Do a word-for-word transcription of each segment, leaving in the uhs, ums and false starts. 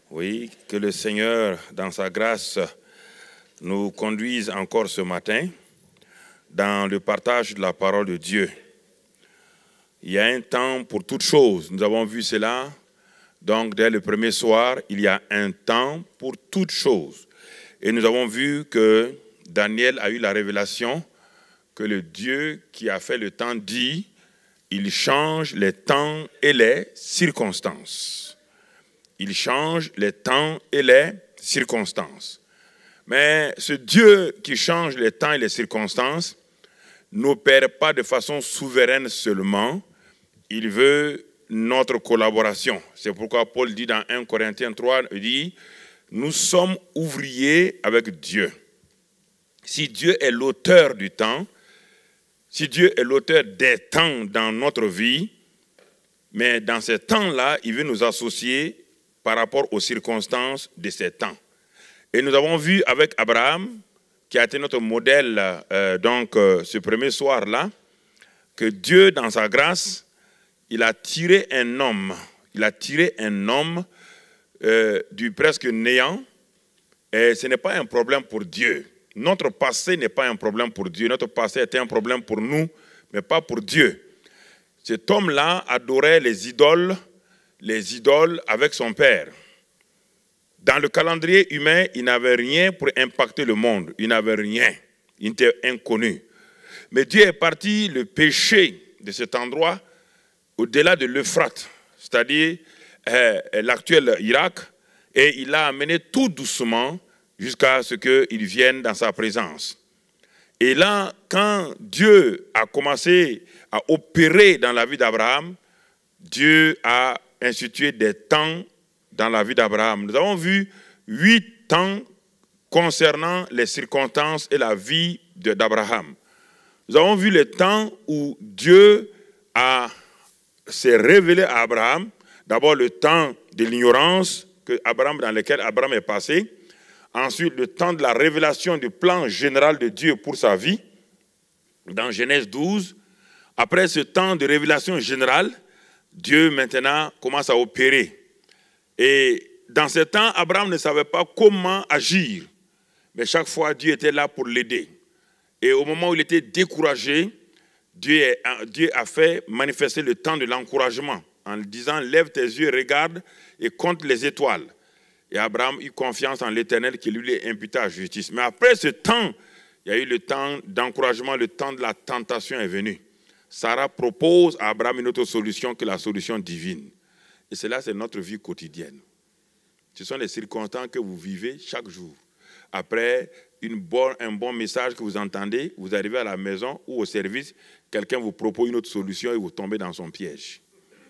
Oui, que le Seigneur, dans sa grâce, nous conduise encore ce matin dans le partage de la parole de Dieu. Il y a un temps pour toutes choses. Nous avons vu cela. Donc, dès le premier soir, il y a un temps pour toutes choses. Et nous avons vu que Daniel a eu la révélation que le Dieu qui a fait le temps dit, il change les temps et les circonstances. Il change les temps et les circonstances. Mais ce Dieu qui change les temps et les circonstances n'opère pas de façon souveraine seulement. Il veut notre collaboration. C'est pourquoi Paul dit dans premier Corinthiens trois, il dit, nous sommes ouvriers avec Dieu. Si Dieu est l'auteur du temps, si Dieu est l'auteur des temps dans notre vie, mais dans ces temps-là, il veut nous associer par rapport aux circonstances de ces temps. Et nous avons vu avec Abraham, qui a été notre modèle euh, donc euh, ce premier soir-là, que Dieu, dans sa grâce, il a tiré un homme, il a tiré un homme euh, du presque néant, et ce n'est pas un problème pour Dieu. Notre passé n'est pas un problème pour Dieu, notre passé était un problème pour nous, mais pas pour Dieu. Cet homme-là adorait les idoles, les idoles avec son père. Dans le calendrier humain, il n'avait rien pour impacter le monde. Il n'avait rien. Il était inconnu. Mais Dieu est parti le péché de cet endroit au-delà de l'Euphrate, c'est-à-dire euh, l'actuel Irak, et il l'a amené tout doucement jusqu'à ce qu'il vienne dans sa présence. Et là, quand Dieu a commencé à opérer dans la vie d'Abraham, Dieu a institué des temps dans la vie d'Abraham. Nous avons vu huit temps concernant les circonstances et la vie d'Abraham. Nous avons vu le temps où Dieu a, s'est révélé à Abraham. D'abord le temps de l'ignorance que Abraham, dans lequel Abraham est passé. Ensuite, le temps de la révélation du plan général de Dieu pour sa vie, dans Genèse douze. Après ce temps de révélation générale, Dieu maintenant commence à opérer. Et dans ce temps, Abraham ne savait pas comment agir. Mais chaque fois, Dieu était là pour l'aider. Et au moment où il était découragé, Dieu a, Dieu a fait manifester le temps de l'encouragement en lui disant, lève tes yeux, regarde et compte les étoiles. Et Abraham eut confiance en l'Éternel qui lui est imputé à justice. Mais après ce temps, il y a eu le temps d'encouragement, le temps de la tentation est venu. Sarah propose à Abraham une autre solution que la solution divine. Et cela, c'est notre vie quotidienne. Ce sont les circonstances que vous vivez chaque jour. Après une bonne, un bon message que vous entendez, vous arrivez à la maison ou au service, quelqu'un vous propose une autre solution et vous tombez dans son piège.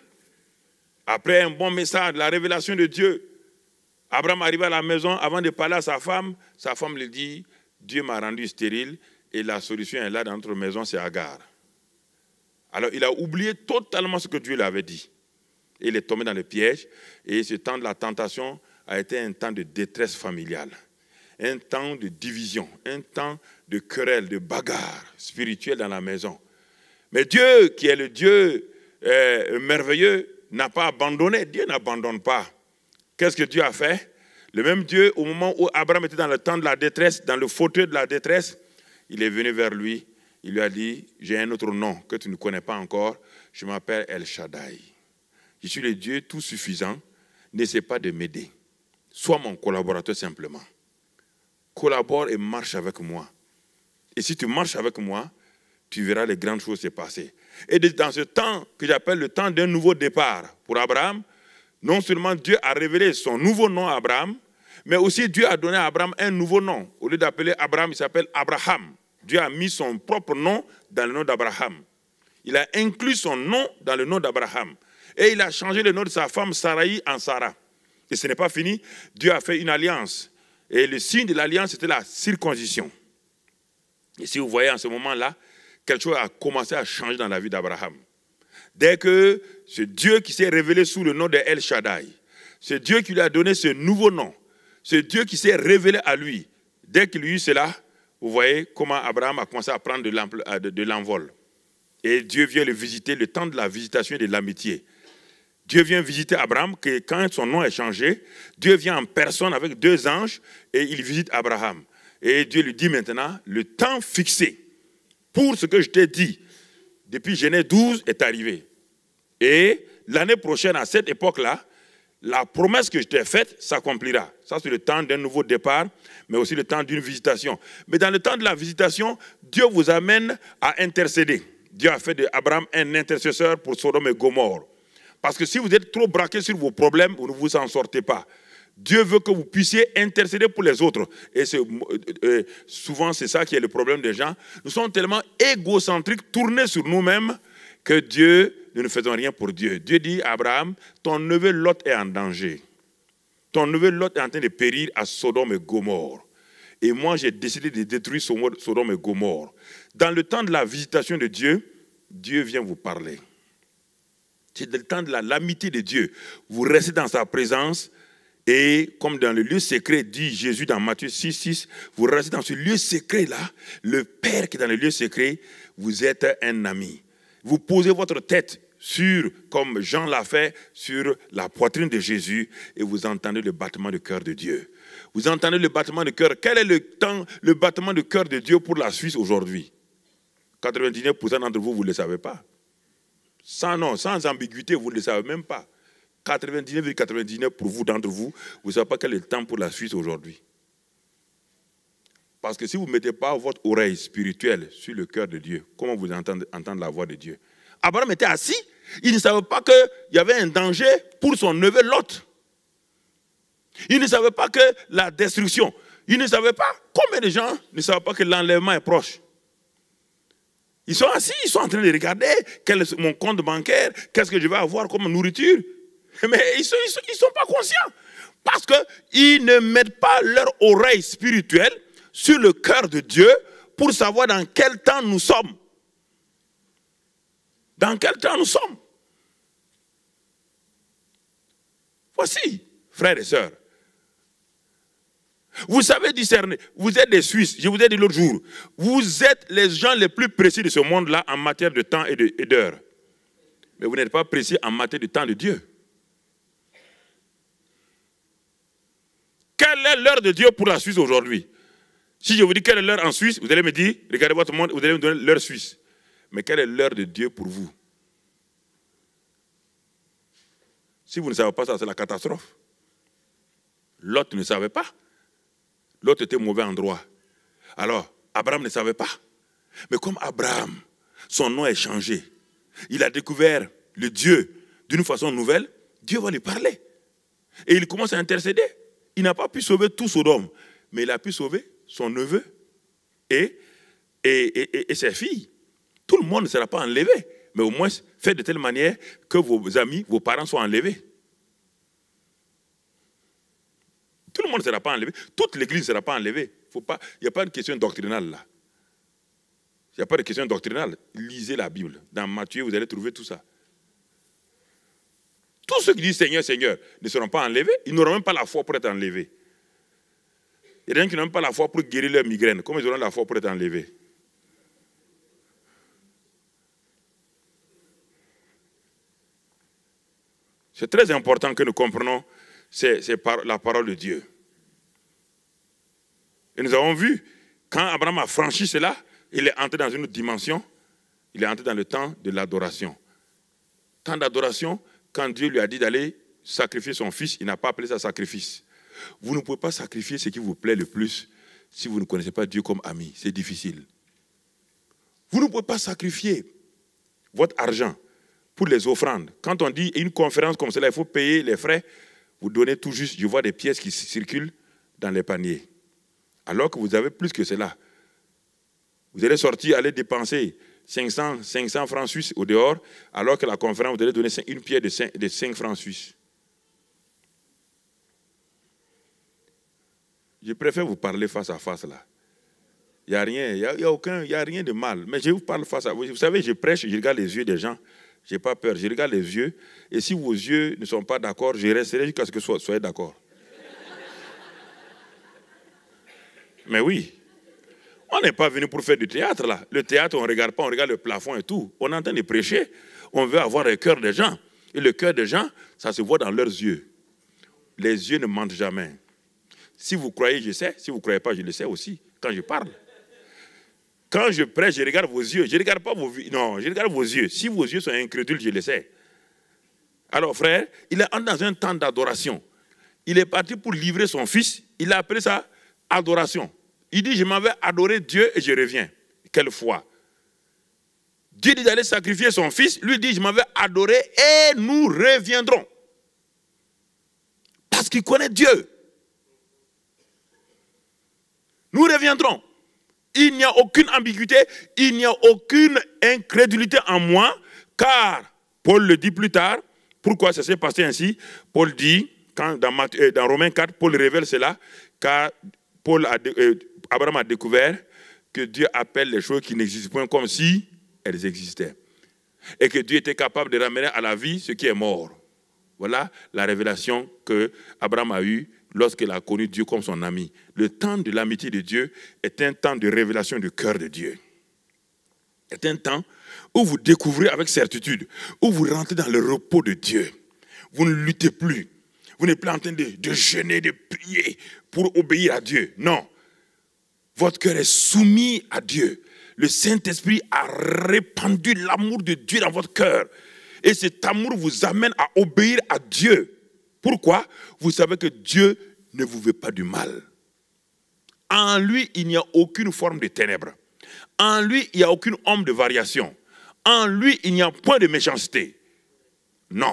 Après un bon message, la révélation de Dieu, Abraham arrive à la maison, avant de parler à sa femme, sa femme lui dit, Dieu m'a rendu stérile et la solution est là dans notre maison, c'est Agar. Alors il a oublié totalement ce que Dieu lui avait dit. Et il est tombé dans le piège et ce temps de la tentation a été un temps de détresse familiale, un temps de division, un temps de querelle, de bagarre spirituelle dans la maison. Mais Dieu, qui est le Dieu euh, merveilleux, n'a pas abandonné. Dieu n'abandonne pas. Qu'est-ce que Dieu a fait? Le même Dieu, au moment où Abraham était dans le temps de la détresse, dans le fauteuil de la détresse, il est venu vers lui. Il lui a dit, j'ai un autre nom que tu ne connais pas encore. Je m'appelle El Shaddai. Je suis le Dieu tout suffisant. N'essaie pas de m'aider. Sois mon collaborateur simplement. Collabore et marche avec moi. Et si tu marches avec moi, tu verras les grandes choses se passer. Et dans ce temps que j'appelle le temps d'un nouveau départ pour Abraham, non seulement Dieu a révélé son nouveau nom à Abraham, mais aussi Dieu a donné à Abraham un nouveau nom. Au lieu d'appeler Abraham, il s'appelle Abraham. Dieu a mis son propre nom dans le nom d'Abraham. Il a inclus son nom dans le nom d'Abraham. Et il a changé le nom de sa femme Sarai en Sarah. Et ce n'est pas fini. Dieu a fait une alliance. Et le signe de l'alliance, c'était la circoncision. Et si vous voyez en ce moment-là, quelque chose a commencé à changer dans la vie d'Abraham. Dès que ce Dieu qui s'est révélé sous le nom de El Shaddai, ce Dieu qui lui a donné ce nouveau nom, ce Dieu qui s'est révélé à lui, dès qu'il eut cela, vous voyez comment Abraham a commencé à prendre de l'envol. Et Dieu vient le visiter, le temps de la visitation et de l'amitié. Dieu vient visiter Abraham, que quand son nom est changé, Dieu vient en personne avec deux anges et il visite Abraham. Et Dieu lui dit maintenant, le temps fixé pour ce que je t'ai dit depuis Genèse douze est arrivé. Et l'année prochaine, à cette époque-là, la promesse que je t'ai faite s'accomplira. Ça, c'est le temps d'un nouveau départ, mais aussi le temps d'une visitation. Mais dans le temps de la visitation, Dieu vous amène à intercéder. Dieu a fait d'Abraham un intercesseur pour Sodome et Gomorrhe. Parce que si vous êtes trop braqué sur vos problèmes, vous ne vous en sortez pas. Dieu veut que vous puissiez intercéder pour les autres. Et euh, souvent, c'est ça qui est le problème des gens. Nous sommes tellement égocentriques, tournés sur nous-mêmes, que Dieu, nous ne faisons rien pour Dieu. Dieu dit à Abraham, ton neveu Lot est en danger. Ton neveu Lot est en train de périr à Sodome et Gomorrhe. Et moi, j'ai décidé de détruire Sodome et Gomorrhe. Dans le temps de la visitation de Dieu, Dieu vient vous parler. C'est le temps de l'amitié de Dieu. Vous restez dans sa présence et comme dans le lieu secret, dit Jésus dans Matthieu six, six, vous restez dans ce lieu secret-là. Le Père qui est dans le lieu secret, vous êtes un ami. Vous posez votre tête sur, comme Jean l'a fait, sur la poitrine de Jésus et vous entendez le battement de cœur de Dieu. Vous entendez le battement de cœur. Quel est le temps, le battement de cœur de Dieu pour la Suisse aujourd'hui? quatre-vingt-dix-neuf pour cent d'entre vous, vous ne le savez pas. Sans, non, sans ambiguïté, vous ne le savez même pas. quatre-vingt-dix-neuf virgule quatre-vingt-dix-neuf pour vous d'entre vous, vous ne savez pas quel est le temps pour la Suisse aujourd'hui. Parce que si vous ne mettez pas votre oreille spirituelle sur le cœur de Dieu, comment vous entendez entendre la voix de Dieu? Abraham était assis, il ne savait pas qu'il y avait un danger pour son neveu Lot. Il ne savait pas que la destruction, il ne savait pas, combien de gens ne savent pas que l'enlèvement est proche? Ils sont assis, ils sont en train de regarder quel est mon compte bancaire, qu'est-ce que je vais avoir comme nourriture. Mais ils ne sont, ils sont, ils sont pas conscients. Parce qu'ils ne mettent pas leur oreille spirituelle sur le cœur de Dieu pour savoir dans quel temps nous sommes. Dans quel temps nous sommes. Voici, frères et sœurs. Vous savez discerner, vous êtes des Suisses, je vous ai dit l'autre jour, vous êtes les gens les plus précis de ce monde-là en matière de temps et d'heure. Mais vous n'êtes pas précis en matière de temps de Dieu. Quelle est l'heure de Dieu pour la Suisse aujourd'hui? Si je vous dis quelle est l'heure en Suisse, vous allez me dire, regardez votre monde, vous allez me donner l'heure suisse. Mais quelle est l'heure de Dieu pour vous? Si vous ne savez pas ça, c'est la catastrophe. L'autre ne savait pas. L'autre était au mauvais endroit. Alors, Abraham ne savait pas. Mais comme Abraham, son nom est changé, il a découvert le Dieu d'une façon nouvelle, Dieu va lui parler. Et il commence à intercéder. Il n'a pas pu sauver tout Sodome, mais il a pu sauver son neveu et, et, et, et ses filles. Tout le monde ne sera pas enlevé, mais au moins faites de telle manière que vos amis, vos parents soient enlevés. Tout le monde ne sera pas enlevé. Toute l'église ne sera pas enlevée. Il n'y a pas de question doctrinale là. Il n'y a pas de question doctrinale. Lisez la Bible. Dans Matthieu, vous allez trouver tout ça. Tous ceux qui disent Seigneur, Seigneur ne seront pas enlevés. Ils n'auront même pas la foi pour être enlevés. Il y a des gens qui n'ont même pas la foi pour guérir leur migraine. Comment ils auront la foi pour être enlevés? C'est très important que nous comprenions la parole de Dieu. Et nous avons vu, quand Abraham a franchi cela, il est entré dans une autre dimension. Il est entré dans le temps de l'adoration. Temps d'adoration, quand Dieu lui a dit d'aller sacrifier son fils, il n'a pas appelé ça sacrifice. Vous ne pouvez pas sacrifier ce qui vous plaît le plus si vous ne connaissez pas Dieu comme ami. C'est difficile. Vous ne pouvez pas sacrifier votre argent pour les offrandes. Quand on dit une conférence comme cela, il faut payer les frais, vous donnez tout juste, je vois des pièces qui circulent dans les paniers. Alors que vous avez plus que cela. Vous allez sortir, aller dépenser cinq cents, cinq cents francs suisses au dehors, alors que la conférence, vous allez donner une pièce de cinq, de cinq francs suisses. Je préfère vous parler face à face là. Il n'y a rien, il y a, il y a aucun, il y a rien de mal. Mais je vous parle face à vous. Vous savez, je prêche, je regarde les yeux des gens. Je n'ai pas peur, je regarde les yeux. Et si vos yeux ne sont pas d'accord, je resterai jusqu'à ce que vous soyez d'accord. Mais oui. On n'est pas venu pour faire du théâtre là. Le théâtre, on ne regarde pas, on regarde le plafond et tout. On est en train de prêcher. On veut avoir le cœur des gens. Et le cœur des gens, ça se voit dans leurs yeux. Les yeux ne mentent jamais. Si vous croyez, je sais. Si vous ne croyez pas, je le sais aussi, quand je parle. Quand je prêche, je regarde vos yeux. Je ne regarde pas vos yeux. Non, je regarde vos yeux. Si vos yeux sont incrédules, je le sais. Alors, frère, il est entré dans un temps d'adoration. Il est parti pour livrer son fils. Il a appelé ça adoration. Il dit, je m'en vais adorer Dieu et je reviens. Quelle foi. Dieu dit d'aller sacrifier son fils. Lui dit, je m'en vais adorer et nous reviendrons. Parce qu'il connaît Dieu. Nous reviendrons. Il n'y a aucune ambiguïté, il n'y a aucune incrédulité en moi, car Paul le dit plus tard. Pourquoi ça s'est passé ainsi? Paul dit, quand dans, dans Romains quatre, Paul révèle cela, car Paul a, euh, Abraham a découvert que Dieu appelle les choses qui n'existent point comme si elles existaient. Et que Dieu était capable de ramener à la vie ce qui est mort. Voilà la révélation que Abraham a eue lorsqu'il a connu Dieu comme son ami. Le temps de l'amitié de Dieu est un temps de révélation du cœur de Dieu. C'est un temps où vous découvrez avec certitude, où vous rentrez dans le repos de Dieu. Vous ne luttez plus. Vous n'êtes plus en train de, de jeûner, de prier pour obéir à Dieu. Non. Votre cœur est soumis à Dieu. Le Saint-Esprit a répandu l'amour de Dieu dans votre cœur. Et cet amour vous amène à obéir à Dieu. Pourquoi? Vous savez que Dieu ne vous veut pas du mal. En lui, il n'y a aucune forme de ténèbres. En lui, il n'y a aucune ombre de variation. En lui, il n'y a point de méchanceté. Non.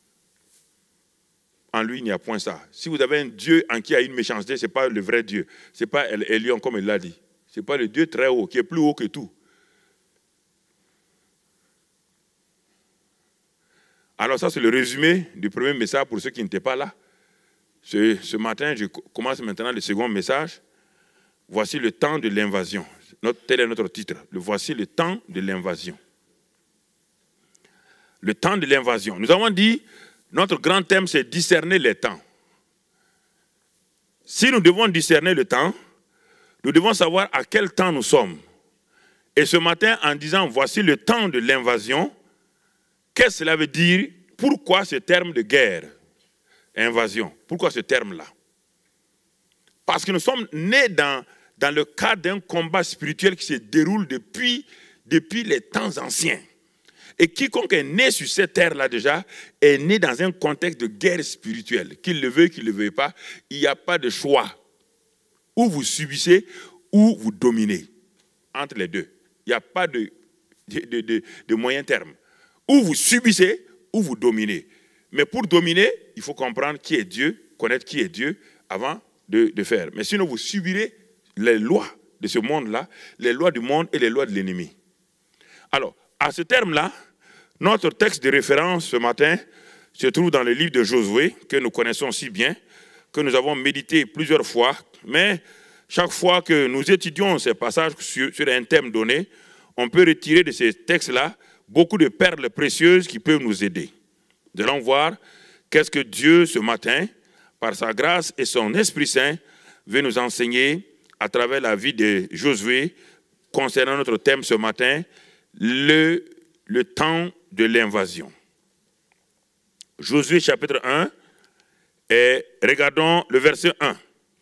En lui, il n'y a point ça. Si vous avez un Dieu en qui il y a une méchanceté, ce n'est pas le vrai Dieu. Ce n'est pas Elion comme il l'a dit. Ce n'est pas le Dieu très haut, qui est plus haut que tout. Alors ça, c'est le résumé du premier message pour ceux qui n'étaient pas là. Ce, ce matin, je commence maintenant le second message. Voici le temps de l'invasion. Tel est notre titre. Le voici le temps de l'invasion. Le temps de l'invasion. Nous avons dit, notre grand thème, c'est discerner les temps. Si nous devons discerner le temps, nous devons savoir à quel temps nous sommes. Et ce matin, en disant, voici le temps de l'invasion, qu'est-ce que cela veut dire? Pourquoi ce terme de guerre, invasion? Pourquoi ce terme-là? Parce que nous sommes nés dans, dans le cadre d'un combat spirituel qui se déroule depuis, depuis les temps anciens. Et quiconque est né sur cette terre-là déjà est né dans un contexte de guerre spirituelle. Qu'il le veuille, qu'il ne le veuille pas, il n'y a pas de choix. Ou vous subissez, ou vous dominez. Entre les deux. Il n'y a pas de, de, de, de moyen terme. Ou vous subissez, ou vous dominez. Mais pour dominer, il faut comprendre qui est Dieu, connaître qui est Dieu avant de, de faire. Mais sinon, vous subirez les lois de ce monde-là, les lois du monde et les lois de l'ennemi. Alors, à ce terme-là, notre texte de référence ce matin se trouve dans le livre de Josué, que nous connaissons si bien, que nous avons médité plusieurs fois, mais chaque fois que nous étudions ces passages sur, sur un thème donné, on peut retirer de ces textes-là beaucoup de perles précieuses qui peuvent nous aider. Nous allons voir qu'est-ce que Dieu, ce matin, par sa grâce et son Esprit Saint, veut nous enseigner à travers la vie de Josué, concernant notre thème ce matin, le, le temps de l'invasion. Josué chapitre un, et regardons le verset un.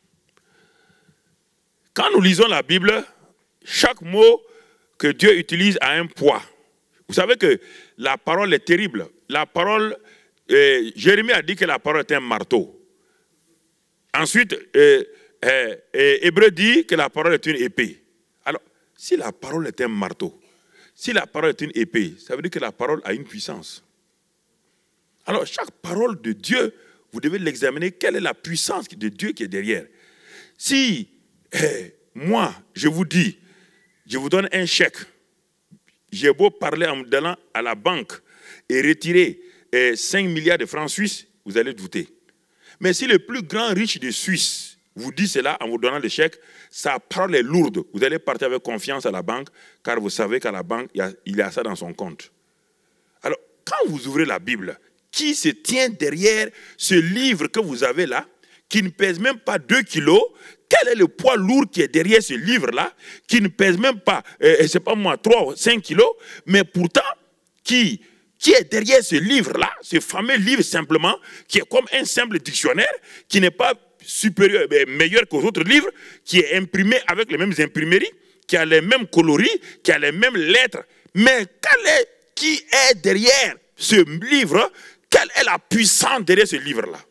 Quand nous lisons la Bible, chaque mot que Dieu utilise a un poids. Vous savez que la parole est terrible. La parole, euh, Jérémie a dit que la parole est un marteau. Ensuite, euh, euh, euh, Hébreu dit que la parole est une épée. Alors, si la parole est un marteau, si la parole est une épée, ça veut dire que la parole a une puissance. Alors, chaque parole de Dieu, vous devez l'examiner. Quelle est la puissance de Dieu qui est derrière? Si eh, moi, je vous dis, je vous donne un chèque, j'ai beau parler en allant à la banque et retirer eh, cinq milliards de francs suisses, vous allez douter. Mais si le plus grand riche de Suisse vous dit cela en vous donnant le chèque, sa parole est lourde. Vous allez partir avec confiance à la banque, car vous savez qu'à la banque, il y a, il y a ça dans son compte. Alors, quand vous ouvrez la Bible, qui se tient derrière ce livre que vous avez là, qui ne pèse même pas deux kilos, quel est le poids lourd qui est derrière ce livre-là, qui ne pèse même pas, euh, c'est pas moi, trois ou cinq kilos, mais pourtant, qui, qui est derrière ce livre-là, ce fameux livre simplement, qui est comme un simple dictionnaire, qui n'est pas supérieur, mais meilleur qu'aux autres livres, qui est imprimé avec les mêmes imprimeries, qui a les mêmes coloris, qui a les mêmes lettres. Mais quel est, qui est derrière ce livre? Quelle est la puissance derrière ce livre-là?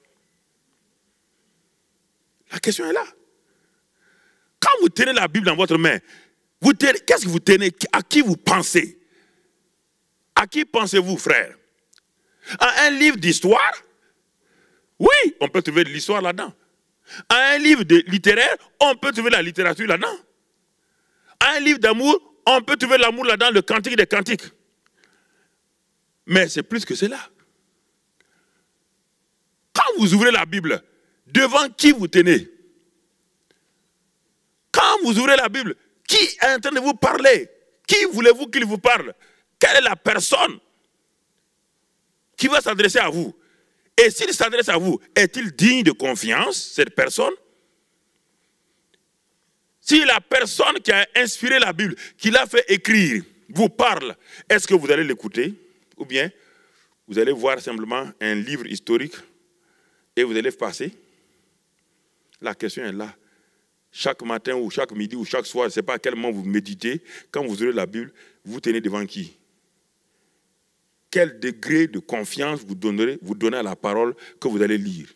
La question est là. Quand vous tenez la Bible dans votre main, vous tenez, qu'est-ce que vous tenez? À qui vous pensez? À qui pensez-vous, frère? À un livre d'histoire? Oui, on peut trouver de l'histoire là-dedans. À un livre de littéraire, on peut trouver la littérature là-dedans. À un livre d'amour, on peut trouver l'amour là-dedans, le cantique des cantiques. Mais c'est plus que cela. Quand vous ouvrez la Bible, devant qui vous tenez? Quand vous ouvrez la Bible, qui est en train de vous parler? Qui voulez-vous qu'il vous parle? Quelle est la personne qui va s'adresser à vous? Et s'il s'adresse à vous, est-il digne de confiance, cette personne? Si la personne qui a inspiré la Bible, qui l'a fait écrire, vous parle, est-ce que vous allez l'écouter? Ou bien, vous allez voir simplement un livre historique et vous allez passer? La question est là. Chaque matin ou chaque midi ou chaque soir, je ne sais pas à quel moment vous méditez, quand vous ouvrez la Bible, vous tenez devant qui? Quel degré de confiance vous donnerez, vous donnez à la parole que vous allez lire?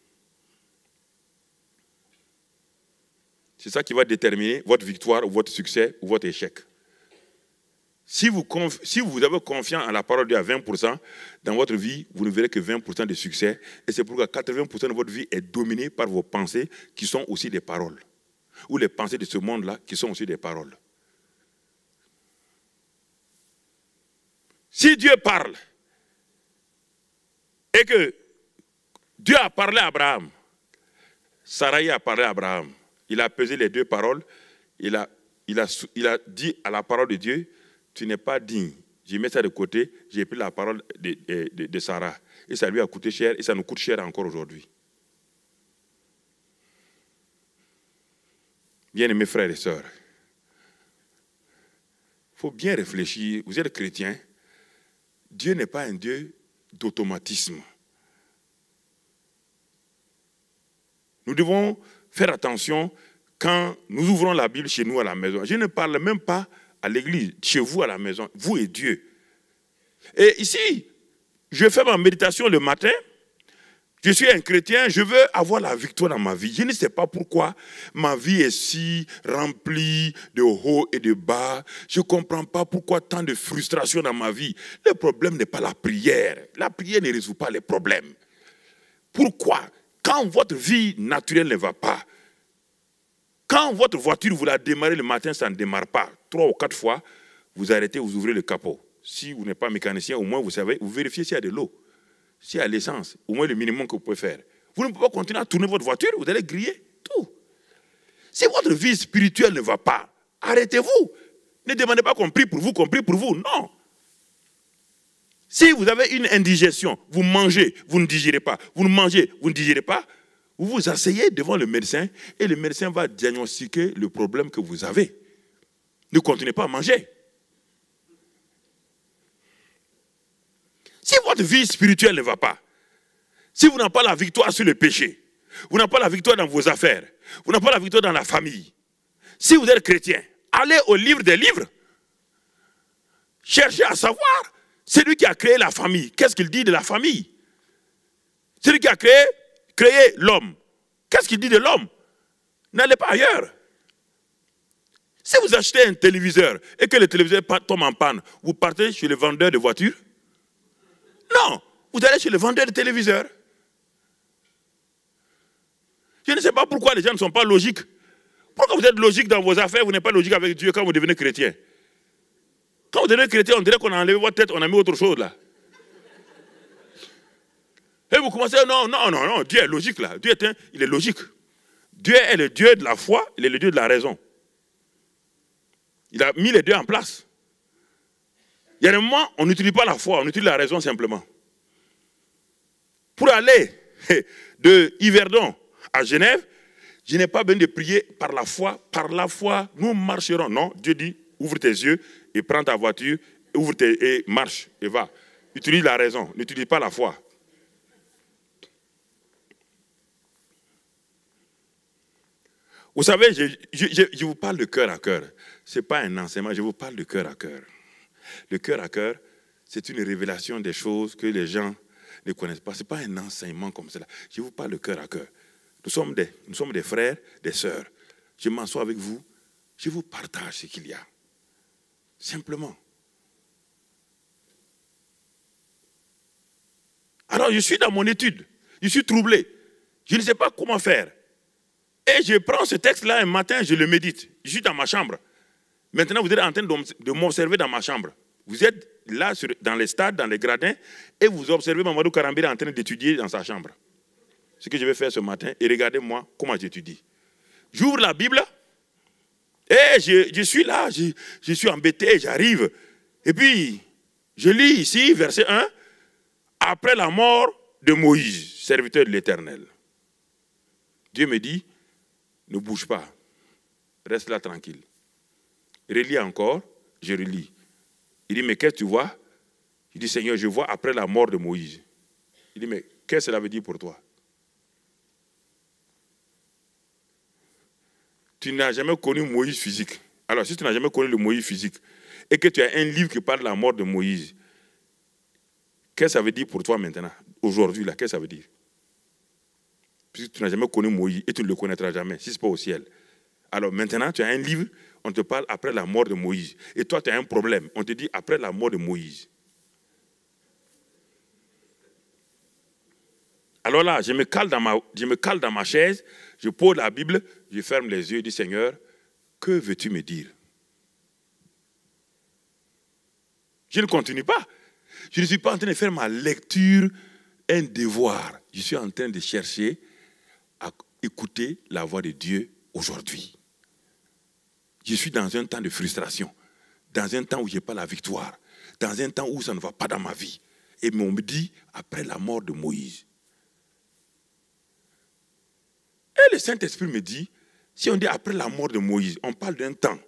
C'est ça qui va déterminer votre victoire ou votre succès ou votre échec. Si vous, si vous avez confiance en la parole de Dieu à vingt pour cent, dans votre vie, vous ne verrez que vingt pour cent de succès. Et c'est pourquoi quatre-vingts pour cent de votre vie est dominée par vos pensées qui sont aussi des paroles. Ou les pensées de ce monde-là qui sont aussi des paroles. Si Dieu parle et que Dieu a parlé à Abraham, Sarai a parlé à Abraham, il a pesé les deux paroles, il a, il a, il a dit à la parole de Dieu, tu n'es pas digne. J'ai mis ça de côté, j'ai pris la parole de, de, de, de Sarah. Et ça lui a coûté cher et ça nous coûte cher encore aujourd'hui. Bien-aimés frères et sœurs, il faut bien réfléchir. Vous êtes chrétiens. Dieu n'est pas un Dieu d'automatisme. Nous devons faire attention quand nous ouvrons la Bible chez nous à la maison. Je ne parle même pas à l'église, chez vous à la maison, vous et Dieu. Et ici, je fais ma méditation le matin. Je suis un chrétien, je veux avoir la victoire dans ma vie. Je ne sais pas pourquoi ma vie est si remplie de hauts et de bas. Je ne comprends pas pourquoi tant de frustration dans ma vie. Le problème n'est pas la prière. La prière ne résout pas les problèmes. Pourquoi? Quand votre vie naturelle ne va pas, quand votre voiture, vous la démarrez le matin, ça ne démarre pas. Trois ou quatre fois, vous arrêtez, vous ouvrez le capot. Si vous n'êtes pas mécanicien, au moins vous savez, vous vérifiez s'il y a de l'eau. S'il y a l'essence, au moins le minimum que vous pouvez faire. Vous ne pouvez pas continuer à tourner votre voiture, vous allez griller tout. Si votre vie spirituelle ne va pas, arrêtez-vous. Ne demandez pas qu'on prie pour vous, qu'on prie pour vous. Non. Si vous avez une indigestion, vous mangez, vous ne digérez pas. Vous ne mangez, vous ne digérez pas. Vous vous asseyez devant le médecin et le médecin va diagnostiquer le problème que vous avez. Ne continuez pas à manger. Si votre vie spirituelle ne va pas, si vous n'avez pas la victoire sur le péché, vous n'avez pas la victoire dans vos affaires, vous n'avez pas la victoire dans la famille, si vous êtes chrétien, allez au livre des livres, cherchez à savoir, celui qui a créé la famille, qu'est-ce qu'il dit de la famille? Celui qui a créé, créé l'homme, qu'est-ce qu'il dit de l'homme? N'allez pas ailleurs. Si vous achetez un téléviseur et que le téléviseur tombe en panne, vous partez chez le vendeur de voitures? Non, vous allez chez le vendeur de téléviseurs. Je ne sais pas pourquoi les gens ne sont pas logiques. Pourquoi vous êtes logique dans vos affaires, vous n'êtes pas logique avec Dieu quand vous devenez chrétien? Quand vous devenez chrétien, on dirait qu'on a enlevé votre tête, on a mis autre chose là. Et vous commencez, non, non, non, non, Dieu est logique là. Dieu est un, il est logique. Dieu est le Dieu de la foi, il est le Dieu de la raison. Il a mis les deux en place. Il y a des moments, on n'utilise pas la foi, on utilise la raison simplement. Pour aller de Yverdon à Genève, je n'ai pas besoin de prier par la foi. Par la foi, nous marcherons. Non, Dieu dit, ouvre tes yeux et prends ta voiture Ouvre tes, et marche et va. Utilise la raison, n'utilise pas la foi. Vous savez, je, je, je vous parle de cœur à cœur. Ce n'est pas un enseignement, je vous parle de cœur à cœur. Le cœur à cœur, c'est une révélation des choses que les gens ne connaissent pas. Ce n'est pas un enseignement comme cela. Je vous parle de cœur à cœur. Nous sommes des, nous sommes des frères, des sœurs. Je m'assois avec vous, je vous partage ce qu'il y a. Simplement. Alors, je suis dans mon étude. Je suis troublé. Je ne sais pas comment faire. Et je prends ce texte-là un matin, je le médite. Je suis dans ma chambre. Maintenant, vous êtes en train de m'observer dans ma chambre. Vous êtes là, sur, dans les stades, dans les gradins, et vous observez Mamadou Karambira en train d'étudier dans sa chambre. Ce que je vais faire ce matin, et regardez-moi comment j'étudie. J'ouvre la Bible, et je, je suis là, je, je suis embêté, j'arrive. Et puis, je lis ici, verset un, « Après la mort de Moïse, serviteur de l'Éternel. » Dieu me dit, ne bouge pas, reste là tranquille. Relis encore, je relis. Il dit, mais qu'est-ce que tu vois? Il dit, Seigneur, je vois après la mort de Moïse. Il dit, mais qu'est-ce que cela veut dire pour toi? Tu n'as jamais connu Moïse physique. Alors, si tu n'as jamais connu le Moïse physique, et que tu as un livre qui parle de la mort de Moïse, qu'est-ce que ça veut dire pour toi maintenant? Aujourd'hui, là, qu'est-ce que ça veut dire? Puisque tu n'as jamais connu Moïse et tu ne le connaîtras jamais, si ce n'est pas au ciel. Alors maintenant, tu as un livre, on te parle après la mort de Moïse. Et toi, tu as un problème, on te dit après la mort de Moïse. Alors là, je me cale dans ma, je me cale dans ma chaise, je pose la Bible, je ferme les yeux et dis, Seigneur, que veux-tu me dire? Je ne continue pas. Je ne suis pas en train de faire ma lecture un devoir. Je suis en train de chercher à écouter la voix de Dieu aujourd'hui. Je suis dans un temps de frustration, dans un temps où je n'ai pas la victoire, dans un temps où ça ne va pas dans ma vie. Et on me dit, après la mort de Moïse. Et le Saint-Esprit me dit, si on dit après la mort de Moïse, on parle d'un temps.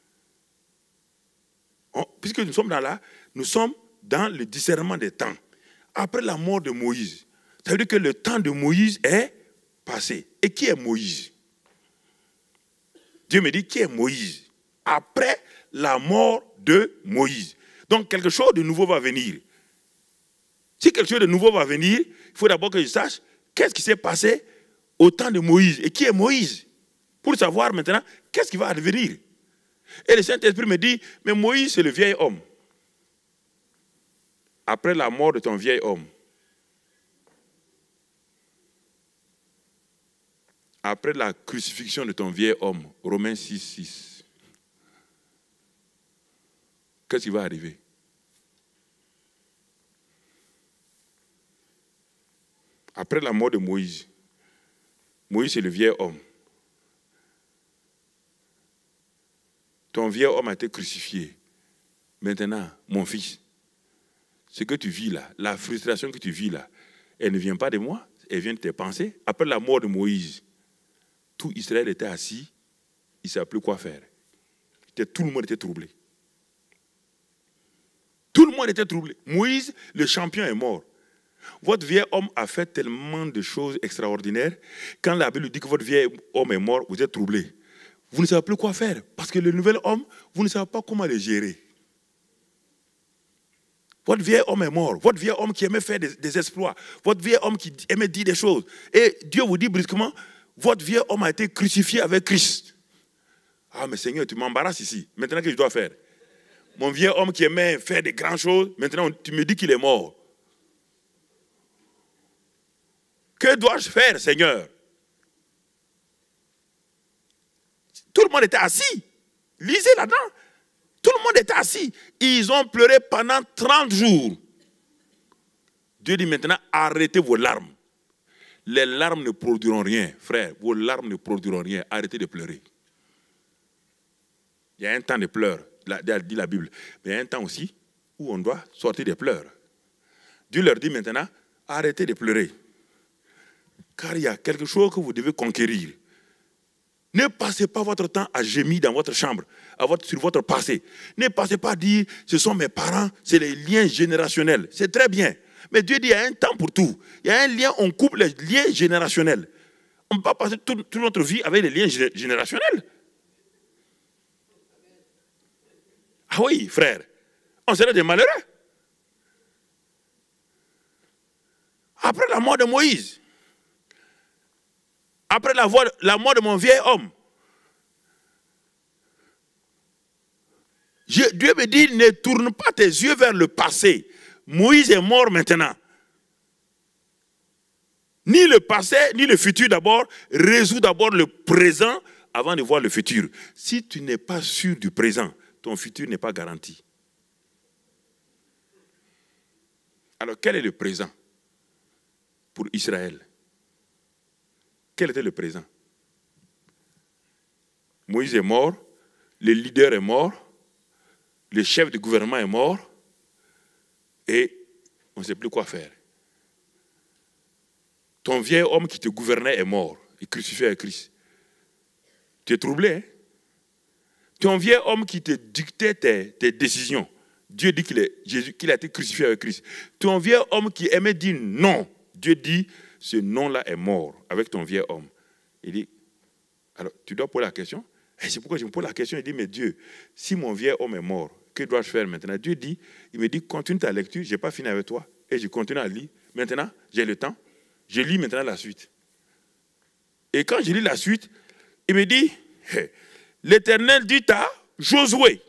On, puisque nous sommes dans là, nous sommes dans le discernement des temps. Après la mort de Moïse, ça veut dire que le temps de Moïse est passé. Et qui est Moïse? Dieu me dit, qui est Moïse? Après la mort de Moïse. Donc quelque chose de nouveau va venir. Si quelque chose de nouveau va venir, il faut d'abord que je sache qu'est-ce qui s'est passé au temps de Moïse. Et qui est Moïse? Pour savoir maintenant qu'est-ce qui va advenir. Et le Saint-Esprit me dit, mais Moïse c'est le vieil homme. Après la mort de ton vieil homme, après la crucifixion de ton vieil homme, Romains six, six, qu'est-ce qui va arriver? Après la mort de Moïse, Moïse c'est le vieil homme. Ton vieil homme a été crucifié. Maintenant, mon fils, ce que tu vis là, la frustration que tu vis là, elle ne vient pas de moi, elle vient de tes pensées. Après la mort de Moïse, tout Israël était assis, il ne savait plus quoi faire. Tout le monde était troublé. Tout le monde était troublé. Moïse, le champion, est mort. Votre vieil homme a fait tellement de choses extraordinaires. Quand la Bible dit que votre vieil homme est mort, vous êtes troublé. Vous ne savez plus quoi faire. Parce que le nouvel homme, vous ne savez pas comment le gérer. Votre vieil homme est mort. Votre vieil homme qui aimait faire des, des exploits. Votre vieil homme qui aimait dire des choses. Et Dieu vous dit brusquement, votre vieil homme a été crucifié avec Christ. Ah, mais Seigneur, tu m'embarrasses ici. Maintenant, qu'est-ce que je dois faire? Mon vieil homme qui aimait faire des grandes choses, maintenant, tu me dis qu'il est mort. Que dois-je faire, Seigneur? Tout le monde était assis. Lisez là-dedans. Tout le monde était assis. Ils ont pleuré pendant trente jours. Dieu dit maintenant, arrêtez vos larmes. Les larmes ne produiront rien. Frère, vos larmes ne produiront rien. Arrêtez de pleurer. Il y a un temps de pleurs, dit la Bible. Mais il y a un temps aussi où on doit sortir des pleurs. Dieu leur dit maintenant, arrêtez de pleurer. Car il y a quelque chose que vous devez conquérir. Ne passez pas votre temps à gémir dans votre chambre, à votre, sur votre passé. Ne passez pas à dire, ce sont mes parents, c'est les liens générationnels. C'est très bien. Mais Dieu dit, il y a un temps pour tout. Il y a un lien, on coupe les liens générationnels. On ne peut pas passer tout, toute notre vie avec les liens générationnels. Ah oui, frère, on serait des malheureux. Après la mort de Moïse, après la, voix, la mort de mon vieil homme, je, Dieu me dit, ne tourne pas tes yeux vers le passé. Moïse est mort maintenant. Ni le passé, ni le futur d'abord. Résous d'abord le présent avant de voir le futur. Si tu n'es pas sûr du présent, ton futur n'est pas garanti. Alors, quel est le présent pour Israël? Quel était le présent? Moïse est mort, le leader est mort, le chef du gouvernement est mort, et on ne sait plus quoi faire. Ton vieil homme qui te gouvernait est mort, il est crucifié à Christ. Tu es troublé, hein? Ton vieil homme qui te dictait tes, tes décisions, Dieu dit qu'il qu'il a été crucifié avec Christ. Ton vieil homme qui aimait dire non, Dieu dit, ce non-là est mort avec ton vieil homme. Il dit, alors tu dois poser la question. Et c'est pourquoi je me pose la question. Il dit, mais Dieu, si mon vieil homme est mort, que dois-je faire maintenant? Dieu dit, il me dit, continue ta lecture, je n'ai pas fini avec toi. Et je continue à lire. Maintenant, j'ai le temps. Je lis maintenant la suite. Et quand je lis la suite, il me dit, hey, l'Éternel dit à Josué,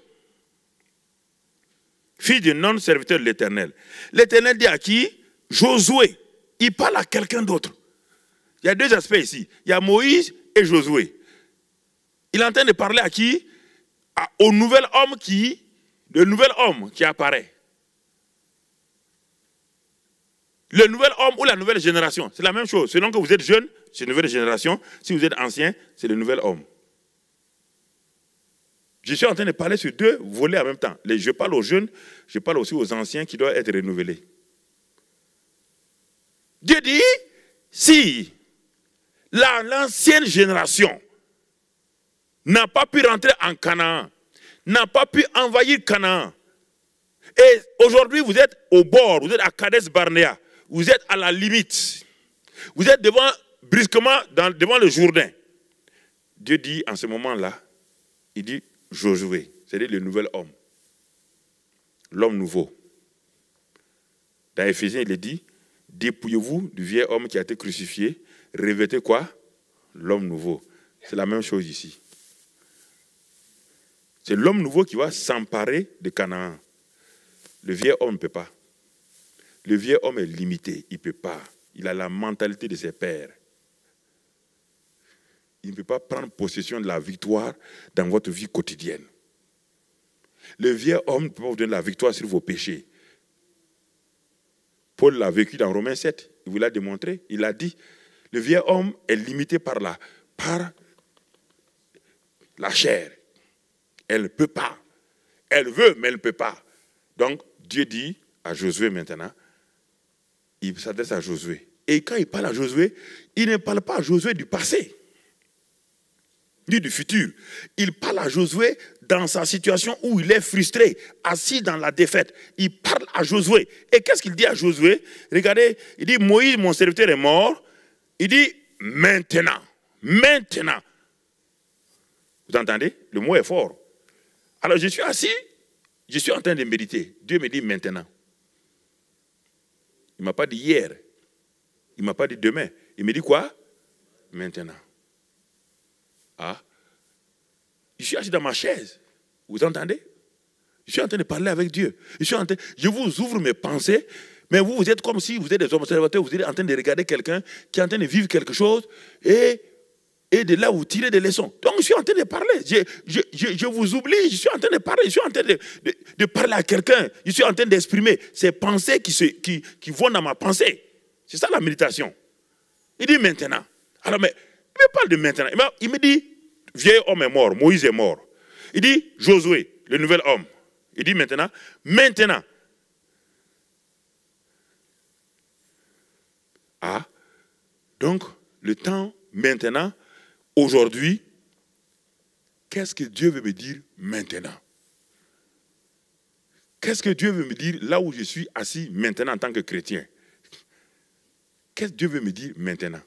fils de non-serviteur de l'Éternel. L'Éternel dit à qui? Josué. Il parle à quelqu'un d'autre. Il y a deux aspects ici. Il y a Moïse et Josué. Il est en train de parler à qui? À, au nouvel homme qui, le nouvel homme qui apparaît. Le nouvel homme ou la nouvelle génération, c'est la même chose. Selon que vous êtes jeune, c'est une nouvelle génération. Si vous êtes ancien, c'est le nouvel homme. Je suis en train de parler sur deux volets en même temps. Les, je parle aux jeunes, je parle aussi aux anciens qui doivent être renouvelés. Dieu dit, si l'ancienne génération n'a pas pu rentrer en Canaan, n'a pas pu envahir Canaan, et aujourd'hui vous êtes au bord, vous êtes à Kades Barnea, vous êtes à la limite, vous êtes devant, brusquement dans, devant le Jourdain. Dieu dit en ce moment-là, il dit Josué, c'est-à-dire le nouvel homme, l'homme nouveau. Dans Éphésiens, il est dit, dépouillez-vous du vieil homme qui a été crucifié, revêtez quoi? L'homme nouveau. C'est la même chose ici. C'est l'homme nouveau qui va s'emparer de Canaan. Le vieil homme ne peut pas. Le vieil homme est limité, il ne peut pas. Il a la mentalité de ses pères. Il ne peut pas prendre possession de la victoire dans votre vie quotidienne. Le vieil homme ne peut pas vous donner la victoire sur vos péchés. Paul l'a vécu dans Romains sept, il vous l'a démontré, il a dit, le vieil homme est limité par la, par la chair. Elle ne peut pas. Elle veut, mais elle ne peut pas. Donc, Dieu dit à Josué maintenant, il s'adresse à Josué. Et quand il parle à Josué, il ne parle pas à Josué du passé, ni du futur. Il parle à Josué dans sa situation où il est frustré, assis dans la défaite. Il parle à Josué. Et qu'est-ce qu'il dit à Josué? Regardez, il dit, Moïse, mon serviteur, est mort. Il dit, maintenant, maintenant. Vous entendez? Le mot est fort. Alors je suis assis, je suis en train de méditer. Dieu me dit maintenant. Il ne m'a pas dit hier. Il ne m'a pas dit demain. Il me dit quoi? Maintenant. Ah. Je suis assis dans ma chaise. Vous entendez? Je suis en train de parler avec Dieu. Je, suis en train, je vous ouvre mes pensées, mais vous, vous êtes comme si vous êtes des observateurs, vous êtes en train de regarder quelqu'un qui est en train de vivre quelque chose et, et de là vous tirez des leçons. Donc je suis en train de parler. Je, je, je, je vous oublie, je suis en train de parler. Je suis en train de, de, de parler à quelqu'un. Je suis en train d'exprimer ces pensées qui, se, qui, qui vont dans ma pensée. C'est ça la méditation. Il dit maintenant. Alors, mais il me parle de maintenant. Il me dit, vieil homme est mort, Moïse est mort. Il dit, Josué, le nouvel homme. Il dit maintenant, maintenant. Ah, donc le temps maintenant, aujourd'hui, qu'est-ce que Dieu veut me dire maintenant? Qu'est-ce que Dieu veut me dire là où je suis assis maintenant en tant que chrétien? Qu'est-ce que Dieu veut me dire maintenant?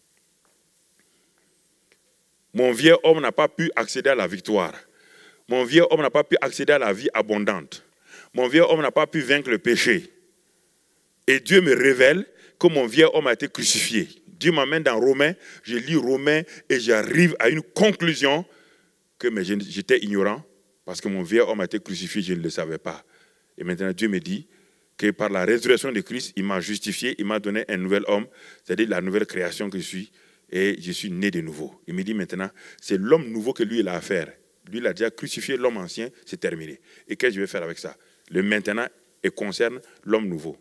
Mon vieux homme n'a pas pu accéder à la victoire. Mon vieux homme n'a pas pu accéder à la vie abondante. Mon vieux homme n'a pas pu vaincre le péché. Et Dieu me révèle que mon vieux homme a été crucifié. Dieu m'amène dans Romains, je lis Romains et j'arrive à une conclusion que j'étais ignorant parce que mon vieux homme a été crucifié, je ne le savais pas. Et maintenant Dieu me dit que par la résurrection de Christ, il m'a justifié, il m'a donné un nouvel homme, c'est-à-dire la nouvelle création que je suis, et je suis né de nouveau. Il me dit maintenant, c'est l'homme nouveau que lui il a à faire. Lui il a déjà crucifié l'homme ancien, c'est terminé. Et qu'est-ce que je vais faire avec ça? Le maintenant et concerne l'homme nouveau.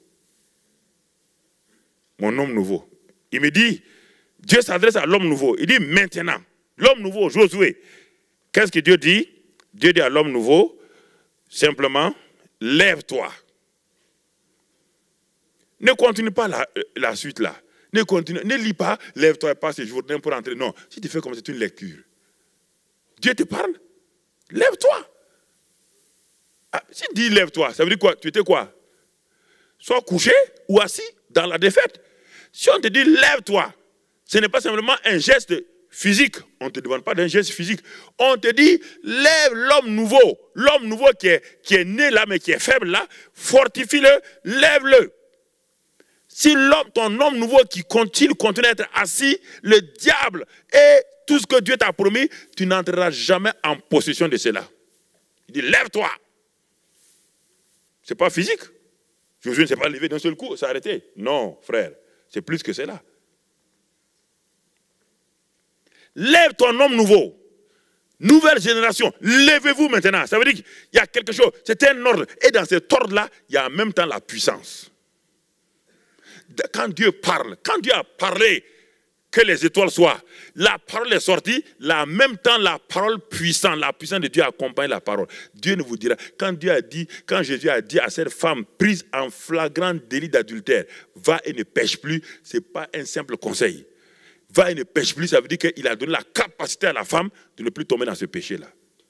Mon homme nouveau. Il me dit, Dieu s'adresse à l'homme nouveau. Il dit maintenant, l'homme nouveau, Josué. Qu'est-ce que Dieu dit? Dieu dit à l'homme nouveau, simplement, lève-toi. Ne continue pas la, la suite là. Ne, continue, ne lis pas, lève-toi et passe ce jour pour entrer. Non, si tu fais comme c'est une lecture. Dieu te parle, lève-toi. Ah, si tu dis lève-toi, ça veut dire quoi? Tu étais quoi? Soit couché ou assis dans la défaite. Si on te dit lève-toi, ce n'est pas simplement un geste physique. On ne te demande pas d'un geste physique. On te dit lève l'homme nouveau. L'homme nouveau qui est, qui est né là, mais qui est faible là, fortifie-le, lève-le. Si l'homme, ton homme nouveau qui continue, continue à être assis, le diable et tout ce que Dieu t'a promis, tu n'entreras jamais en possession de cela. Il dit lève-toi. Ce n'est pas physique. Josué ne s'est pas levé d'un seul coup, s'est arrêté. Non, frère, c'est plus que cela. Lève ton homme nouveau. Nouvelle génération, levez-vous maintenant. Ça veut dire qu'il y a quelque chose, c'est un ordre. Et dans cet ordre-là, il y a en même temps la puissance. Quand Dieu parle, quand Dieu a parlé que les étoiles soient, la parole est sortie, là, en même temps la parole puissante, la puissance de Dieu accompagne la parole. Dieu ne vous dira, quand Dieu a dit, quand Jésus a dit à cette femme prise en flagrant délit d'adultère, va et ne pêche plus, ce n'est pas un simple conseil. Va et ne pêche plus, ça veut dire qu'il a donné la capacité à la femme de ne plus tomber dans ce péché-là.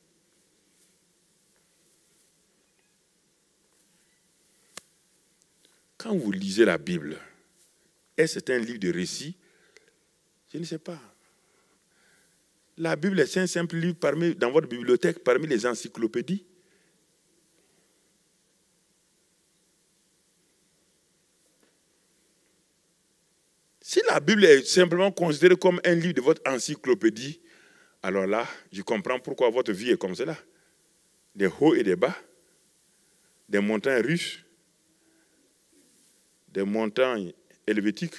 Quand vous lisez la Bible, est-ce que c'est un livre de récit? Je ne sais pas. La Bible est un simple livre parmi, dans votre bibliothèque parmi les encyclopédies. Si la Bible est simplement considérée comme un livre de votre encyclopédie, alors là, je comprends pourquoi votre vie est comme cela. Des hauts et des bas, des montagnes russes, des montagnes helvétiques.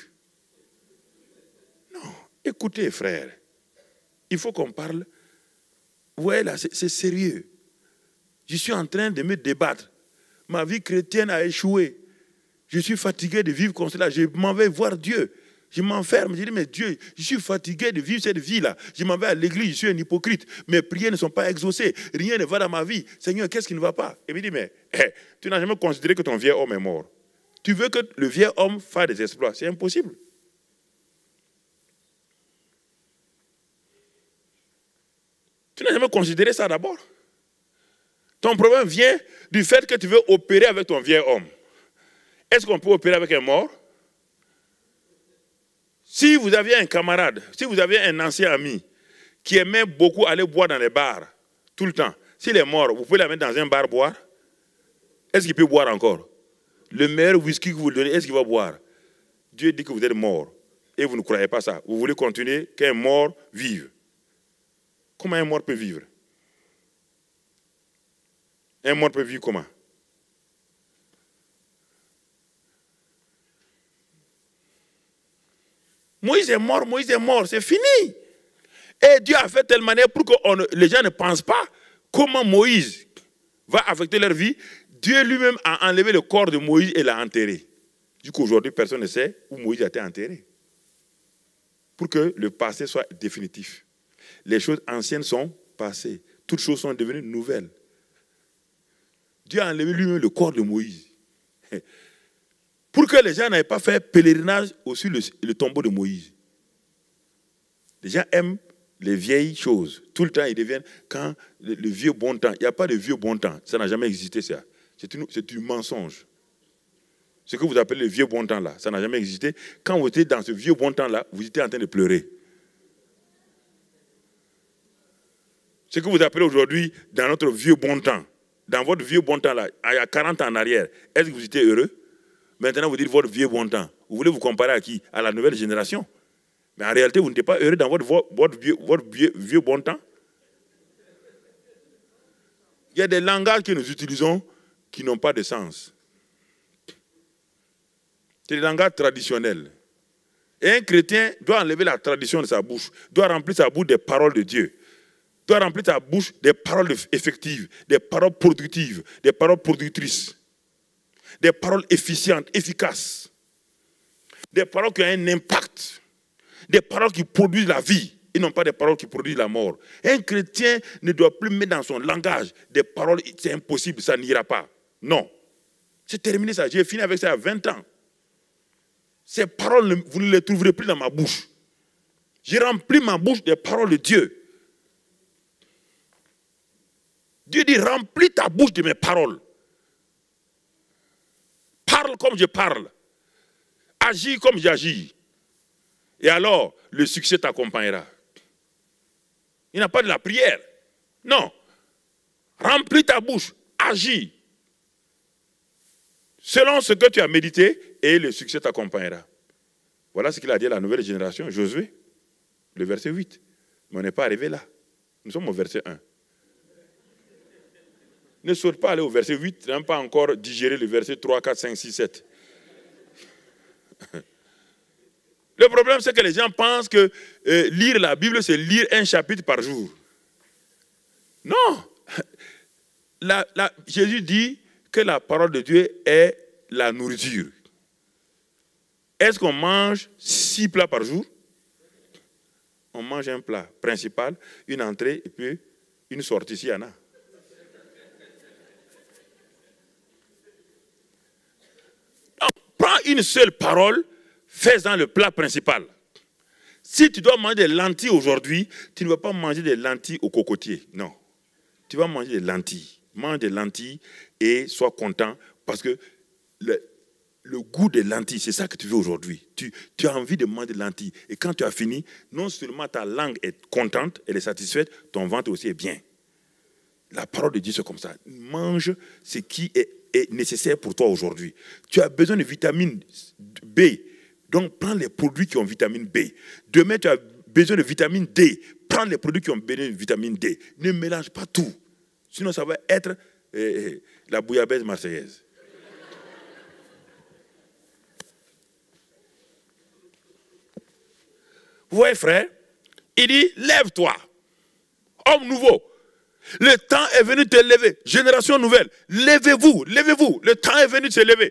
Non, écoutez frère, il faut qu'on parle. Vous voyez là, c'est sérieux. Je suis en train de me débattre. Ma vie chrétienne a échoué. Je suis fatigué de vivre comme cela. Je m'en vais voir Dieu. Je m'enferme. Je dis, mais Dieu, je suis fatigué de vivre cette vie-là. Je m'en vais à l'église, je suis un hypocrite. Mes prières ne sont pas exaucées. Rien ne va dans ma vie. Seigneur, qu'est-ce qui ne va pas? Et il me dit, mais hey, tu n'as jamais considéré que ton vieux homme est mort. Tu veux que le vieux homme fasse des exploits. C'est impossible. Tu n'as jamais considéré ça d'abord. Ton problème vient du fait que tu veux opérer avec ton vieux homme. Est-ce qu'on peut opérer avec un mort? Si vous aviez un camarade, si vous aviez un ancien ami qui aimait beaucoup aller boire dans les bars, tout le temps, s'il est mort, vous pouvez l'amener dans un bar boire? Est-ce qu'il peut boire encore? Le meilleur whisky que vous lui donnez, est-ce qu'il va boire? Dieu dit que vous êtes mort. Et vous ne croyez pas ça. Vous voulez continuer qu'un mort vive. Comment un mort peut vivre? Un mort peut vivre comment? Moïse est mort, Moïse est mort, c'est fini. Et Dieu a fait de telle manière pour que on, les gens ne pensent pas comment Moïse va affecter leur vie. Dieu lui-même a enlevé le corps de Moïse et l'a enterré. Du coup, aujourd'hui, personne ne sait où Moïse a été enterré. Pour que le passé soit définitif. Les choses anciennes sont passées. Toutes choses sont devenues nouvelles. Dieu a enlevé lui-même le corps de Moïse. Pour que les gens n'aient pas fait pèlerinage au-dessus le, le tombeau de Moïse. Les gens aiment les vieilles choses. Tout le temps, ils deviennent, quand le, le vieux bon temps, il n'y a pas de vieux bon temps. Ça n'a jamais existé, ça. C'est un mensonge. Ce que vous appelez le vieux bon temps, là, ça n'a jamais existé. Quand vous étiez dans ce vieux bon temps, là, vous étiez en train de pleurer. Ce que vous appelez aujourd'hui, dans notre vieux bon temps, dans votre vieux bon temps, là, il y a quarante ans en arrière, est-ce que vous étiez heureux? Maintenant, vous dites votre vieux bon temps. Vous voulez vous comparer à qui? À la nouvelle génération. Mais en réalité, vous n'êtes pas heureux dans votre, votre, vieux, votre vieux, vieux bon temps. Il y a des langages que nous utilisons qui n'ont pas de sens. C'est des langages traditionnels. Et un chrétien doit enlever la tradition de sa bouche, doit remplir sa bouche des paroles de Dieu, doit remplir sa bouche des paroles effectives, des paroles productives, des paroles productrices, des paroles efficientes, efficaces, des paroles qui ont un impact, des paroles qui produisent la vie et non pas des paroles qui produisent la mort. Un chrétien ne doit plus mettre dans son langage des paroles, c'est impossible, ça n'ira pas. Non. C'est terminé ça, j'ai fini avec ça à vingt ans. Ces paroles, vous ne les trouverez plus dans ma bouche. J'ai rempli ma bouche des paroles de Dieu. Dieu dit, remplis ta bouche de mes paroles. Parle comme je parle. Agis comme j'agis. Et alors, le succès t'accompagnera. Il n'y a pas de la prière. Non. Remplis ta bouche. Agis. Selon ce que tu as médité, et le succès t'accompagnera. Voilà ce qu'il a dit à la nouvelle génération, Josué, le verset huit. Mais on n'est pas arrivé là. Nous sommes au verset un. Ne saute pas aller au verset huit, tu n'as pas encore digéré le verset trois, quatre, cinq, six, sept. Le problème, c'est que les gens pensent que euh, lire la Bible, c'est lire un chapitre par jour. Non. La, la, Jésus dit que la parole de Dieu est la nourriture. Est-ce qu'on mange six plats par jour? On mange un plat principal, une entrée et puis une sortie s'il y en a. Donc, prends une seule parole, fais-en le plat principal. Si tu dois manger des lentilles aujourd'hui, tu ne vas pas manger des lentilles au cocotier. Non. Tu vas manger des lentilles. Mange des lentilles et sois content parce que le, le goût des lentilles, c'est ça que tu veux aujourd'hui. Tu, tu as envie de manger des lentilles. Et quand tu as fini, non seulement ta langue est contente, elle est satisfaite, ton ventre aussi est bien. La parole de Dieu, c'est comme ça. Mange ce qui est, est nécessaire pour toi aujourd'hui. Tu as besoin de vitamine B. Donc, prends les produits qui ont vitamine B. Demain, tu as besoin de vitamine D. Prends les produits qui ont besoin de vitamine D. Ne mélange pas tout. Sinon, ça va être euh, la bouillabaisse marseillaise. Vous voyez, frère, il dit, lève-toi, homme nouveau. Le temps est venu de te lever. Génération nouvelle, levez-vous, levez-vous. Le temps est venu de se lever.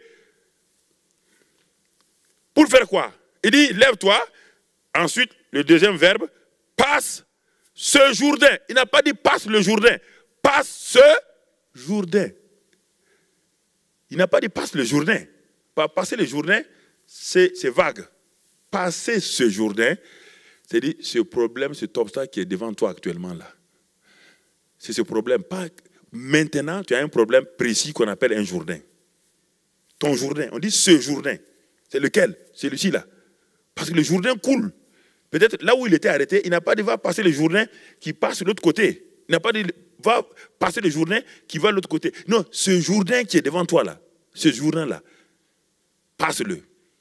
Pour faire quoi? Il dit, lève-toi. Ensuite, le deuxième verbe, passe ce Jourdain. Il n'a pas dit passe le Jourdain. Passe ce Jourdain. Il n'a pas dit passe le Jourdain. Passer le Jourdain, c'est vague. Passer ce Jourdain, c'est-à-dire ce problème, cet obstacle qui est devant toi actuellement là. C'est ce problème. Pas... Maintenant, tu as un problème précis qu'on appelle un Jourdain. Ton Jourdain, on dit ce Jourdain. C'est lequel? Celui-ci là. Parce que le Jourdain coule. Peut-être là où il était arrêté, il n'a pas dit va passer le Jourdain qui passe de l'autre côté. Il n'a pas dit va passer le Jourdain qui va de l'autre côté. Non, ce Jourdain qui est devant toi là, ce Jourdain là, passe-le.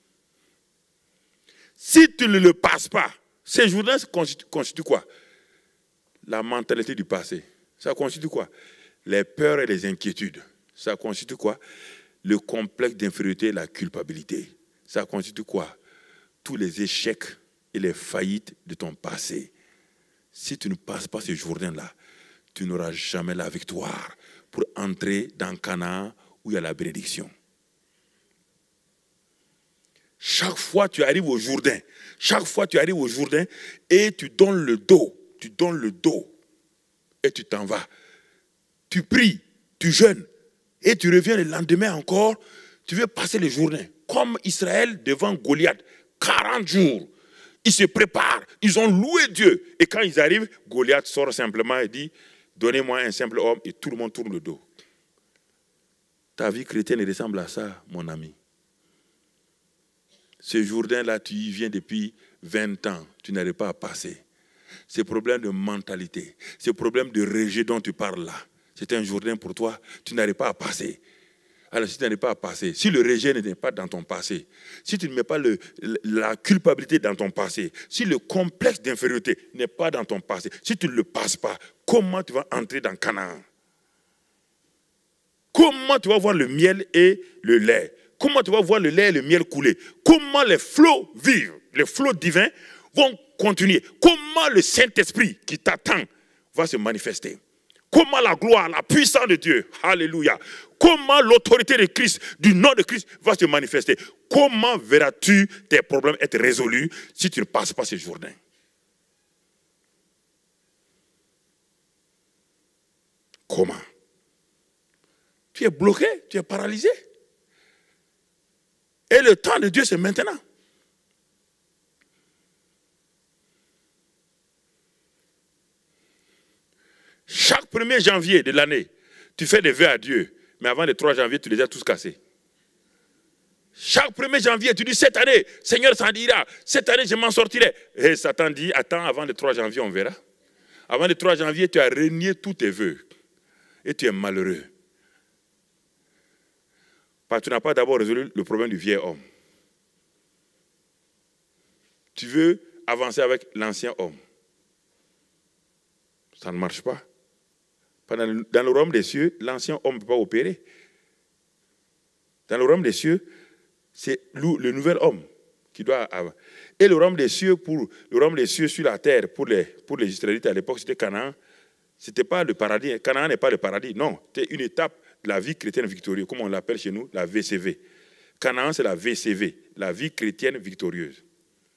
Si tu ne le passes pas, ce Jourdain constitue, constitue quoi? La mentalité du passé. Ça constitue quoi? Les peurs et les inquiétudes. Ça constitue quoi? Le complexe d'infériorité et la culpabilité. Ça constitue quoi? Tous les échecs et les faillites de ton passé. Si tu ne passes pas ce Jourdain-là, tu n'auras jamais la victoire pour entrer dans Canaan où il y a la bénédiction. Chaque fois tu arrives au Jourdain, chaque fois tu arrives au Jourdain et tu donnes le dos, tu donnes le dos et tu t'en vas. Tu pries, tu jeûnes et tu reviens le lendemain encore, tu veux passer le Jourdain. Comme Israël devant Goliath, quarante jours. Ils se préparent, ils ont loué Dieu. Et quand ils arrivent, Goliath sort simplement et dit, donnez-moi un simple homme, et tout le monde tourne le dos. Ta vie chrétienne ressemble à ça, mon ami. Ce Jourdain-là, tu y viens depuis vingt ans, tu n'arrives pas à passer. Ce problème de mentalité, ce problème de rejet dont tu parles là, c'est un Jourdain pour toi, tu n'arrives pas à passer. Alors si tu n'arrives pas à passer, si le rejet n'est pas dans ton passé, si tu ne mets pas le, la culpabilité dans ton passé, si le complexe d'infériorité n'est pas dans ton passé, si tu ne le passes pas, comment tu vas entrer dans Canaan? Comment tu vas voir le miel et le lait? Comment tu vas voir le lait et le miel couler? Comment les flots vivent, les flots divins vont continuer? Comment le Saint-Esprit qui t'attend va se manifester? Comment la gloire, la puissance de Dieu, alléluia, comment l'autorité de Christ, du nom de Christ va se manifester? Comment verras-tu tes problèmes être résolus si tu ne passes pas ce Jourdain? Comment? Tu es bloqué, tu es paralysé. Et le temps de Dieu, c'est maintenant. Chaque premier janvier de l'année, tu fais des vœux à Dieu. Mais avant le trois janvier, tu les as tous cassés. Chaque premier janvier, tu dis, cette année, Seigneur s'en dira. Cette année, je m'en sortirai. Et Satan dit, attends, avant le trois janvier, on verra. Avant le trois janvier, tu as renié tous tes vœux. Et tu es malheureux. Parce que tu n'as pas d'abord résolu le problème du vieil homme. Tu veux avancer avec l'ancien homme. Ça ne marche pas. Dans le royaume des cieux, l'ancien homme ne peut pas opérer. Dans le royaume des cieux, c'est le nouvel homme qui doit avoir. Et le royaume des cieux, pour le royaume des cieux sur la terre, pour les, pour les Israélites à l'époque, c'était Canaan. Ce n'était pas le paradis. Canaan n'est pas le paradis. Non, c'était une étape de la vie chrétienne victorieuse, comme on l'appelle chez nous, la V C V. Canaan, c'est la V C V, la vie chrétienne victorieuse.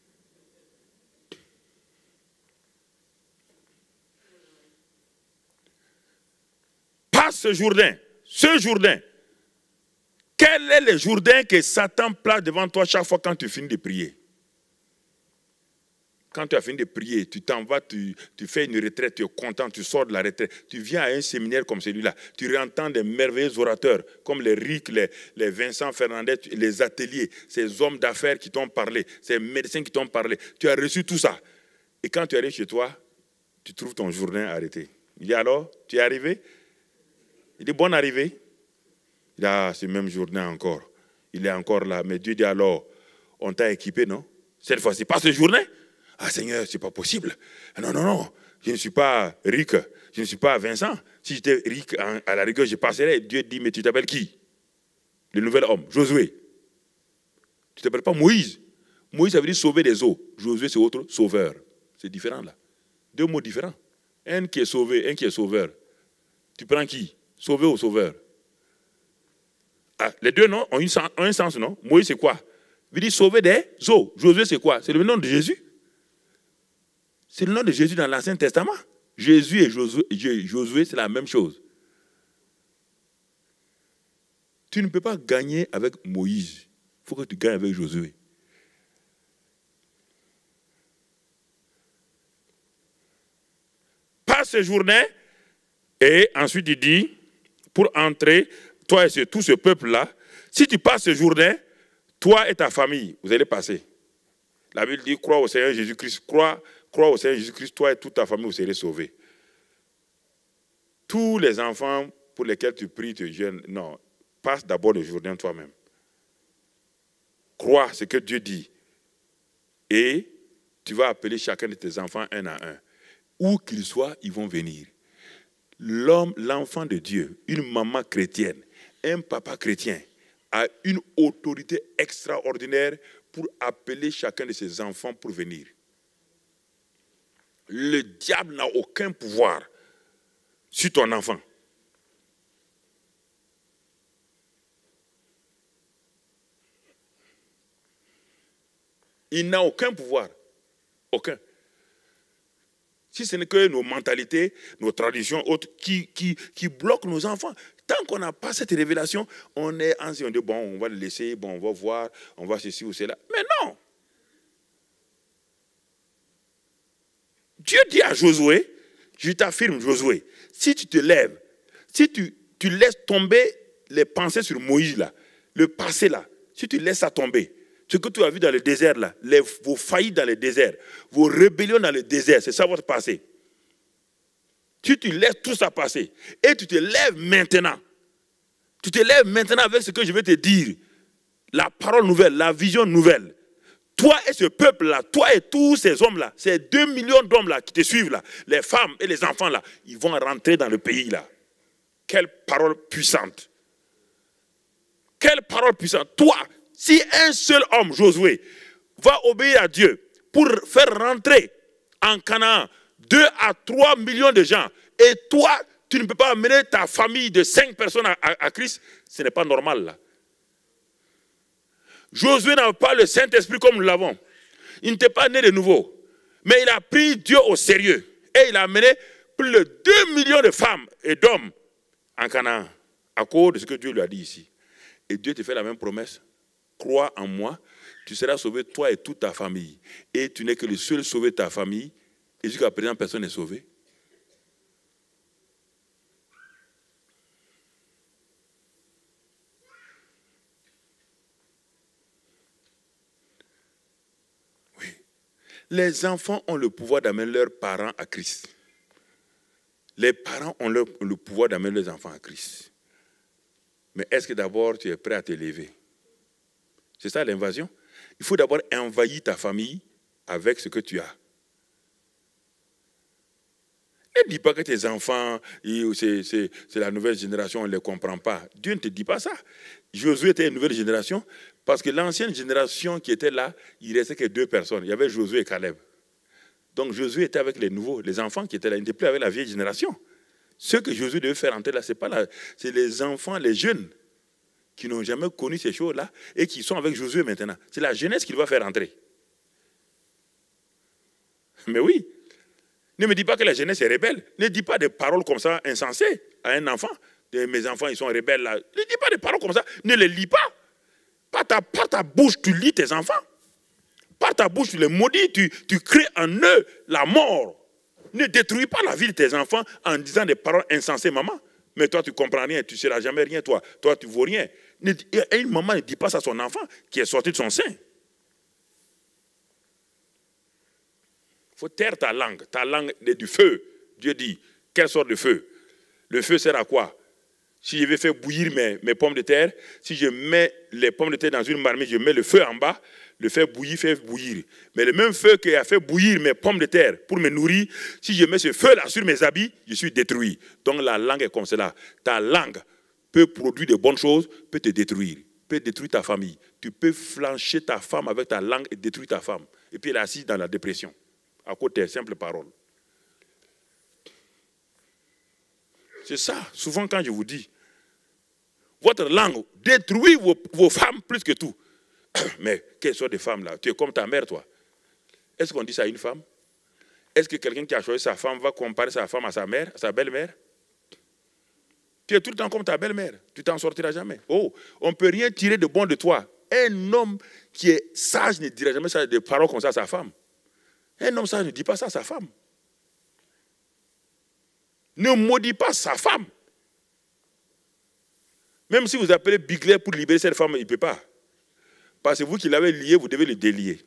Ce Jourdain, ce Jourdain, quel est le Jourdain que Satan place devant toi chaque fois quand tu finis de prier? Quand tu as fini de prier, tu t'en vas, tu, tu fais une retraite, tu es content, tu sors de la retraite, tu viens à un séminaire comme celui-là, tu réentends des merveilleux orateurs comme les Rick, les, les Vincent Fernandez, les ateliers, ces hommes d'affaires qui t'ont parlé, ces médecins qui t'ont parlé, tu as reçu tout ça. Et quand tu arrives chez toi, tu trouves ton Jourdain arrêté. Il dit alors, tu es arrivé? Il dit, bonne arrivée. Il dit, ah, ce même Jourdain encore. Il est encore là. Mais Dieu dit alors, on t'a équipé, non? Cette fois-ci, pas ce Jourdain? Ah, Seigneur, ce n'est pas possible. Non, non, non. Je ne suis pas Rick. Je ne suis pas Vincent. Si j'étais Rick, à la rigueur, je passerais. Dieu dit, mais tu t'appelles qui? Le nouvel homme, Josué. Tu ne t'appelles pas Moïse. Moïse, ça veut dire sauver des eaux. Josué, c'est autre, sauveur. C'est différent, là. Deux mots différents. Un qui est sauvé, un qui est sauveur. Tu prends qui? Sauver ou sauveur? Ah, les deux noms ont, une, ont un sens, non? Moïse, c'est quoi? Il veut dire sauver des eaux. Josué, c'est quoi? C'est le nom de Jésus. C'est le nom de Jésus dans l'Ancien Testament. Jésus et Josué, Josué c'est la même chose. Tu ne peux pas gagner avec Moïse. Il faut que tu gagnes avec Josué. Passe ce Jourdain et ensuite il dit, pour entrer, toi et tout ce peuple-là, si tu passes ce Jourdain, toi et ta famille, vous allez passer. La Bible dit, crois au Seigneur Jésus-Christ, crois, crois au Seigneur Jésus-Christ, toi et toute ta famille, vous serez sauvés. Tous les enfants pour lesquels tu pries, tu jeûnes, non, passe d'abord le Jourdain toi-même. Crois ce que Dieu dit. Et tu vas appeler chacun de tes enfants un à un. Où qu'ils soient, ils vont venir. L'homme, l'enfant de Dieu, une maman chrétienne, un papa chrétien, a une autorité extraordinaire pour appeler chacun de ses enfants pour venir. Le diable n'a aucun pouvoir sur ton enfant. Il n'a aucun pouvoir. Aucun. Si ce n'est que nos mentalités, nos traditions autres qui, qui, qui bloquent nos enfants. Tant qu'on n'a pas cette révélation, on est ancien, on dit, bon, on va le laisser, bon, on va voir, on va ceci ou cela. Mais non! Dieu dit à Josué, je t'affirme Josué, si tu te lèves, si tu, tu laisses tomber les pensées sur Moïse là, le passé là, si tu laisses ça tomber, ce que tu as vu dans le désert là, les, vos faillites dans le désert, vos rébellions dans le désert, c'est ça votre passé. Si tu laisses tout ça passer et tu te lèves maintenant, tu te lèves maintenant avec ce que je vais te dire, la parole nouvelle, la vision nouvelle. Toi et ce peuple-là, toi et tous ces hommes-là, ces deux millions d'hommes-là qui te suivent là, les femmes et les enfants-là, ils vont rentrer dans le pays-là. Quelle parole puissante. Quelle parole puissante. Toi, si un seul homme, Josué, va obéir à Dieu pour faire rentrer en Canaan deux à trois millions de gens, et toi, tu ne peux pas amener ta famille de cinq personnes à, à, à Christ, ce n'est pas normal là. Josué n'a pas le Saint-Esprit comme nous l'avons. Il n'était pas né de nouveau. Mais il a pris Dieu au sérieux. Et il a amené plus de deux millions de femmes et d'hommes en Canaan, à cause de ce que Dieu lui a dit ici. Et Dieu te fait la même promesse. Crois en moi, tu seras sauvé, toi et toute ta famille. Et tu n'es que le seul sauvé de ta famille. Et jusqu'à présent, personne n'est sauvé. Oui. Les enfants ont le pouvoir d'amener leurs parents à Christ. Les parents ont le, le pouvoir d'amener leurs enfants à Christ. Mais est-ce que d'abord tu es prêt à te lever? C'est ça l'invasion. Il faut d'abord envahir ta famille avec ce que tu as. Ne dis pas que tes enfants, c'est la nouvelle génération, on ne les comprend pas. Dieu ne te dit pas ça. Josué était une nouvelle génération parce que l'ancienne génération qui était là, il ne restait que deux personnes. Il y avait Josué et Caleb. Donc Josué était avec les nouveaux, les enfants qui étaient là. Il n'était plus avec la vieille génération. Ce que Josué devait faire entrer là, ce n'est pas là. C'est les enfants, les jeunes qui n'ont jamais connu ces choses-là et qui sont avec Josué maintenant. C'est la jeunesse qu'il va faire entrer. Mais oui. Ne me dis pas que la jeunesse est rebelle. Ne dis pas des paroles comme ça insensées à un enfant. Mes enfants, ils sont rebelles là. Ne dis pas des paroles comme ça. Ne les lis pas. Par ta, par ta bouche, tu lis tes enfants. Par ta bouche, tu les maudis. Tu, tu crées en eux la mort. Ne détruis pas la vie de tes enfants en disant des paroles insensées, maman. Mais toi, tu ne comprends rien. Tu ne seras jamais rien, toi. Toi, tu ne vaux rien. Et une maman ne dit pas ça à son enfant qui est sorti de son sein. Il faut taire ta langue. Ta langue est du feu. Dieu dit, quelle sorte de feu? Le feu sert à quoi? Si je vais faire bouillir mes, mes pommes de terre, si je mets les pommes de terre dans une marmite, je mets le feu en bas, le fait bouillir, fait bouillir. Mais le même feu qui a fait bouillir mes pommes de terre pour me nourrir, si je mets ce feu-là sur mes habits, je suis détruit. Donc la langue est comme cela. Ta langue peut produire de bonnes choses, peut te détruire, peut détruire ta famille. Tu peux flancher ta femme avec ta langue et détruire ta femme. Et puis elle est assise dans la dépression. À côté de simples paroles. C'est ça, souvent quand je vous dis, votre langue détruit vos, vos femmes plus que tout. Mais quelle sorte de femme là? Tu es comme ta mère, toi. Est-ce qu'on dit ça à une femme? Est-ce que quelqu'un qui a choisi sa femme va comparer sa femme à sa mère, à sa belle-mère? Tu es tout le temps comme ta belle-mère. Tu t'en sortiras jamais. Oh, on ne peut rien tirer de bon de toi. Un homme qui est sage ne dira jamais ça, des paroles comme ça à sa femme. Un homme sage ne dit pas ça à sa femme. Ne maudit pas sa femme. Même si vous appelez Bigler pour libérer cette femme, il ne peut pas. Parce que vous qui l'avez lié, vous devez le délier.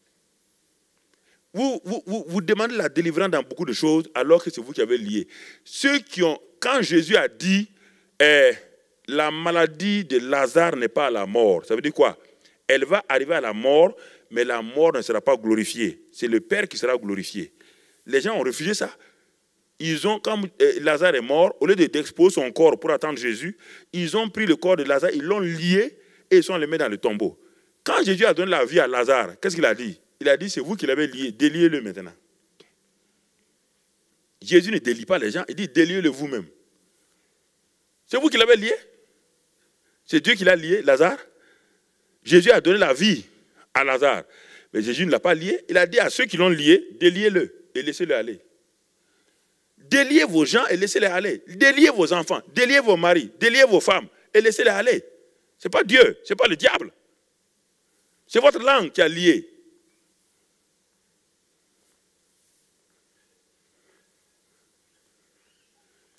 Vous, vous, vous, vous demandez la délivrance dans beaucoup de choses alors que c'est vous qui avez lié. Ceux qui ont, quand Jésus a dit eh, la maladie de Lazare n'est pas à la mort, ça veut dire quoi? Elle va arriver à la mort, mais la mort ne sera pas glorifiée. C'est le Père qui sera glorifié. Les gens ont refusé ça. Ils ont, quand Lazare est mort, au lieu d'exposer son corps pour attendre Jésus, ils ont pris le corps de Lazare, ils l'ont lié et ils sont les mis dans le tombeau. Quand Jésus a donné la vie à Lazare, qu'est-ce qu'il a dit? Il a dit, c'est vous qui l'avez lié, déliez-le maintenant. Jésus ne délie pas les gens, il dit, déliez-le vous-même. C'est vous qui l'avez lié? C'est Dieu qui l'a lié, Lazare? Jésus a donné la vie à Lazare. Mais Jésus ne l'a pas lié. Il a dit à ceux qui l'ont lié, déliez-le et laissez-le aller. Déliez vos gens et laissez-les aller. Déliez vos enfants, déliez vos maris, déliez vos femmes et laissez-les aller. Ce n'est pas Dieu, ce n'est pas le diable. C'est votre langue qui a lié.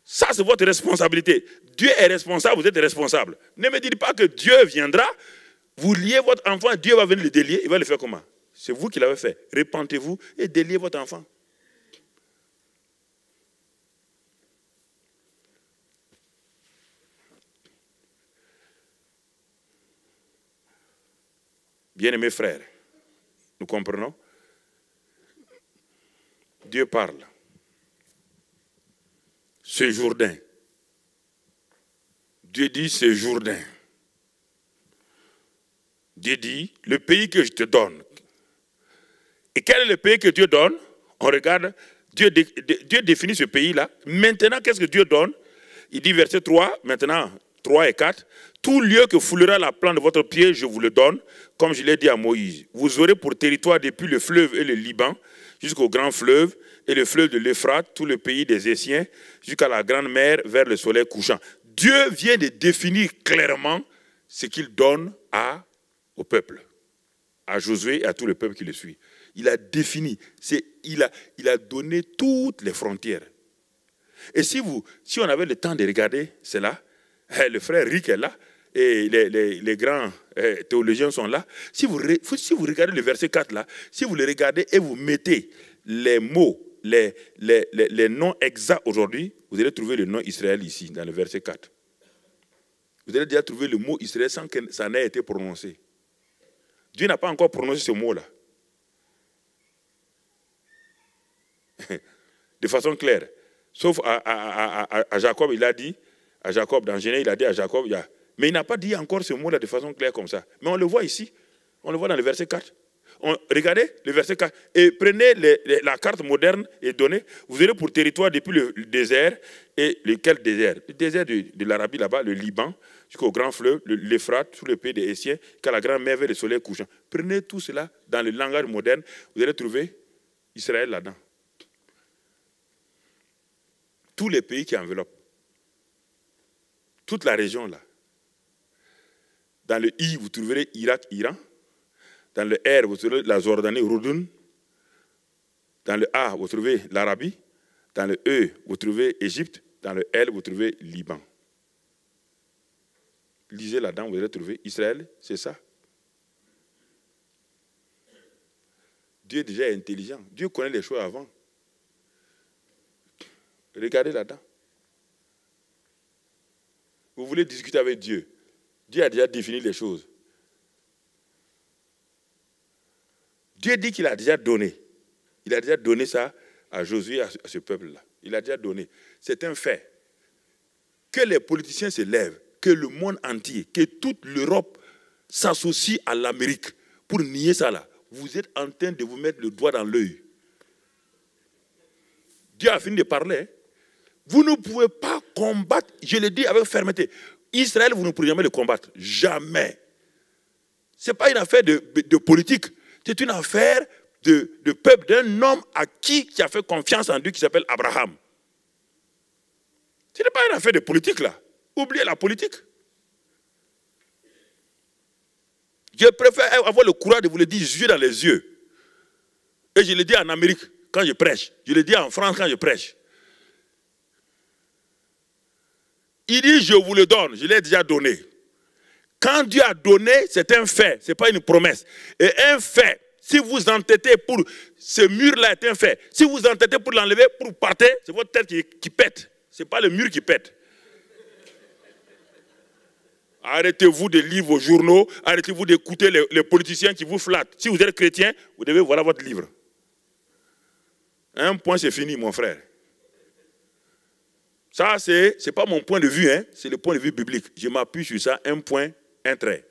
Ça, c'est votre responsabilité. Dieu est responsable, vous êtes responsable. Ne me dites pas que Dieu viendra, vous liez votre enfant, Dieu va venir le délier, il va le faire comment? C'est vous qui l'avez fait. Repentez-vous et déliez votre enfant. Bien-aimés frères, nous comprenons? Dieu parle. Ce Jourdain. Dieu dit ce Jourdain. Dieu dit le pays que je te donne. Et quel est le pays que Dieu donne? On regarde, Dieu, Dieu définit ce pays-là. Maintenant, qu'est-ce que Dieu donne? Il dit verset trois, maintenant trois et quatre. Tout lieu que foulera la plante de votre pied, je vous le donne, comme je l'ai dit à Moïse. Vous aurez pour territoire depuis le fleuve et le Liban, jusqu'au grand fleuve, et le fleuve de l'Euphrate, tout le pays des Essiens, jusqu'à la grande mer, vers le soleil couchant. Dieu vient de définir clairement ce qu'il donne à, au peuple, à Josué et à tout le peuple qui le suit. Il a défini, il a, il a donné toutes les frontières. Et si, vous, si on avait le temps de regarder cela, le frère Rick est là, et les, les, les grands eh, théologiens sont là. Si vous, si vous regardez le verset quatre là, si vous le regardez et vous mettez les mots, les, les, les, les noms exacts aujourd'hui, vous allez trouver le nom Israël ici, dans le verset quatre. Vous allez déjà trouver le mot Israël sans que ça n'ait été prononcé. Dieu n'a pas encore prononcé ce mot-là. De façon claire. Sauf à, à, à, à Jacob, il a dit, à Jacob, dans Genèse, il a dit à Jacob, il y a, mais il n'a pas dit encore ce mot-là de façon claire comme ça. Mais on le voit ici, on le voit dans le verset quatre. On, regardez le verset quatre. Et prenez les, les, la carte moderne et donnez, vous aurez pour territoire depuis le, le désert, et lequel désert? Le désert de, de l'Arabie là-bas, le Liban, jusqu'au grand fleuve, l'Euphrate, tout le pays des Essiens, qu'à la grande mer vers le soleil couchant. Prenez tout cela dans le langage moderne, vous allez trouver Israël là-dedans. Tous les pays qui enveloppent. Toute la région là. Dans le I, vous trouverez Irak, Iran. Dans le R, vous trouvez la Jordanie, Roudoun. Dans le A, vous trouvez l'Arabie. Dans le E, vous trouvez Égypte. Dans le L, vous trouvez Liban. Lisez là-dedans, vous allez trouver Israël, c'est ça. Dieu déjà est intelligent. Dieu connaît les choses avant. Regardez là-dedans. Vous voulez discuter avec Dieu. Dieu a déjà défini les choses. Dieu dit qu'il a déjà donné. Il a déjà donné ça à Josué, à ce peuple-là. Il a déjà donné. C'est un fait. Que les politiciens se lèvent, que le monde entier, que toute l'Europe s'associe à l'Amérique pour nier ça là. Vous êtes en train de vous mettre le doigt dans l'œil. Dieu a fini de parler. Hein? Vous ne pouvez pas combattre, je le dis avec fermeté. Israël, vous ne pourrez jamais le combattre. Jamais. Ce n'est pas une affaire de, de politique. C'est une affaire de, de peuple, d'un homme à qui, qui a fait confiance en Dieu, qui s'appelle Abraham. Ce n'est pas une affaire de politique, là. Oubliez la politique. Je préfère avoir le courage de vous le dire yeux dans les yeux. Et je le dis en Amérique quand je prêche. Je le dis en France quand je prêche. Il dit, je vous le donne. Je l'ai déjà donné. Quand Dieu a donné, c'est un fait. Ce n'est pas une promesse. Et un fait, si vous entêtez pour... Ce mur-là est un fait. Si vous entêtez pour l'enlever, pour partir, c'est votre tête qui, qui pète. Ce n'est pas le mur qui pète. Arrêtez-vous de lire vos journaux. Arrêtez-vous d'écouter les, les politiciens qui vous flattent. Si vous êtes chrétien, vous devez voir votre livre. Un point, c'est fini, mon frère. Ça, ce n'est pas mon point de vue, hein, c'est le point de vue biblique. Je m'appuie sur ça, un point, un trait.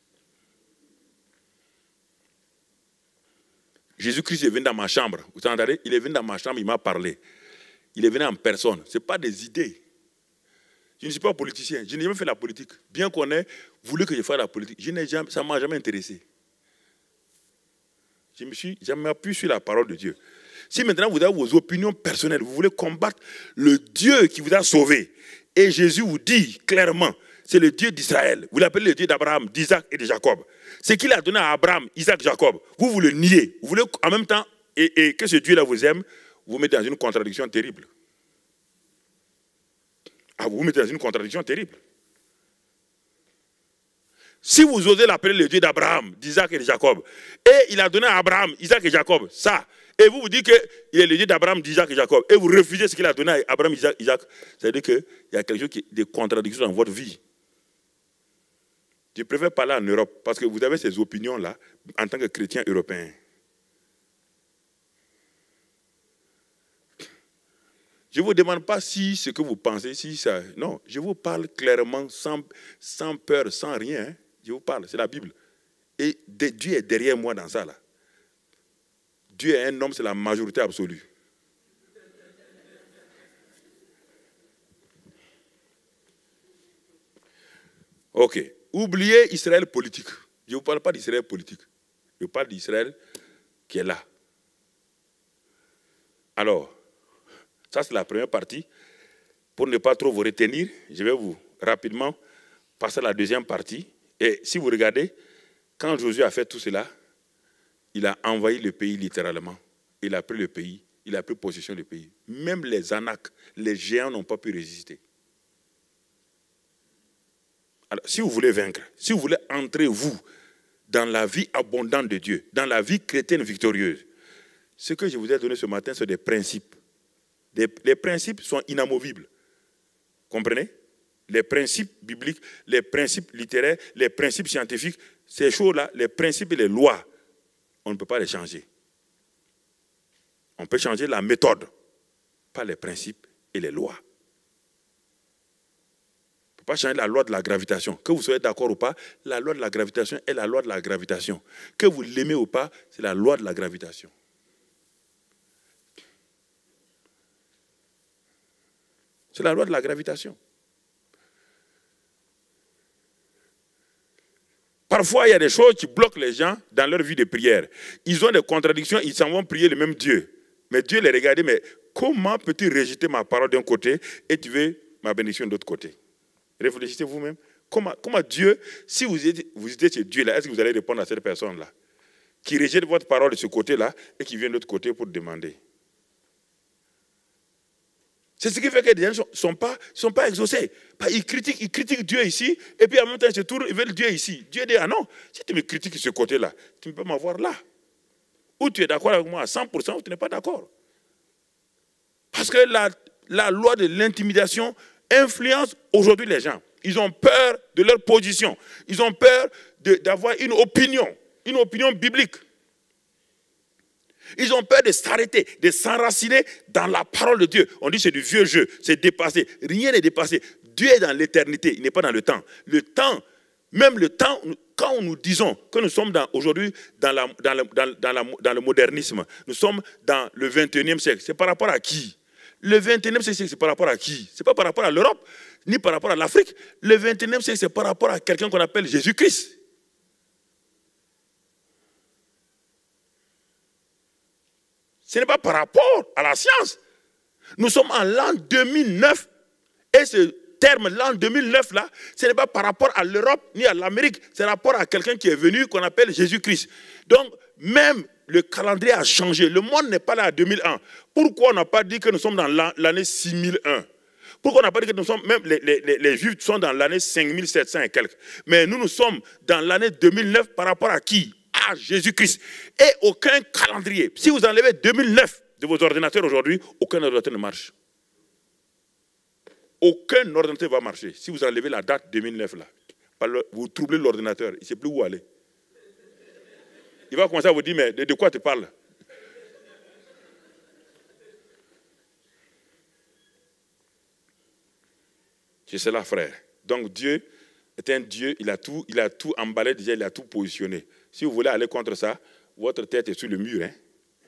Jésus-Christ est venu dans ma chambre. Vous entendez? Il est venu dans ma chambre, il m'a parlé. Il est venu en personne. Ce n'est pas des idées. Je ne suis pas politicien. Je n'ai jamais fait la politique. Bien qu'on ait voulu que je fasse la politique, je n'ai jamais, ça ne m'a jamais intéressé. Je me suis jamais appuyé sur la parole de Dieu. Si maintenant vous avez vos opinions personnelles, vous voulez combattre le Dieu qui vous a sauvé, et Jésus vous dit clairement, c'est le Dieu d'Israël, vous l'appelez le Dieu d'Abraham, d'Isaac et de Jacob. Ce qu'il a donné à Abraham, Isaac, Jacob, vous, vous le niez. Vous voulez en même temps, et, et que ce Dieu-là vous aime, vous mettez dans une contradiction terrible. Ah, vous vous mettez dans une contradiction terrible. Si vous osez l'appeler le Dieu d'Abraham, d'Isaac et de Jacob, et il a donné à Abraham, Isaac et Jacob, ça, et vous vous dites qu'il est le Dieu d'Abraham, d'Isaac et Jacob, et vous refusez ce qu'il a donné à Abraham, Isaac, Isaac, ça veut dire qu'il y a quelque chose qui des contradictions dans votre vie. Je préfère parler en Europe, parce que vous avez ces opinions-là en tant que chrétien européen. Je ne vous demande pas si ce que vous pensez, si ça... Non, je vous parle clairement, sans, sans peur, sans rien. Hein. Je vous parle, c'est la Bible. Et de, Dieu est derrière moi dans ça, là. Dieu est un homme, c'est la majorité absolue. Ok. Oubliez Israël politique. Je ne vous parle pas d'Israël politique. Je parle d'Israël qui est là. Alors, ça c'est la première partie. Pour ne pas trop vous retenir, je vais vous rapidement passer à la deuxième partie. Et si vous regardez, quand Josué a fait tout cela, il a envahi le pays littéralement. Il a pris le pays, il a pris possession du pays. Même les Anaks, les géants n'ont pas pu résister. Alors, si vous voulez vaincre, si vous voulez entrer, vous, dans la vie abondante de Dieu, dans la vie chrétienne victorieuse, ce que je vous ai donné ce matin, c'est des principes. Des, les principes sont inamovibles. Comprenez? Les principes bibliques, les principes littéraires, les principes scientifiques, ces choses-là, les principes et les lois, on ne peut pas les changer. On peut changer la méthode, pas les principes et les lois. On ne peut pas changer la loi de la gravitation. Que vous soyez d'accord ou pas, la loi de la gravitation est la loi de la gravitation. Que vous l'aimez ou pas, c'est la loi de la gravitation. C'est la loi de la gravitation. Parfois, il y a des choses qui bloquent les gens dans leur vie de prière. Ils ont des contradictions, ils s'en vont prier le même Dieu. Mais Dieu les regarde, mais comment peux-tu rejeter ma parole d'un côté et tu veux ma bénédiction de l'autre côté? Réfléchissez vous-même. Comment, comment Dieu, si vous étiez, vous étiez chez Dieu, là, est-ce que vous allez répondre à cette personne-là qui rejette votre parole de ce côté-là et qui vient de l'autre côté pour demander? C'est ce qui fait que les gens ne sont pas, sont pas exaucés. Ils critiquent, ils critiquent Dieu ici, et puis en même temps, ils se tournent, ils veulent Dieu ici. Dieu dit, ah non, si tu me critiques de ce côté-là, tu ne peux m'avoir là. Ou tu es d'accord avec moi à cent pour cent, ou tu n'es pas d'accord. Parce que la, la loi de l'intimidation influence aujourd'hui les gens. Ils ont peur de leur position. Ils ont peur d'avoir une opinion, une opinion biblique. Ils ont peur de s'arrêter, de s'enraciner dans la parole de Dieu. On dit que c'est du vieux jeu, c'est dépassé. Rien n'est dépassé. Dieu est dans l'éternité, il n'est pas dans le temps. Le temps, même le temps, quand nous disons que nous sommes aujourd'hui dans, dans, dans, dans, la, dans le modernisme, nous sommes dans le vingt et unième siècle, c'est par rapport à qui? Le vingt et unième siècle, c'est par rapport à qui? Ce n'est pas par rapport à l'Europe, ni par rapport à l'Afrique. Le vingt et unième siècle, c'est par rapport à quelqu'un qu'on appelle Jésus-Christ. Ce n'est pas par rapport à la science. Nous sommes en l'an deux mille neuf et ce terme l'an deux mille neuf là, ce n'est pas par rapport à l'Europe ni à l'Amérique, c'est par rapport à quelqu'un qui est venu qu'on appelle Jésus-Christ. Donc même le calendrier a changé, le monde n'est pas là à deux mille un. Pourquoi on n'a pas dit que nous sommes dans l'année six mille un? Pourquoi on n'a pas dit que nous sommes, même les, les, les, les Juifs sont dans l'année cinq mille sept cents et quelques. Mais nous, nous sommes dans l'année deux mille neuf par rapport à qui? À Jésus-Christ. Et aucun calendrier. Si vous enlevez deux mille neuf de vos ordinateurs aujourd'hui, aucun ordinateur ne marche. Aucun ordinateur va marcher. Si vous enlevez la date deux mille neuf là, vous troublez l'ordinateur, il ne sait plus où aller. Il va commencer à vous dire, mais de, de quoi tu parles? C'est cela, frère. Donc Dieu est un Dieu, il a tout, il a tout emballé déjà, il a tout positionné. Si vous voulez aller contre ça, votre tête est sur le mur. Hein?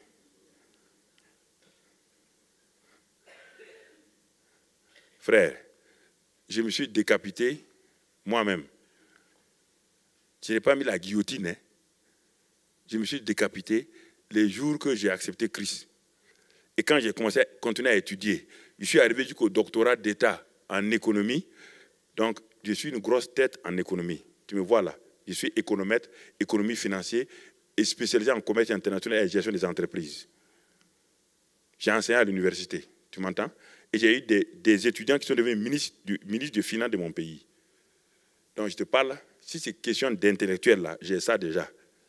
Frère, je me suis décapité moi-même. Je n'ai pas mis la guillotine. Hein? Je me suis décapité les jours que j'ai accepté Christ. Et quand j'ai commencé à continuer à étudier, je suis arrivé jusqu'au doctorat d'État en économie. Donc, je suis une grosse tête en économie. Tu me vois là. Je suis économètre, économie financière et spécialisé en commerce international et gestion des entreprises. J'ai enseigné à l'université. Tu m'entends? Et j'ai eu des, des étudiants qui sont devenus ministres du, ministres de Finances de mon pays. Donc je te parle, si c'est question d'intellectuel, là, j'ai ça déjà.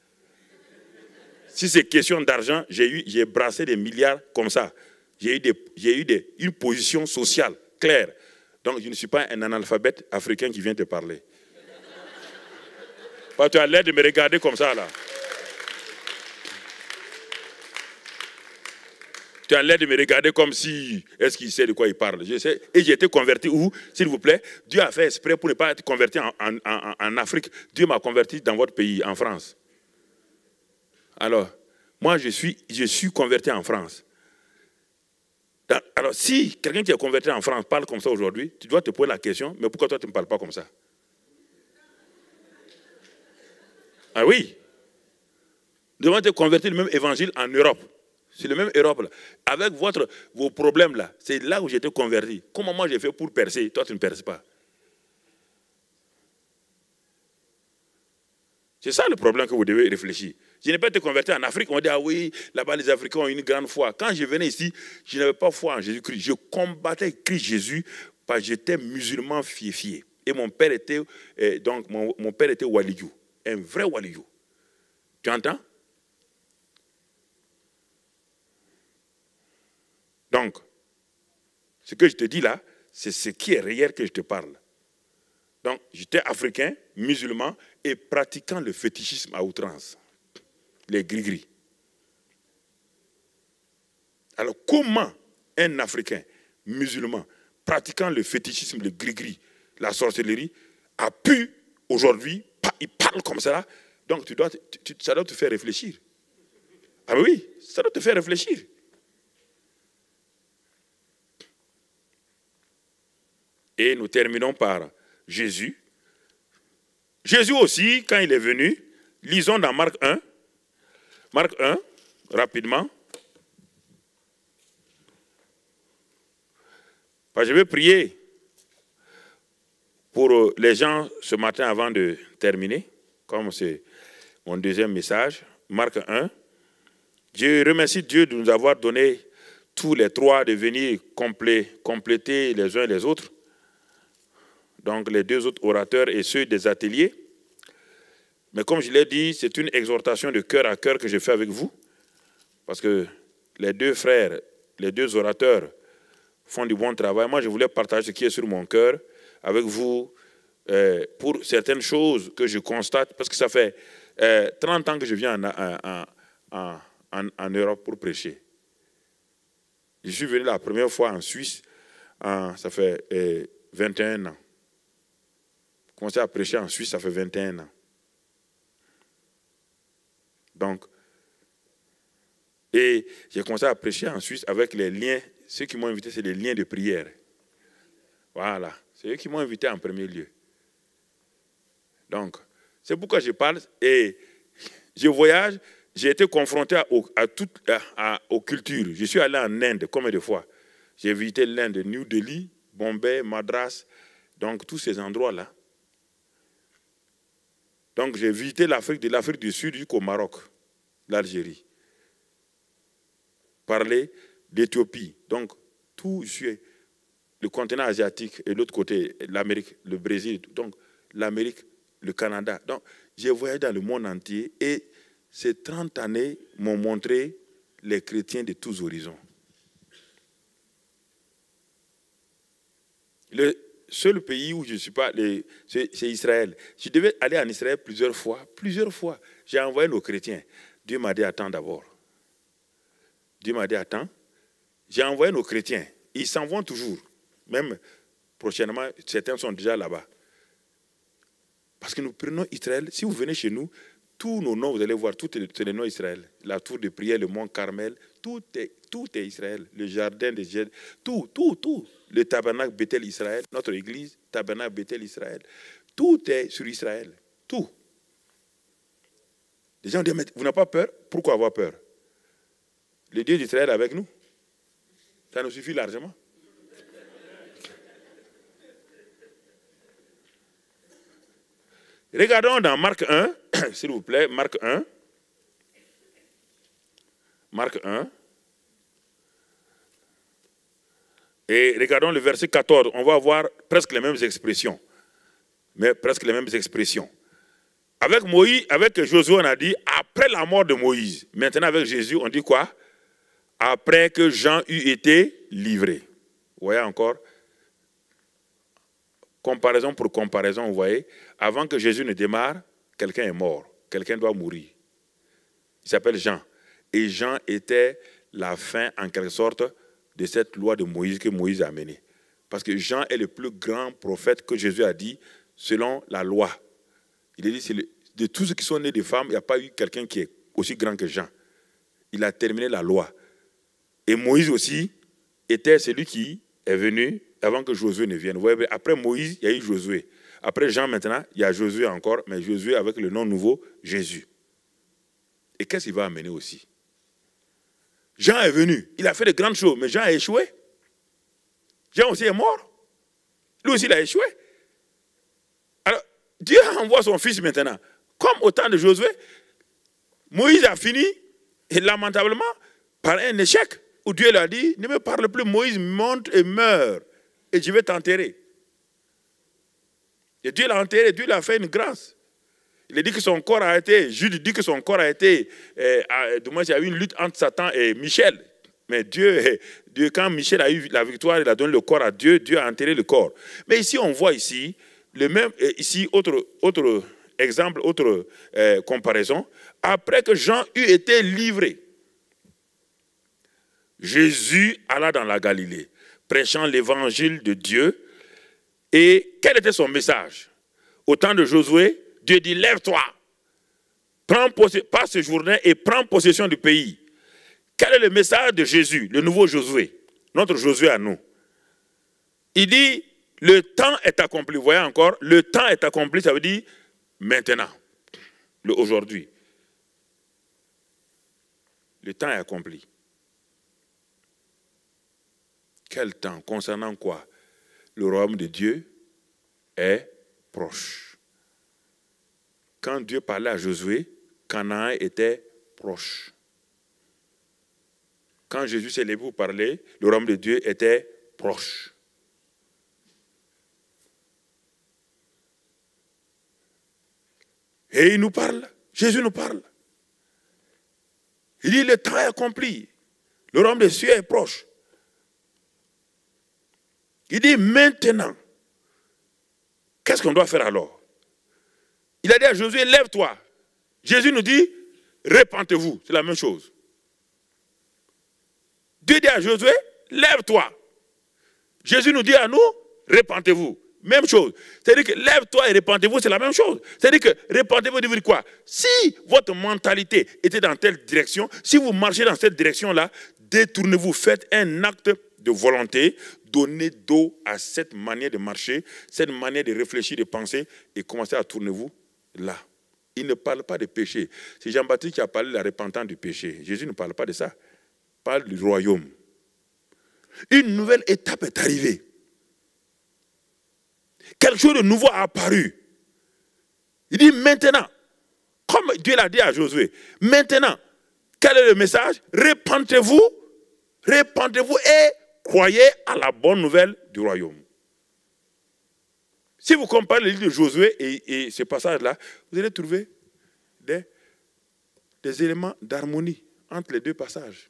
Si c'est question d'argent, j'ai eu, j'ai brassé des milliards comme ça. J'ai eu, des, j'ai eu des, une position sociale claire. Donc je ne suis pas un analphabète africain qui vient te parler. Parce que tu as l'air de me regarder comme ça, là. Tu as l'air de me regarder comme si, est-ce qu'il sait de quoi il parle? Je sais. Et j'ai été converti où, s'il vous plaît? Dieu a fait exprès pour ne pas être converti en, en, en, en Afrique. Dieu m'a converti dans votre pays, en France. Alors, moi, je suis, je suis converti en France. Dans, alors, si quelqu'un qui est converti en France parle comme ça aujourd'hui, tu dois te poser la question, mais pourquoi toi, tu ne me parles pas comme ça? Ah oui. Nous devons être convertis le même évangile en Europe. C'est le même Europe là. Avec votre, vos problèmes là, c'est là où j'étais converti. Comment moi j'ai fait pour percer? Toi tu ne perces pas. C'est ça le problème que vous devez réfléchir. Je n'ai pas été converti en Afrique. On dit ah oui, là-bas les Africains ont une grande foi. Quand je venais ici, je n'avais pas foi en Jésus-Christ. Je combattais Christ Jésus parce que j'étais musulman fié-fié. Et mon père était euh, donc mon, mon père était waliyou, un vrai waliyou. Tu entends? Donc, ce que je te dis là, c'est ce qui est réel que je te parle. Donc, j'étais africain, musulman et pratiquant le fétichisme à outrance. Les gris-gris. Alors, comment un Africain musulman pratiquant le fétichisme, le gris-gris, la sorcellerie, a pu aujourd'hui, il parle comme ça, donc tu dois, tu, ça doit te faire réfléchir. Ah oui, ça doit te faire réfléchir. Et nous terminons par Jésus. Jésus aussi, quand il est venu, lisons dans Marc un. Marc un, rapidement. Je vais prier pour les gens ce matin avant de terminer, comme c'est mon deuxième message. Marc un. Je remercie Dieu de nous avoir donné tous les trois de venir complé, compléter les uns les autres. Donc les deux autres orateurs et ceux des ateliers. Mais comme je l'ai dit, c'est une exhortation de cœur à cœur que je fais avec vous. Parce que les deux frères, les deux orateurs font du bon travail. Moi, je voulais partager ce qui est sur mon cœur avec vous euh, pour certaines choses que je constate. Parce que ça fait euh, trente ans que je viens en, en, en, en, en Europe pour prêcher. Je suis venu la première fois en Suisse, en, ça fait euh, vingt et un ans. Commencé à prêcher en Suisse, ça fait vingt et un ans. Donc, et j'ai commencé à prêcher en Suisse avec les liens. Ceux qui m'ont invité, c'est les liens de prière. Voilà. C'est eux qui m'ont invité en premier lieu. Donc, c'est pourquoi je parle. Et je voyage. J'ai été confronté à, à, toute, à, à, aux cultures. Je suis allé en Inde combien de fois? J'ai visité l'Inde, New Delhi, Bombay, Madras. Donc, tous ces endroits-là. Donc, j'ai visité l'Afrique, de l'Afrique du Sud jusqu'au Maroc, l'Algérie. Parler d'Éthiopie. Donc, tout le continent asiatique et l'autre côté, l'Amérique, le Brésil. Donc, l'Amérique, le Canada. Donc, j'ai voyagé dans le monde entier et ces trente années m'ont montré les chrétiens de tous horizons. Le seul pays où je ne suis pas, c'est Israël. Je devais aller en Israël plusieurs fois. Plusieurs fois. J'ai envoyé nos chrétiens. Dieu m'a dit, attends d'abord. Dieu m'a dit, attends. J'ai envoyé nos chrétiens. Ils s'en vont toujours. Même prochainement, certains sont déjà là-bas. Parce que nous prenons Israël. Si vous venez chez nous, tous nos noms, vous allez voir, tous les noms Israël. La tour de prière, le mont Carmel, tout est, tout est Israël. Le jardin des Jeunes, tout, tout, tout. Le tabernacle Bethel Israël, notre église, tabernacle Bethel Israël. Tout est sur Israël. Tout. Les gens disent, mais vous n'avez pas peur? Pourquoi avoir peur? Le Dieu d'Israël est avec nous. Ça nous suffit largement. Regardons dans Marc un, s'il vous plaît, Marc un. Marc un. Et regardons le verset quatorze, on va avoir presque les mêmes expressions. Mais presque les mêmes expressions. Avec Moïse, avec Josué, on a dit après la mort de Moïse. Maintenant, avec Jésus, on dit quoi? Après que Jean eut été livré. Vous voyez encore? Comparaison pour comparaison, vous voyez? Avant que Jésus ne démarre, quelqu'un est mort. Quelqu'un doit mourir. Il s'appelle Jean. Et Jean était la fin, en quelque sorte, de cette loi de Moïse que Moïse a menée. Parce que Jean est le plus grand prophète que Jésus a dit selon la loi. Il a dit, c'est le, de tous ceux qui sont nés de femmes, il n'y a pas eu quelqu'un qui est aussi grand que Jean. Il a terminé la loi. Et Moïse aussi était celui qui est venu avant que Josué ne vienne. Vous voyez, après Moïse, il y a eu Josué. Après Jean maintenant, il y a Josué encore, mais Josué avec le nom nouveau, Jésus. Et qu'est-ce qu'il va amener aussi? Jean est venu, il a fait de grandes choses, mais Jean a échoué. Jean aussi est mort. Lui aussi, il a échoué. Alors, Dieu envoie son fils maintenant. Comme au temps de Josué, Moïse a fini, et lamentablement, par un échec, où Dieu lui a dit, ne me parle plus, Moïse monte et meurt, et je vais t'enterrer. Et Dieu l'a enterré, Dieu lui a fait une grâce. Il a dit que son corps a été, Jude dit que son corps a été, euh, euh, du moins il y a eu une lutte entre Satan et Michel. Mais Dieu, Dieu, quand Michel a eu la victoire, il a donné le corps à Dieu, Dieu a enterré le corps. Mais ici, on voit ici, le même, ici, autre, autre exemple, autre euh, comparaison. Après que Jean eut été livré, Jésus alla dans la Galilée, prêchant l'évangile de Dieu. Et quel était son message? Au temps de Josué, Dieu dit, lève-toi, passe ce journée et prends possession du pays. Quel est le message de Jésus, le nouveau Josué, notre Josué à nous? Il dit, le temps est accompli. Vous voyez encore, le temps est accompli, ça veut dire maintenant, le aujourd'hui. Le temps est accompli. Quel temps? Concernant quoi? Le royaume de Dieu est proche. Quand Dieu parlait à Josué, Canaan était proche. Quand Jésus s'est levé pour parler, le royaume de Dieu était proche. Et il nous parle, Jésus nous parle. Il dit, le temps est accompli, le royaume des cieux est proche. Il dit, maintenant, qu'est-ce qu'on doit faire alors? Il a dit à Josué, lève-toi. Jésus nous dit, répentez-vous. C'est la même chose. Dieu dit à Josué, lève-toi. Jésus nous dit à nous, répentez-vous. Même chose. C'est-à-dire que lève-toi et répentez-vous, c'est la même chose. C'est-à-dire que répentez-vous, veut dire quoi? Si votre mentalité était dans telle direction, si vous marchez dans cette direction-là, détournez-vous, faites un acte de volonté, donnez dos à cette manière de marcher, cette manière de réfléchir, de penser, et commencez à tourner vous là. Il ne parle pas de péché. C'est Jean-Baptiste qui a parlé de la repentance du péché. Jésus ne parle pas de ça. Il parle du royaume. Une nouvelle étape est arrivée. Quelque chose de nouveau a apparu. Il dit maintenant, comme Dieu l'a dit à Josué, maintenant, quel est le message? Répentez-vous, répentez-vous et croyez à la bonne nouvelle du royaume. Si vous comparez le livre de Josué et, et ce passage-là, vous allez trouver des, des éléments d'harmonie entre les deux passages.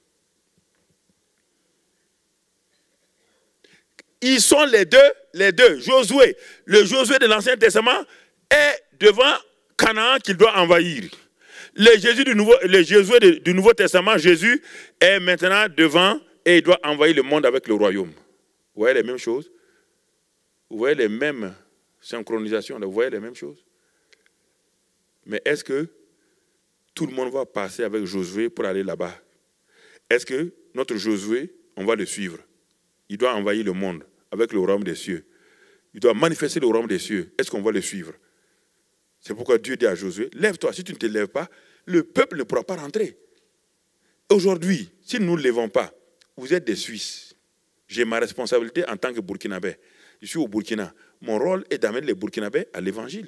Ils sont les deux, les deux. Josué, le Josué de l'Ancien Testament est devant Canaan qu'il doit envahir. Le Jésus du Nouveau, le Josué du Nouveau Testament, Jésus est maintenant devant et il doit envahir le monde avec le royaume. Vous voyez les mêmes choses? Vous voyez les mêmes synchronisations? Vous voyez les mêmes choses? Mais est-ce que tout le monde va passer avec Josué pour aller là-bas? Est-ce que notre Josué, on va le suivre? Il doit envahir le monde avec le royaume des cieux. Il doit manifester le royaume des cieux. Est-ce qu'on va le suivre? C'est pourquoi Dieu dit à Josué, lève-toi, si tu ne te lèves pas, le peuple ne pourra pas rentrer. Aujourd'hui, si nous ne nous levons pas, vous êtes des Suisses. J'ai ma responsabilité en tant que Burkinabé. Je suis au Burkina. Mon rôle est d'amener les Burkinabés à l'évangile.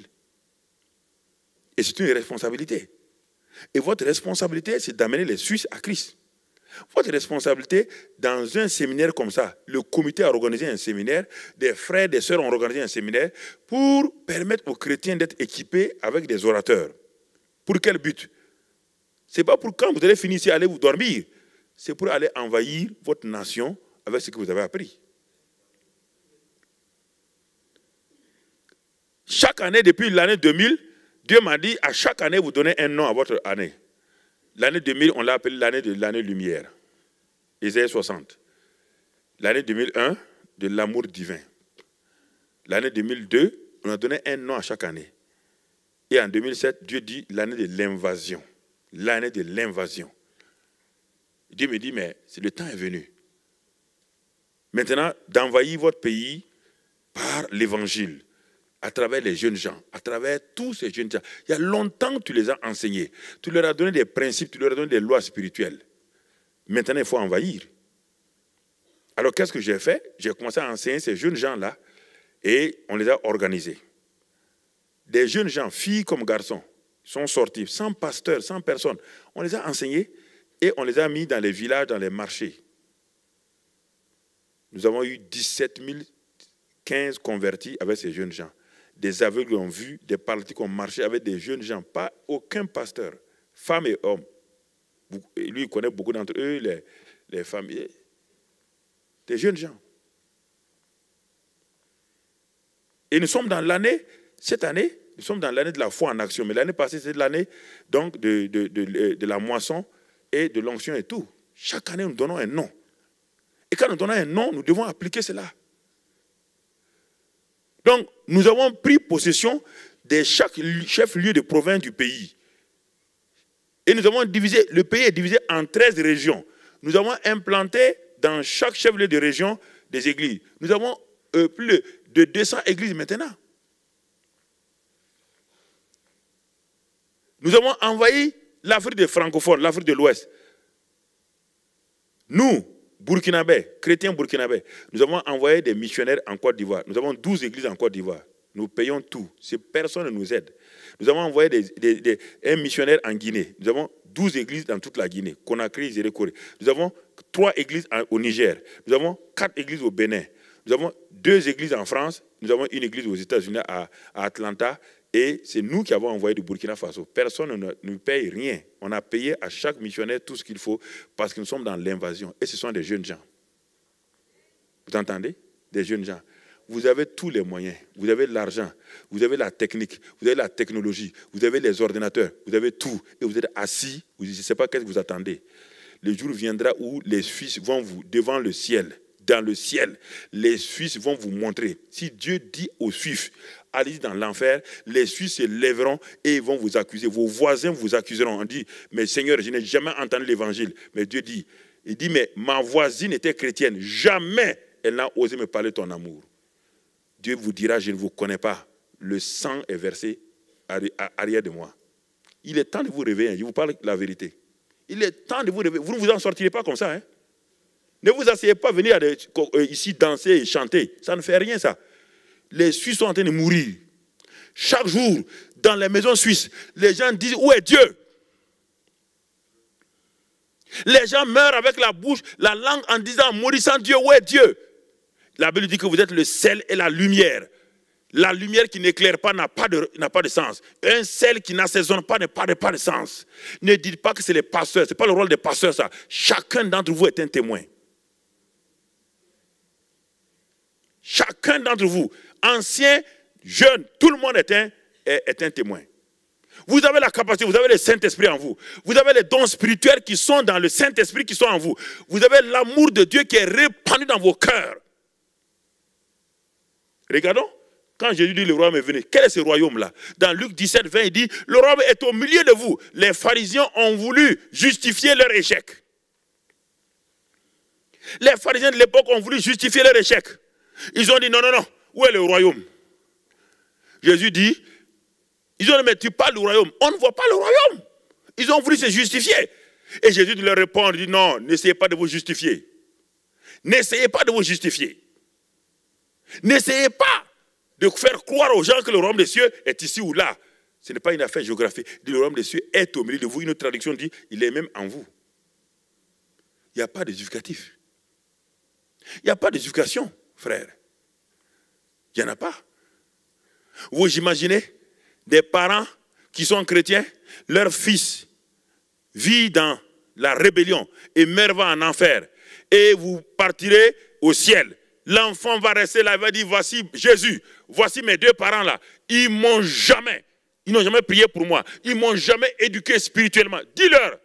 Et c'est une responsabilité. Et votre responsabilité, c'est d'amener les Suisses à Christ. Votre responsabilité dans un séminaire comme ça, le comité a organisé un séminaire, des frères, des sœurs ont organisé un séminaire pour permettre aux chrétiens d'être équipés avec des orateurs. Pour quel but? Ce n'est pas pour quand vous allez finir ici, aller vous dormir. C'est pour aller envahir votre nation avec ce que vous avez appris. Chaque année, depuis l'année deux mille, Dieu m'a dit, à chaque année, vous donnez un nom à votre année. L'année deux mille, on l'a appelé l'année de l'année lumière. Ésaïe soixante. L'année deux mille un, de l'amour divin. L'année deux mille deux, on a donné un nom à chaque année. Et en deux mille sept, Dieu dit l'année de l'invasion. L'année de l'invasion. Dieu me dit, mais le temps est venu. Maintenant, d'envahir votre pays par l'évangile, à travers les jeunes gens, à travers tous ces jeunes gens. Il y a longtemps que tu les as enseignés. Tu leur as donné des principes, tu leur as donné des lois spirituelles. Maintenant, il faut envahir. Alors, qu'est-ce que j'ai fait? J'ai commencé à enseigner ces jeunes gens-là et on les a organisés. Des jeunes gens, filles comme garçons, sont sortis, sans pasteur, sans personne. On les a enseignés et on les a mis dans les villages, dans les marchés. Nous avons eu dix-sept mille quinze convertis avec ces jeunes gens. Des aveugles ont vu, des paralytiques ont marché avec des jeunes gens, pas aucun pasteur, femmes et hommes. Lui, il connaît beaucoup d'entre eux, les, les femmes, des jeunes gens. Et nous sommes dans l'année, cette année, nous sommes dans l'année de la foi en action. Mais l'année passée, c'est l'année donc de, de, de, de la moisson et de l'onction et tout. Chaque année, nous donnons un nom. Et quand nous donnons un nom, nous devons appliquer cela. Donc, nous avons pris possession de chaque chef-lieu de province du pays. Et nous avons divisé, le pays est divisé en treize régions. Nous avons implanté dans chaque chef-lieu de région des églises. Nous avons euh, plus de deux cents églises maintenant. Nous avons envahi l'Afrique des francophones, l'Afrique de l'Ouest. Nous, Burkinabés, chrétiens burkinabés, nous avons envoyé des missionnaires en Côte d'Ivoire. Nous avons douze églises en Côte d'Ivoire. Nous payons tout. Si personne ne nous aide. Nous avons envoyé des, des, des, un missionnaire en Guinée. Nous avons douze églises dans toute la Guinée. Conakry, Zérékoré. Nous avons trois églises au Niger. Nous avons quatre églises au Bénin. Nous avons deux églises en France. Nous avons une église aux États-Unis, à, à Atlanta. Et c'est nous qui avons envoyé du Burkina Faso. Personne ne nous paye rien. On a payé à chaque missionnaire tout ce qu'il faut parce que nous sommes dans l'invasion. Et ce sont des jeunes gens. Vous entendez? Des jeunes gens. Vous avez tous les moyens. Vous avez l'argent. Vous avez la technique. Vous avez la technologie. Vous avez les ordinateurs. Vous avez tout. Et vous êtes assis. Vous, je ne sais pas qu'est-ce que vous attendez. Le jour viendra où les Suisses vont vous, devant le ciel, dans le ciel, les Suisses vont vous montrer. Si Dieu dit aux Suisses, allez dans l'enfer, les Suisses se lèveront et ils vont vous accuser. Vos voisins vous accuseront. On dit, mais Seigneur, je n'ai jamais entendu l'évangile. Mais Dieu dit, il dit, mais ma voisine était chrétienne. Jamais elle n'a osé me parler de ton amour. Dieu vous dira, je ne vous connais pas. Le sang est versé arrière de moi. Il est temps de vous réveiller. Je vous parle la vérité. Il est temps de vous réveiller. Vous ne vous en sortirez pas comme ça. Hein? Ne vous asseyez pas à venir ici danser et chanter. Ça ne fait rien, ça. Les Suisses sont en train de mourir. Chaque jour, dans les maisons suisses, les gens disent, où est Dieu? Les gens meurent avec la bouche, la langue, en disant, maudissant Dieu, où est Dieu? La Bible dit que vous êtes le sel et la lumière. La lumière qui n'éclaire pas n'a pas, pas de sens. Un sel qui n'assaisonne pas n'a pas, pas de sens. Ne dites pas que c'est les pasteurs. Ce n'est pas le rôle des pasteurs, ça. Chacun d'entre vous est un témoin. Chacun d'entre vous, anciens, jeunes, tout le monde est un, est, est un témoin. Vous avez la capacité, vous avez le Saint-Esprit en vous. Vous avez les dons spirituels qui sont dans le Saint-Esprit qui sont en vous. Vous avez l'amour de Dieu qui est répandu dans vos cœurs. Regardons, quand Jésus dit le royaume est venu, quel est ce royaume-là? Dans Luc dix-sept, vingt, il dit, le royaume est au milieu de vous. Les pharisiens ont voulu justifier leur échec. Les pharisiens de l'époque ont voulu justifier leur échec. Ils ont dit, non, non, non, où est le royaume? Jésus dit, ils ont dit, mais tu parles du royaume. On ne voit pas le royaume. Ils ont voulu se justifier. Et Jésus leur répond, il dit, non, n'essayez pas de vous justifier. N'essayez pas de vous justifier. N'essayez pas de faire croire aux gens que le royaume des cieux est ici ou là. Ce n'est pas une affaire géographique. Le royaume des cieux est au milieu de vous. Une autre traduction dit, il est même en vous. il n'y a pas d'éducatif. Il n'y a pas d'éducation, frère. Il n'y en a pas. Vous imaginez des parents qui sont chrétiens, leur fils vit dans la rébellion et mère va en enfer. Et vous partirez au ciel. L'enfant va rester là, il va dire, voici Jésus, voici mes deux parents là. Ils m'ont jamais, ils n'ont jamais prié pour moi. Ils m'ont jamais éduqué spirituellement. Dis-leur.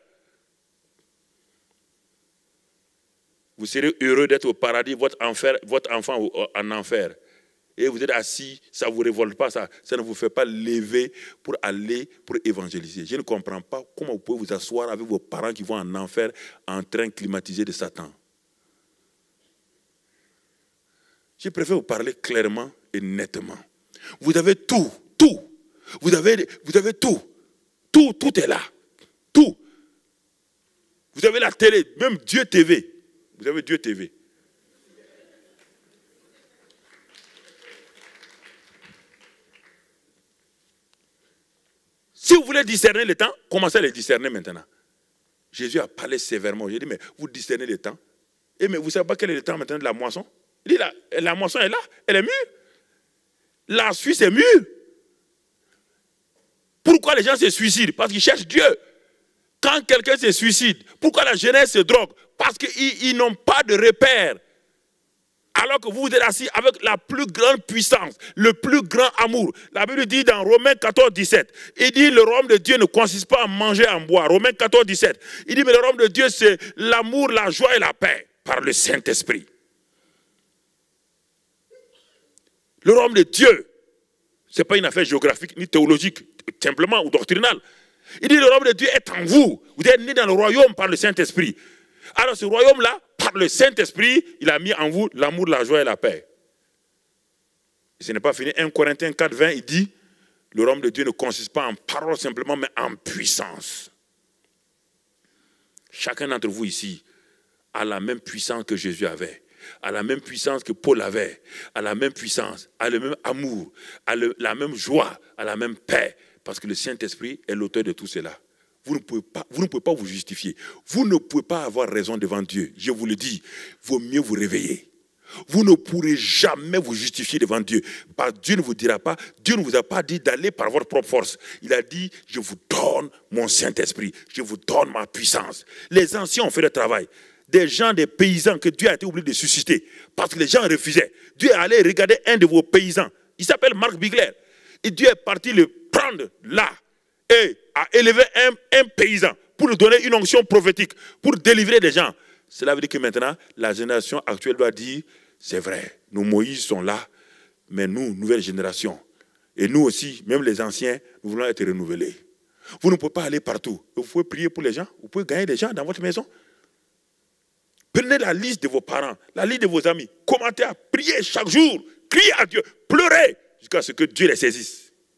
Vous serez heureux d'être au paradis, votre, enfer, votre enfant en enfer. Et vous êtes assis, ça ne vous révolte pas, ça, ça ne vous fait pas lever pour aller, pour évangéliser. Je ne comprends pas comment vous pouvez vous asseoir avec vos parents qui vont en enfer en train climatisé de Satan. Je préfère vous parler clairement et nettement. Vous avez tout, tout. Vous avez, vous avez tout. Tout, tout est là. Tout. Vous avez la télé, même Dieu T V. Vous avez Dieu T V. Si vous voulez discerner le temps, commencez à le discerner maintenant. Jésus a parlé sévèrement. J'ai dit, mais vous discernez le temps. Et mais vous ne savez pas quel est le temps maintenant de la moisson? Il dit, la, la moisson est là, elle est mûre. La Suisse est mûre. Pourquoi les gens se suicident? Parce qu'ils cherchent Dieu. Quand quelqu'un se suicide, pourquoi la jeunesse se drogue? Parce qu'ils ils n'ont pas de repère. Alors que vous êtes assis avec la plus grande puissance, le plus grand amour. La Bible dit dans Romains quatorze, dix-sept, il dit le royaume de Dieu ne consiste pas à manger, à boire. Romains quatorze, dix-sept, il dit mais le royaume de Dieu c'est l'amour, la joie et la paix par le Saint-Esprit. Le royaume de Dieu, ce n'est pas une affaire géographique ni théologique, simplement ou doctrinale. Il dit le royaume de Dieu est en vous. Vous êtes nés dans le royaume par le Saint-Esprit. Alors ce royaume-là, par le Saint-Esprit, il a mis en vous l'amour, la joie et la paix. Et ce n'est pas fini. un Corinthiens quatre, vingt, il dit, le royaume de Dieu ne consiste pas en parole simplement, mais en puissance. Chacun d'entre vous ici a la même puissance que Jésus avait, a la même puissance que Paul avait, a la même puissance, a le même amour, a le, la même joie, a la même paix, parce que le Saint-Esprit est l'auteur de tout cela. Vous ne pouvez pas, vous ne pouvez pas vous justifier. Vous ne pouvez pas avoir raison devant Dieu. Je vous le dis, il vaut mieux vous réveiller. Vous ne pourrez jamais vous justifier devant Dieu. Parce que Dieu ne vous dira pas, Dieu ne vous a pas dit d'aller par votre propre force. Il a dit, je vous donne mon Saint-Esprit, je vous donne ma puissance. Les anciens ont fait le travail. Des gens, des paysans que Dieu a été obligé de susciter. Parce que les gens refusaient. Dieu est allé regarder un de vos paysans. Il s'appelle Marc Bigler. Et Dieu est parti le prendre là. Et a élevé un, un paysan pour lui donner une onction prophétique, pour délivrer des gens. Cela veut dire que maintenant, la génération actuelle doit dire, c'est vrai, nos Moïse sont là, mais nous, nouvelle génération, et nous aussi, même les anciens, nous voulons être renouvelés. Vous ne pouvez pas aller partout. Vous pouvez prier pour les gens, vous pouvez gagner des gens dans votre maison. Prenez la liste de vos parents, la liste de vos amis, commentez à prier chaque jour, criez à Dieu, pleurez jusqu'à ce que Dieu les saisisse.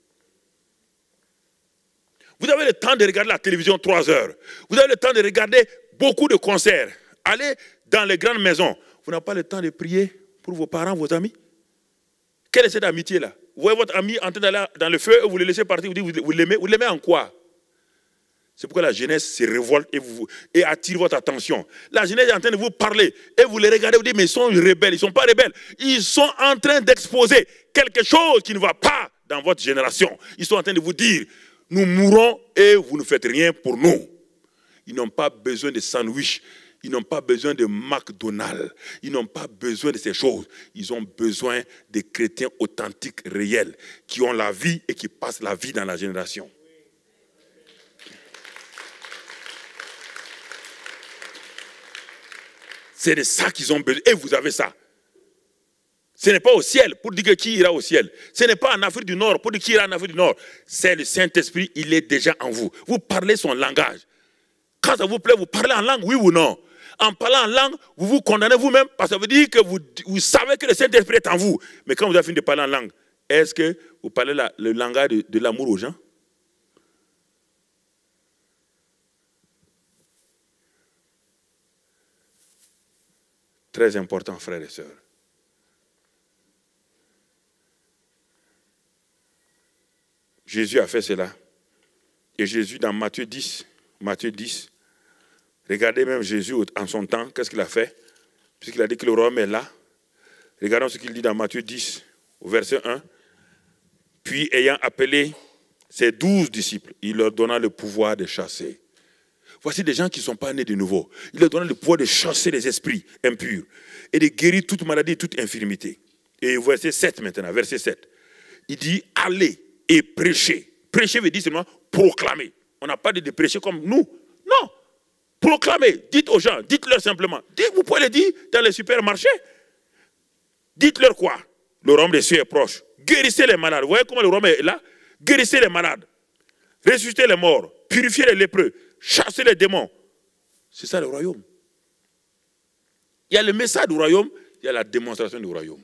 Vous avez le temps de regarder la télévision trois heures. Vous avez le temps de regarder beaucoup de concerts. Allez dans les grandes maisons. Vous n'avez pas le temps de prier pour vos parents, vos amis. Quelle est cette amitié-là? Vous voyez votre ami en train d'aller dans le feu et vous le laissez partir. Vous dites, vous l'aimez, vous l'aimez en quoi? C'est pourquoi la jeunesse se révolte et, vous, et attire votre attention. La jeunesse est en train de vous parler et vous les regardez, vous dites, mais ils sont rebelles. Ils ne sont pas rebelles. Ils sont en train d'exposer quelque chose qui ne va pas dans votre génération. Ils sont en train de vous dire, nous mourrons et vous ne faites rien pour nous. Ils n'ont pas besoin de sandwich. Ils n'ont pas besoin de McDonald's. Ils n'ont pas besoin de ces choses. Ils ont besoin des chrétiens authentiques, réels, qui ont la vie et qui passent la vie dans la génération. C'est de ça qu'ils ont besoin. Et vous avez ça. Ce n'est pas au ciel pour dire que qui ira au ciel. Ce n'est pas en Afrique du Nord pour dire qui ira en Afrique du Nord. C'est le Saint-Esprit, il est déjà en vous. Vous parlez son langage. Quand ça vous plaît, vous parlez en langue, oui ou non? En parlant en langue, vous vous condamnez vous-même parce que ça veut dire que vous, vous savez que le Saint-Esprit est en vous. Mais quand vous avez fini de parler en langue, est-ce que vous parlez la, le langage de, de l'amour aux gens? Très important, frères et sœurs. Jésus a fait cela. Et Jésus, dans Matthieu dix, Matthieu dix, Regardez même Jésus en son temps, qu'est-ce qu'il a fait? Puisqu'il a dit que le royaume est là. Regardons ce qu'il dit dans Matthieu dix, au verset un. Puis, ayant appelé ses douze disciples, il leur donna le pouvoir de chasser. Voici des gens qui ne sont pas nés de nouveau. Il leur donna le pouvoir de chasser les esprits impurs et de guérir toute maladie, toute infirmité. Et verset sept maintenant, verset sept. Il dit, allez et prêchez. Prêcher veut dire seulement proclamer. On n'a pas dit de prêcher comme nous. Non. Proclamez. Dites aux gens, dites-leur simplement. Vous pouvez le dire dans les supermarchés. Dites-leur quoi? Le royaume des cieux est proche. Guérissez les malades. Vous voyez comment le royaume est là? Guérissez les malades. Ressuscitez les morts. Purifiez les lépreux. Chassez les démons. C'est ça le royaume. Il y a le message du royaume, il y a la démonstration du royaume.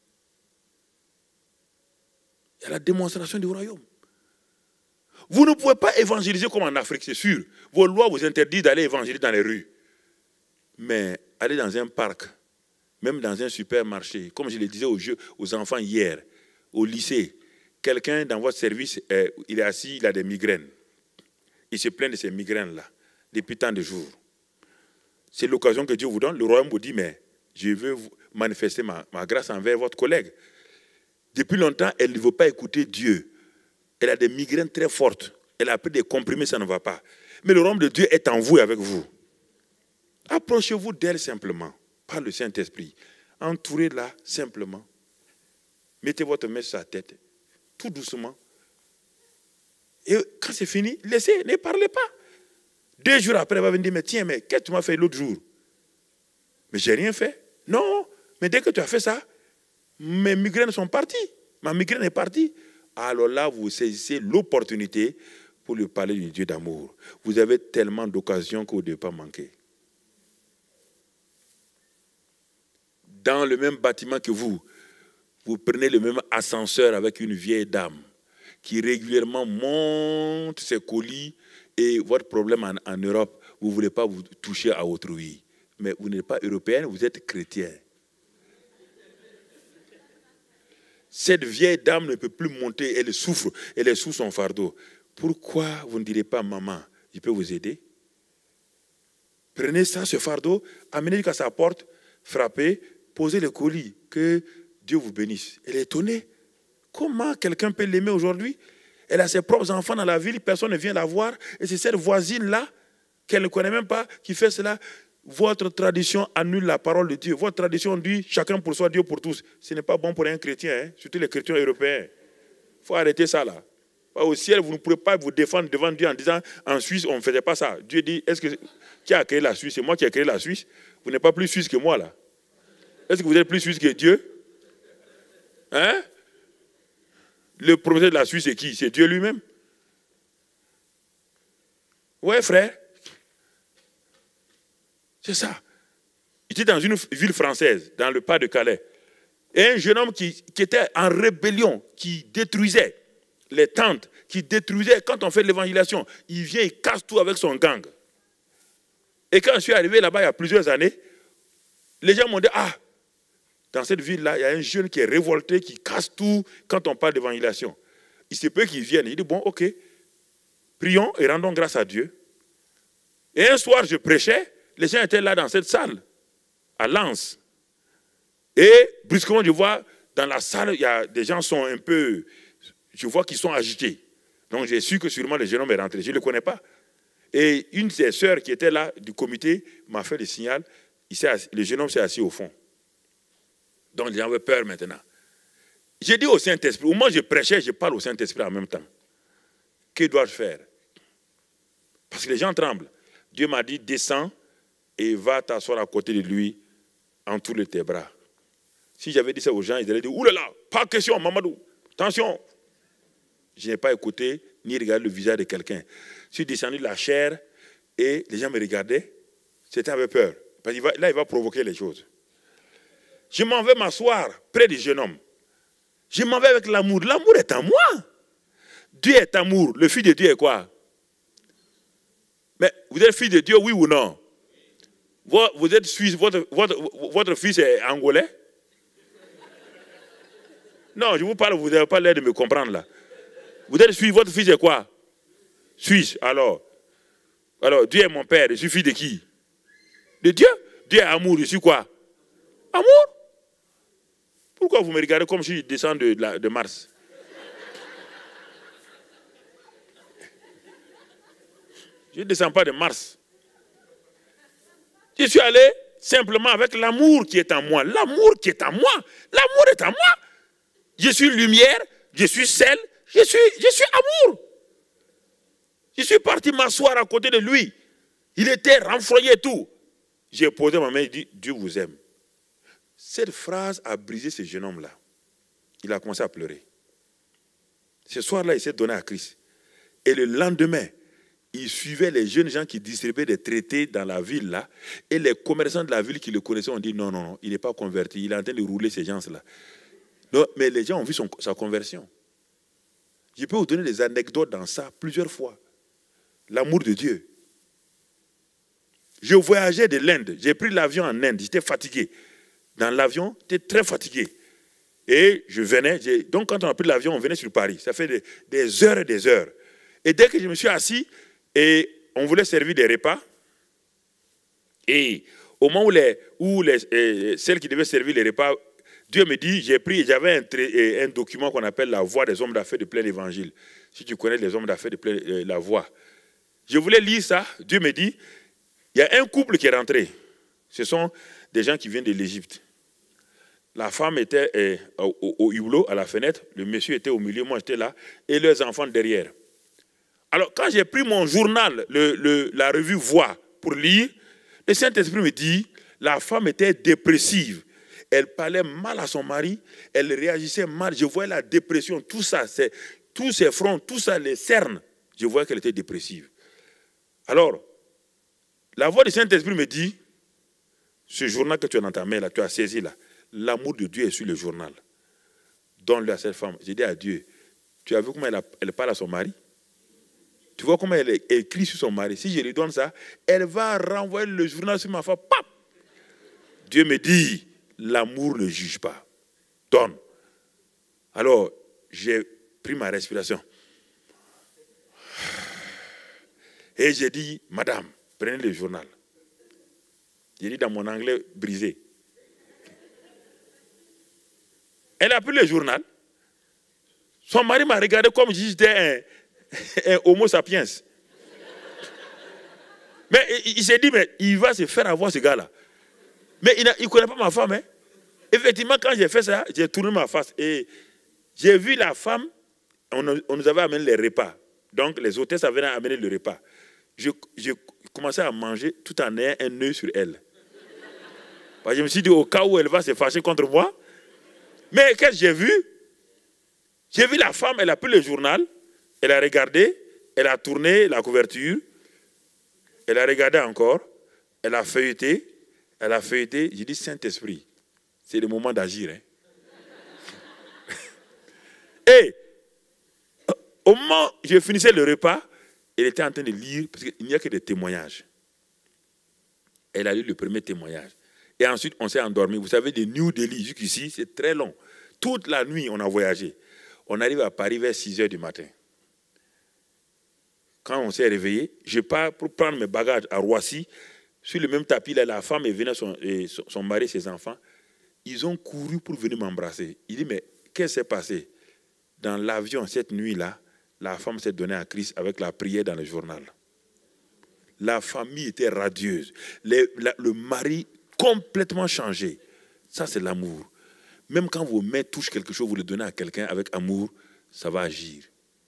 Il y a la démonstration du royaume. Vous ne pouvez pas évangéliser comme en Afrique, c'est sûr. Vos lois vous interdisent d'aller évangéliser dans les rues. Mais aller dans un parc, même dans un supermarché, comme je le disais aux, jeux, aux enfants hier, au lycée, quelqu'un dans votre service, euh, il est assis, il a des migraines. Il se plaint de ces migraines-là, depuis tant de jours. C'est l'occasion que Dieu vous donne. Le royaume vous dit, mais je veux vous manifester ma, ma grâce envers votre collègue. Depuis longtemps, elle ne veut pas écouter Dieu. Elle a des migraines très fortes. Elle a pris des comprimés, ça ne va pas. Mais le royaume de Dieu est en vous et avec vous. Approchez-vous d'elle simplement, par le Saint-Esprit. Entourez-la simplement. Mettez votre main sur sa tête, tout doucement. Et quand c'est fini, laissez, ne parlez pas. Deux jours après, elle va venir dire, mais tiens, mais qu'est-ce que tu m'as fait l'autre jour? Mais j'ai rien fait. Non, mais dès que tu as fait ça, mes migraines sont parties. Ma migraine est partie. Alors là, vous saisissez l'opportunité pour lui parler du Dieu d'amour. Vous avez tellement d'occasions que vous ne devez pas manquer. Dans le même bâtiment que vous, vous prenez le même ascenseur avec une vieille dame qui régulièrement monte ses colis et votre problème en, en Europe, vous ne voulez pas vous toucher à autrui. Mais vous n'êtes pas européen, vous êtes chrétien. Cette vieille dame ne peut plus monter, elle souffre, elle est sous son fardeau. Pourquoi vous ne direz pas, maman, je peux vous aider? Prenez ça, ce fardeau, amenez-le jusqu'à sa porte, frappez, posez le colis, que Dieu vous bénisse. Elle est étonnée. Comment quelqu'un peut l'aimer aujourd'hui? Elle a ses propres enfants dans la ville, personne ne vient la voir, et c'est cette voisine-là, qu'elle ne connaît même pas, qui fait cela. Votre tradition annule la parole de Dieu. Votre tradition dit chacun pour soi, Dieu pour tous. Ce n'est pas bon pour un chrétien, hein? Surtout les chrétiens européens. Il faut arrêter ça là. Au ciel, vous ne pourrez pas vous défendre devant Dieu en disant en Suisse, on ne faisait pas ça. Dieu dit, est-ce que qui a créé la Suisse? C'est moi qui ai créé la Suisse. Vous n'êtes pas plus suisse que moi là. Est-ce que vous êtes plus suisse que Dieu? Hein? Le prophète de la Suisse, c'est qui? C'est Dieu lui-même. Ouais, frère. C'est ça. J'étais dans une ville française, dans le Pas-de-Calais. Et un jeune homme qui, qui était en rébellion, qui détruisait les tentes, qui détruisait, quand on fait de l'évangélisation, il vient, il casse tout avec son gang. Et quand je suis arrivé là-bas il y a plusieurs années, les gens m'ont dit, ah, dans cette ville-là, il y a un jeune qui est révolté, qui casse tout quand on parle d'évangélisation. Il se peut qu'il vienne. Il dit, bon, ok, prions et rendons grâce à Dieu. Et un soir, je prêchais, les gens étaient là dans cette salle, à Lens. Et brusquement, je vois, dans la salle, il y a des gens qui sont un peu, je vois qu'ils sont agités. Donc j'ai su que sûrement le jeune homme est rentré. Je ne le connais pas. Et une de ses sœurs qui était là, du comité, m'a fait le signal. Il assis, le jeune homme s'est assis au fond. Donc les gens avaient peur maintenant. J'ai dit au Saint-Esprit, au moment où je prêchais, je parle au Saint-Esprit en même temps. Que dois-je faire? Parce que les gens tremblent. Dieu m'a dit, descends et va t'asseoir à côté de lui, entoure tes bras. Si j'avais dit ça aux gens, ils auraient dit, oulala, pas question, Mamadou, attention. Je n'ai pas écouté ni regardé le visage de quelqu'un. Je suis descendu de la chair et les gens me regardaient. C'était avec peur. Parce que là, il va provoquer les choses. Je m'en vais m'asseoir près du jeune homme. Je m'en vais avec l'amour. L'amour est en moi. Dieu est amour. Le Fils de Dieu est quoi? Mais vous êtes fils de Dieu, oui ou non? Vous êtes suisse, votre, votre, votre fils est angolais? Non, je vous parle, vous n'avez pas l'air de me comprendre là. Vous êtes suisse, votre fils est quoi? Suisse, alors. Alors, Dieu est mon père, je suis fils de qui? de Dieu. Dieu est amour, je suis quoi? Amour. Pourquoi vous me regardez comme si je descends de, de, de Mars? Je ne descends pas de Mars. Je suis allé simplement avec l'amour qui est en moi. L'amour qui est en moi. L'amour est en moi. Je suis lumière, je suis sel, je suis, je suis amour. Je suis parti m'asseoir à côté de lui. Il était renfroyé et tout. J'ai posé ma main et dit, Dieu vous aime. Cette phrase a brisé ce jeune homme-là. Il a commencé à pleurer. Ce soir-là, il s'est donné à Christ. Et le lendemain, il suivait les jeunes gens qui distribuaient des traités dans la ville là, et les commerçants de la ville qui le connaissaient ont dit non, non, non, il n'est pas converti, il est en train de rouler ces gens-là. Mais les gens ont vu son, sa conversion. Je peux vous donner des anecdotes dans ça plusieurs fois. L'amour de Dieu. Je voyageais de l'Inde, j'ai pris l'avion en Inde, j'étais fatigué. Dans l'avion, j'étais très fatigué. Et je venais, donc quand on a pris l'avion, on venait sur Paris. Ça fait des, des heures et des heures. Et dès que je me suis assis, et on voulait servir des repas, et au moment où, les, où les, euh, celles qui devaient servir les repas, Dieu me dit, j'ai pris, j'avais un, un document qu'on appelle la voix des hommes d'affaires de plein évangile. Si tu connais les hommes d'affaires de plein, euh, la voix. Je voulais lire ça, Dieu me dit, il y a un couple qui est rentré. Ce sont des gens qui viennent de l'Égypte. La femme était euh, au, au hublot, à la fenêtre, le monsieur était au milieu, moi j'étais là, et leurs enfants derrière. Alors, quand j'ai pris mon journal, le, le, la revue Voix, pour lire, le Saint-Esprit me dit, la femme était dépressive. Elle parlait mal à son mari, elle réagissait mal. Je voyais la dépression, tout ça, tous ses fronts, tout ça, les cernes. Je voyais qu'elle était dépressive. Alors, la voix du Saint-Esprit me dit, ce journal que tu as dans ta main, là, tu as saisi là, l'amour de Dieu est sur le journal. Donne-le à cette femme. J'ai dit à Dieu, tu as vu comment elle, a, elle parle à son mari? Tu vois comment elle écrit sur son mari? Si je lui donne ça, elle va renvoyer le journal sur ma femme. Pap! Dieu me dit, l'amour ne juge pas. Donne. Alors, j'ai pris ma respiration. Et j'ai dit, madame, prenez le journal. J'ai dit dans mon anglais brisé. Elle a pris le journal. Son mari m'a regardé comme si j'étais un, un homo sapiens. Mais il, il s'est dit, mais il va se faire avoir ce gars-là. Mais il ne connaît pas ma femme. Hein. Effectivement, quand j'ai fait ça, j'ai tourné ma face. Et j'ai vu la femme, on, on nous avait amené les repas. Donc les hôtesses avaient amené le repas. Je, je commençais à manger tout en ayant un œil sur elle. Parce que je me suis dit, au cas où elle va se fâcher contre moi. Mais qu'est-ce que j'ai vu? J'ai vu la femme, elle a pris le journal, elle a regardé, elle a tourné la couverture, elle a regardé encore, elle a feuilleté, elle a feuilleté. J'ai dit, Saint-Esprit, c'est le moment d'agir. Hein. Et au moment où je finissais le repas, elle était en train de lire, parce qu'il n'y a que des témoignages. Elle a lu le premier témoignage. Et ensuite, on s'est endormi. Vous savez, de New Delhi jusqu'ici, c'est très long. Toute la nuit, on a voyagé. On arrive à Paris vers six heures du matin. Quand on s'est réveillé, je pars pour prendre mes bagages à Roissy. Sur le même tapis, là, la femme est venue, son, son mari, ses enfants. Ils ont couru pour venir m'embrasser. Il dit, mais qu'est-ce qui s'est passé? Dans l'avion, cette nuit-là, la femme s'est donnée à Christ avec la prière dans le journal. La famille était radieuse. Les, la, le mari complètement changé. Ça, c'est l'amour. Même quand vos mains touchent quelque chose, vous le donnez à quelqu'un avec amour, ça va agir.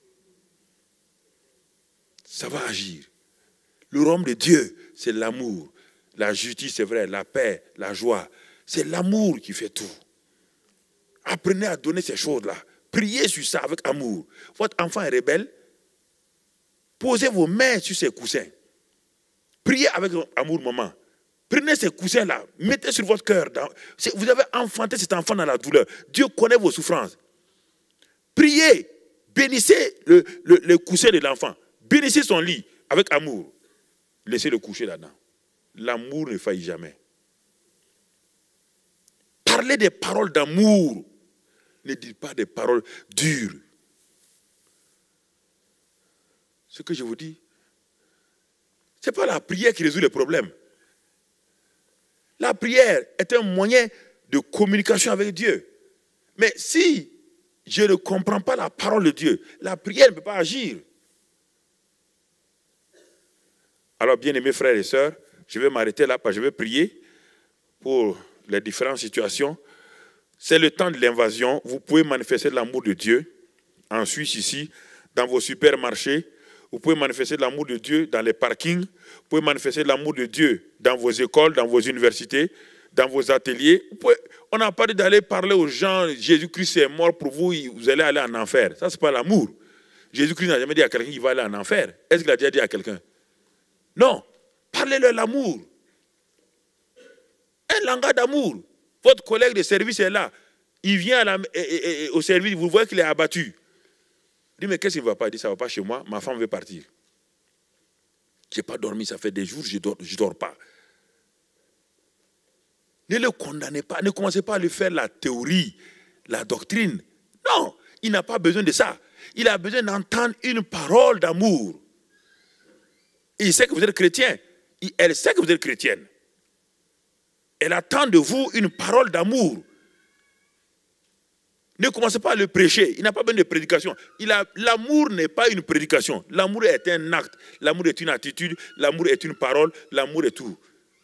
Ça va agir. Le royaume de Dieu, c'est l'amour. La justice, c'est vrai, la paix, la joie. C'est l'amour qui fait tout. Apprenez à donner ces choses-là. Priez sur ça avec amour. Votre enfant est rebelle. Posez vos mains sur ses coussins. Priez avec amour, maman. Prenez ces coussins-là, mettez sur votre cœur. Vous avez enfanté cet enfant dans la douleur. Dieu connaît vos souffrances. Priez, bénissez le, le, le coussin de l'enfant. Bénissez son lit avec amour. Laissez-le coucher là-dedans. L'amour ne faillit jamais. Parlez des paroles d'amour. Ne dites pas des paroles dures. Ce que je vous dis, ce n'est pas la prière qui résout les problèmes. La prière est un moyen de communication avec Dieu. Mais si je ne comprends pas la parole de Dieu, la prière ne peut pas agir. Alors, bien-aimés frères et sœurs, je vais m'arrêter là parce que je vais prier pour les différentes situations. C'est le temps de l'invasion. Vous pouvez manifester de l'amour de Dieu en Suisse ici, dans vos supermarchés. Vous pouvez manifester de l'amour de Dieu dans les parkings. Vous pouvez manifester de l'amour de Dieu dans vos écoles, dans vos universités, dans vos ateliers. Vous pouvez, on n'a pas dit d'aller parler aux gens, Jésus-Christ est mort pour vous, vous allez aller en enfer. Ça, ce n'est pas l'amour. Jésus-Christ n'a jamais dit à quelqu'un qu'il va aller en enfer. Est-ce qu'il a déjà dit à quelqu'un? Non. Parlez-leur l'amour. Un langage d'amour. Votre collègue de service est là. Il vient à la, et, et, et, au service, vous voyez qu'il est abattu. Il dit, mais qu'est-ce qu'il ne va pas? Il dit, ça ne va pas chez moi, ma femme veut partir. Je n'ai pas dormi, ça fait des jours, je ne dors, je dors pas. Ne le condamnez pas, ne commencez pas à lui faire la théorie, la doctrine. Non, il n'a pas besoin de ça. Il a besoin d'entendre une parole d'amour. Il sait que vous êtes chrétien. Elle sait que vous êtes chrétienne. Elle attend de vous une parole d'amour. Ne commencez pas à le prêcher. Il n'a pas besoin de prédication. L'amour n'est pas une prédication. L'amour est un acte. L'amour est une attitude. L'amour est une parole. L'amour est tout.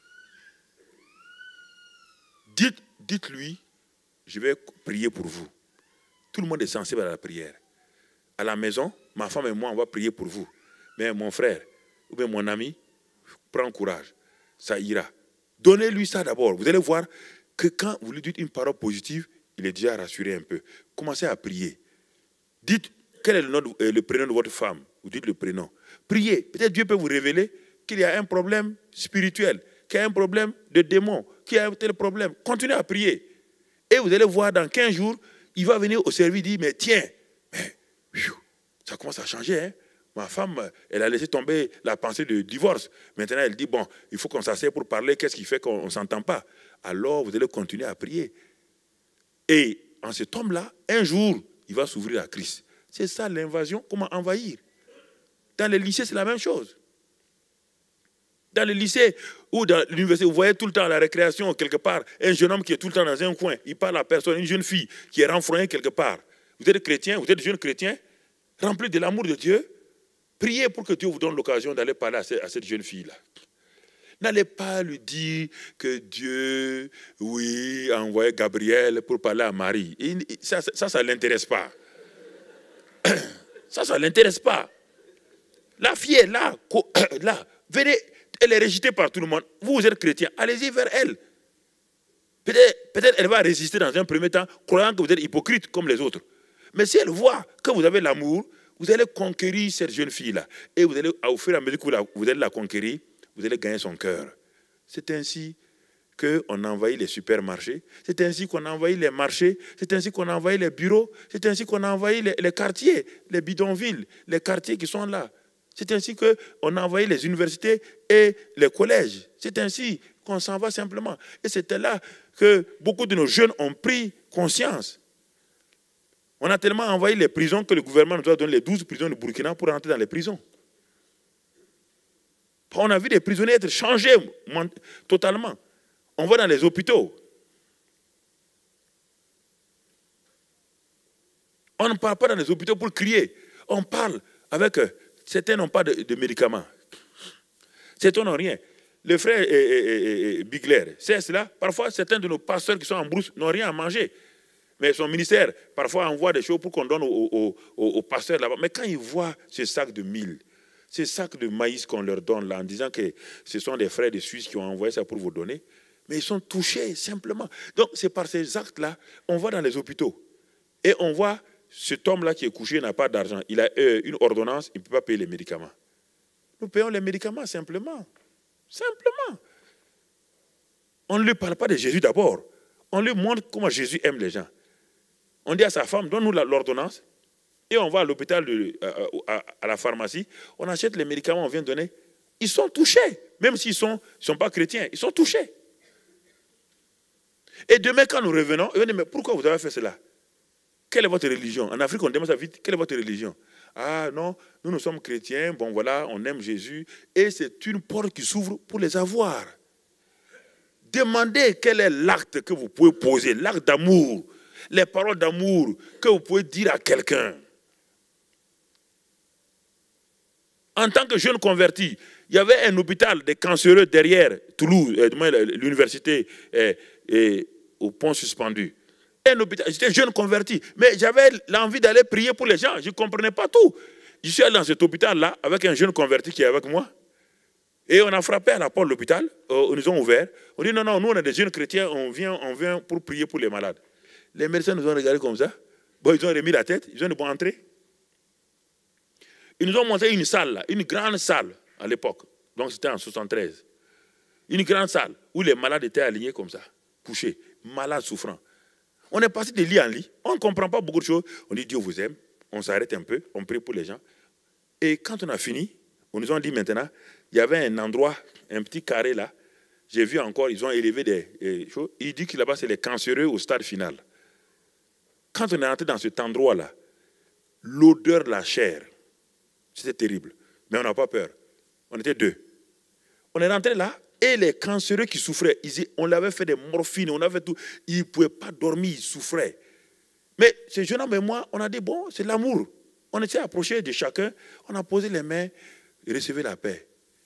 Dites, dites-lui, je vais prier pour vous. Tout le monde est sensible à la prière. À la maison, ma femme et moi, on va prier pour vous. Mais mon frère, ou bien mon ami, prends courage. Ça ira. Donnez-lui ça d'abord. Vous allez voir que quand vous lui dites une parole positive, il est déjà rassuré un peu. Commencez à prier. Dites, quel est le, nom de, le prénom de votre femme? Vous dites le prénom. Priez. Peut-être Dieu peut vous révéler qu'il y a un problème spirituel, qu'il y a un problème de démon, qu'il y a un tel problème. Continuez à prier. Et vous allez voir dans quinze jours, il va venir au service et dire, mais tiens, mais, ça commence à changer. Hein? Ma femme, elle a laissé tomber la pensée de divorce. Maintenant, elle dit, bon, il faut qu'on s'asseye pour parler. Qu'est-ce qui fait qu'on ne s'entend pas? Alors, vous allez continuer à prier. Et en cet homme-là, un jour, il va s'ouvrir à Christ. C'est ça l'invasion, comment envahir. Dans les lycées, c'est la même chose. Dans le lycée ou dans l'université, vous voyez tout le temps à la récréation, quelque part, un jeune homme qui est tout le temps dans un coin, il parle à personne, une jeune fille qui est renfrognée quelque part. Vous êtes chrétien, vous êtes jeune chrétien, rempli de l'amour de Dieu, priez pour que Dieu vous donne l'occasion d'aller parler à cette jeune fille-là. N'allez pas lui dire que Dieu, oui, a envoyé Gabriel pour parler à Marie. Et ça, ça, ça ne l'intéresse pas. Ça, ça ne l'intéresse pas. La fille est là, là. Venez, elle est rejetée par tout le monde. Vous, vous êtes chrétien, allez-y vers elle. Peut-être peut-être elle va résister dans un premier temps, croyant que vous êtes hypocrite comme les autres. Mais si elle voit que vous avez l'amour, vous allez conquérir cette jeune fille-là. Et vous allez, au fur et à mesure que vous, la, vous allez la conquérir, vous allez gagner son cœur. C'est ainsi qu'on envahit les supermarchés, c'est ainsi qu'on envahit les marchés, c'est ainsi qu'on envahit les bureaux, c'est ainsi qu'on envahit les, les quartiers, les bidonvilles, les quartiers qui sont là. C'est ainsi qu'on envahit les universités et les collèges. C'est ainsi qu'on s'en va simplement. Et c'était là que beaucoup de nos jeunes ont pris conscience. On a tellement envahi les prisons que le gouvernement nous a donné les douze prisons de Burkina pour rentrer dans les prisons. On a vu des prisonniers être changés totalement. On va dans les hôpitaux. On ne parle pas dans les hôpitaux pour crier. On parle avec... Certains n'ont pas de, de médicaments. Certains n'ont rien. Le frère eh, eh, eh, Bigler, c'est cela. Parfois, certains de nos pasteurs qui sont en brousse n'ont rien à manger. Mais son ministère, parfois, envoie des choses pour qu'on donne aux, aux, aux, aux pasteurs là-bas. Mais quand ils voient ce sac de mil, ces sacs de maïs qu'on leur donne là, en disant que ce sont des frères de Suisse qui ont envoyé ça pour vous donner, mais ils sont touchés simplement. Donc, c'est par ces actes-là, on va dans les hôpitaux et on voit cet homme-là qui est couché n'a pas d'argent. Il a euh, une ordonnance, il ne peut pas payer les médicaments. Nous payons les médicaments simplement. Simplement. On ne lui parle pas de Jésus d'abord. On lui montre comment Jésus aime les gens. On dit à sa femme, donne-nous l'ordonnance. Et on va à l'hôpital, à, à la pharmacie, on achète les médicaments, on vient donner. Ils sont touchés, même s'ils ne sont, sont pas chrétiens, ils sont touchés. Et demain, quand nous revenons, ils vont dire, mais pourquoi vous avez fait cela? Quelle est votre religion? En Afrique, on demande ça vite, quelle est votre religion? Ah non, nous, nous sommes chrétiens, bon voilà, on aime Jésus. Et c'est une porte qui s'ouvre pour les avoir. Demandez quel est l'acte que vous pouvez poser, l'acte d'amour, les paroles d'amour que vous pouvez dire à quelqu'un. En tant que jeune converti, il y avait un hôpital des cancéreux derrière Toulouse, euh, l'université euh, euh, au pont suspendu. J'étais jeune converti, mais j'avais l'envie d'aller prier pour les gens. Je ne comprenais pas tout. Je suis allé dans cet hôpital-là avec un jeune converti qui est avec moi. Et on a frappé à la porte de l'hôpital, euh, ils nous ont ouvert. On dit non, non, nous on est des jeunes chrétiens, on vient, on vient pour prier pour les malades. Les médecins nous ont regardé comme ça. Bon, ils ont remis la tête, ils ont dit bon, entrer. Ils nous ont montré une salle, là, une grande salle à l'époque. Donc c'était en soixante-treize. Une grande salle où les malades étaient alignés comme ça, couchés, malades souffrants. On est passé de lit en lit, on ne comprend pas beaucoup de choses. On dit Dieu vous aime, on s'arrête un peu, on prie pour les gens. Et quand on a fini, on nous a dit maintenant, il y avait un endroit, un petit carré là. J'ai vu encore, ils ont élevé des, des choses. Il dit que là-bas, c'est les cancéreux au stade final. Quand on est entré dans cet endroit-là, l'odeur de la chair, c'était terrible. Mais on n'a pas peur. On était deux. On est rentré là, et les cancéreux qui souffraient, ils, on leur avait fait des morphines, on avait tout. Ils ne pouvaient pas dormir, ils souffraient. Mais ce jeune homme et moi, on a dit, bon, c'est l'amour. On s'est approché de chacun, on a posé les mains, et recevez la paix.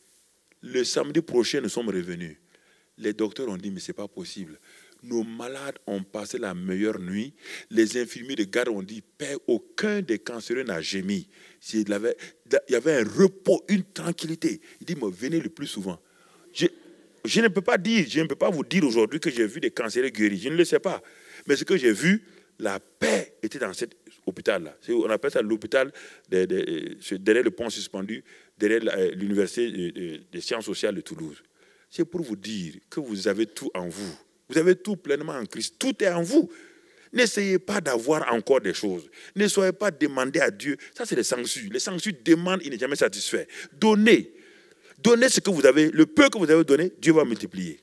Le samedi prochain, nous sommes revenus. Les docteurs ont dit, mais ce n'est pas possible. Nos malades ont passé la meilleure nuit. Les infirmiers de garde ont dit, Père, aucun des cancéreux n'a gémi. Il y avait un repos, une tranquillité. Il dit, mais venez le plus souvent. Je, je ne peux pas dire, je ne peux pas vous dire aujourd'hui que j'ai vu des cancéreux guéris. Je ne le sais pas. Mais ce que j'ai vu, la paix était dans cet hôpital-là. On appelle ça l'hôpital de, de, de, derrière le pont suspendu, derrière l'université des sciences sociales de Toulouse. C'est pour vous dire que vous avez tout en vous. Vous avez tout pleinement en Christ. Tout est en vous. N'essayez pas d'avoir encore des choses. Ne soyez pas demandé à Dieu. Ça, c'est les sanctuaires. Les sanctuaires demandent, il n'est jamais satisfait. Donnez. Donnez ce que vous avez. Le peu que vous avez donné, Dieu va multiplier.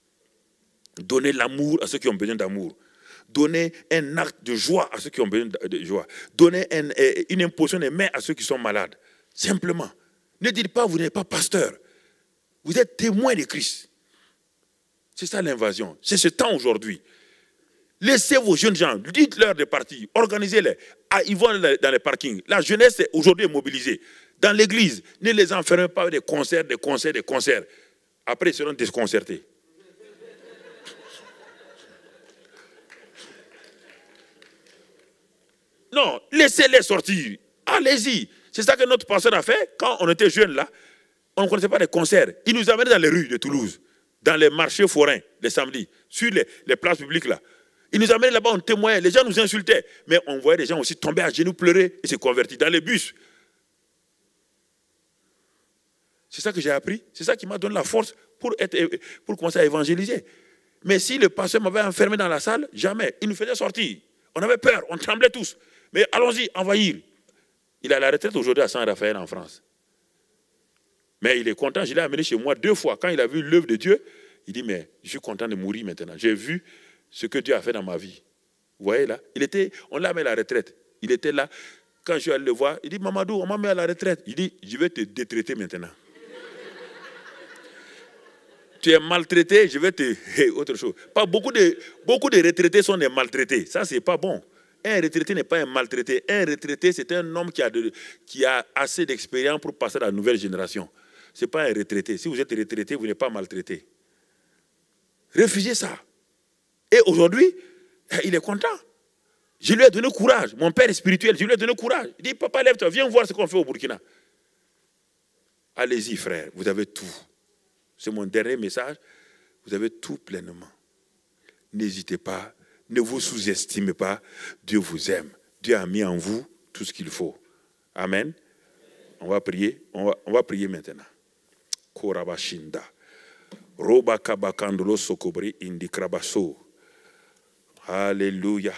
Donnez l'amour à ceux qui ont besoin d'amour. Donnez un acte de joie à ceux qui ont besoin de joie. Donnez un, une imposition des mains à ceux qui sont malades. Simplement. Ne dites pas, vous n'êtes pas pasteur. Vous êtes témoin de Christ. C'est ça l'invasion. C'est ce temps aujourd'hui. Laissez vos jeunes gens, dites-leur de partir, organisez-les. Ah, ils vont dans les parkings. La jeunesse est aujourd'hui mobilisée. Dans l'église, ne les enfermez pas avec des concerts, des concerts, des concerts. Après, ils seront déconcertés. Non, laissez-les sortir. Allez-y. C'est ça que notre pasteur a fait quand on était jeunes là. On ne connaissait pas les concerts. Il nous amenait dans les rues de Toulouse, dans les marchés forains, les samedis, sur les, les places publiques là. Il nous amenait là-bas, on témoignait, les gens nous insultaient. Mais on voyait des gens aussi tomber à genoux, pleurer et se convertir dans les bus. C'est ça que j'ai appris. C'est ça qui m'a donné la force pour, être, pour commencer à évangéliser. Mais si le pasteur m'avait enfermé dans la salle, jamais. Il nous faisait sortir. On avait peur, on tremblait tous. Mais allons-y, envahir. Il est à la retraite aujourd'hui à Saint-Raphaël en France. Mais il est content, je l'ai amené chez moi deux fois. Quand il a vu l'œuvre de Dieu, il dit, mais je suis content de mourir maintenant. J'ai vu ce que Dieu a fait dans ma vie. Vous voyez là, il était, on l'a mis à la retraite. Il était là. Quand je suis allé le voir, il dit, Mamadou, on m'a mis à la retraite. Il dit, je vais te détraiter maintenant. Tu es maltraité, je vais te... Hey, autre chose. Pas beaucoup de, beaucoup de retraités sont des maltraités. Ça, c'est pas bon. Un retraité n'est pas un maltraité. Un retraité, c'est un homme qui a, de, qui a assez d'expérience pour passer à la nouvelle génération. Ce n'est pas un retraité. Si vous êtes retraité, vous n'êtes pas maltraité. Refusez ça. Et aujourd'hui, il est content. Je lui ai donné courage. Mon père est spirituel, je lui ai donné courage. Il dit, papa, lève-toi, viens voir ce qu'on fait au Burkina. Allez-y, frère, vous avez tout. C'est mon dernier message. Vous avez tout pleinement. N'hésitez pas. Ne vous sous-estimez pas. Dieu vous aime. Dieu a mis en vous tout ce qu'il faut. Amen. On va prier. On va, on va prier maintenant. Korabashinda. Roba kabakandolo sokobri indikrabaso. Alléluia.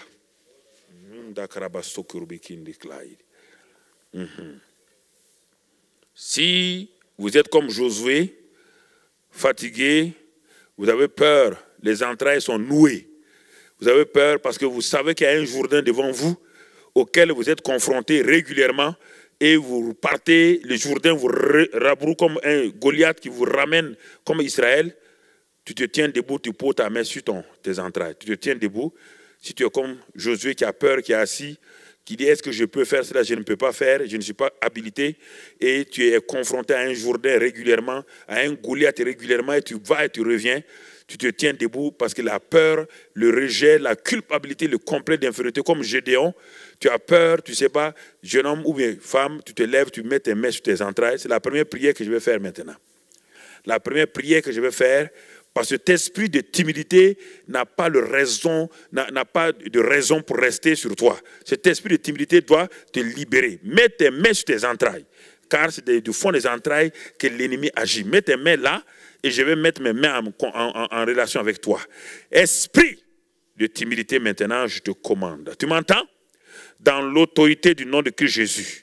Si vous êtes comme Josué, fatigué, vous avez peur, les entrailles sont nouées. Vous avez peur parce que vous savez qu'il y a un Jourdain devant vous auquel vous êtes confronté régulièrement et vous partez, le Jourdain vous rabroue comme un Goliath qui vous ramène comme Israël. Tu te tiens debout, tu poses ta main sur ton, tes entrailles. Tu te tiens debout. Si tu es comme Josué qui a peur, qui est assis, qui dit est-ce que je peux faire cela, je ne peux pas faire, je ne suis pas habilité. Et tu es confronté à un Jourdain régulièrement, à un Goliath régulièrement, et tu vas et tu reviens. Tu te tiens debout parce que la peur, le rejet, la culpabilité, le complet d'infériorité, comme Gédéon, tu as peur, tu ne sais pas, jeune homme ou bien femme, tu te lèves, tu mets tes mains sur tes entrailles. C'est la première prière que je vais faire maintenant. La première prière que je vais faire, parce que cet esprit de timidité n'a pas, le raison, n'a pas de raison pour rester sur toi. Cet esprit de timidité doit te libérer. Mets tes mains sur tes entrailles, car c'est du fond des entrailles que l'ennemi agit. Mets tes mains là, et je vais mettre mes mains en, en, en relation avec toi. Esprit de timidité, maintenant, je te commande. Tu m'entends? Dans l'autorité du nom de Christ Jésus,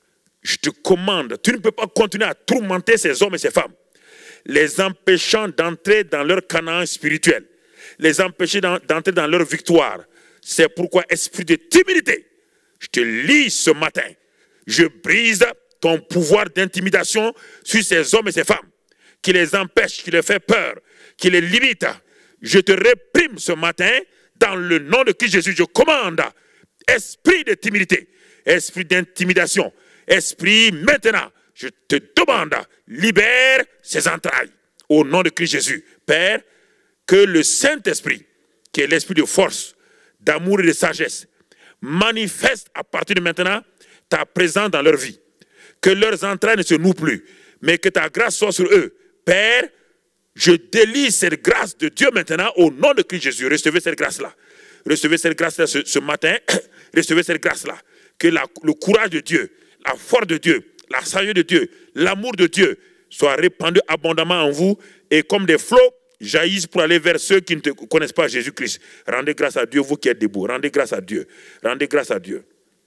je te commande. Tu ne peux pas continuer à tourmenter ces hommes et ces femmes, les empêchant d'entrer dans leur Canaan spirituel, les empêcher d'entrer dans leur victoire. C'est pourquoi, esprit de timidité, je te lis ce matin, je brise ton pouvoir d'intimidation sur ces hommes et ces femmes, qui les empêche, qui les fait peur, qui les limite. Je te réprime ce matin, dans le nom de Christ Jésus, je commande, esprit de timidité, esprit d'intimidation, esprit maintenant, je te demande, libère ces entrailles au nom de Christ Jésus. Père, que le Saint-Esprit, qui est l'esprit de force, d'amour et de sagesse, manifeste à partir de maintenant ta présence dans leur vie. Que leurs entrailles ne se nouent plus, mais que ta grâce soit sur eux. Père, je délie cette grâce de Dieu maintenant au nom de Christ Jésus. Recevez cette grâce-là. Recevez cette grâce-là ce, ce matin. Recevez cette grâce-là. Que la, le courage de Dieu, la force de Dieu, la sagesse de Dieu, l'amour de Dieu soit répandu abondamment en vous et comme des flots jaillissent pour aller vers ceux qui ne te connaissent pas Jésus-Christ. Rendez grâce à Dieu, vous qui êtes debout. Rendez grâce à Dieu. Rendez grâce à Dieu.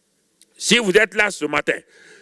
Si vous êtes là ce matin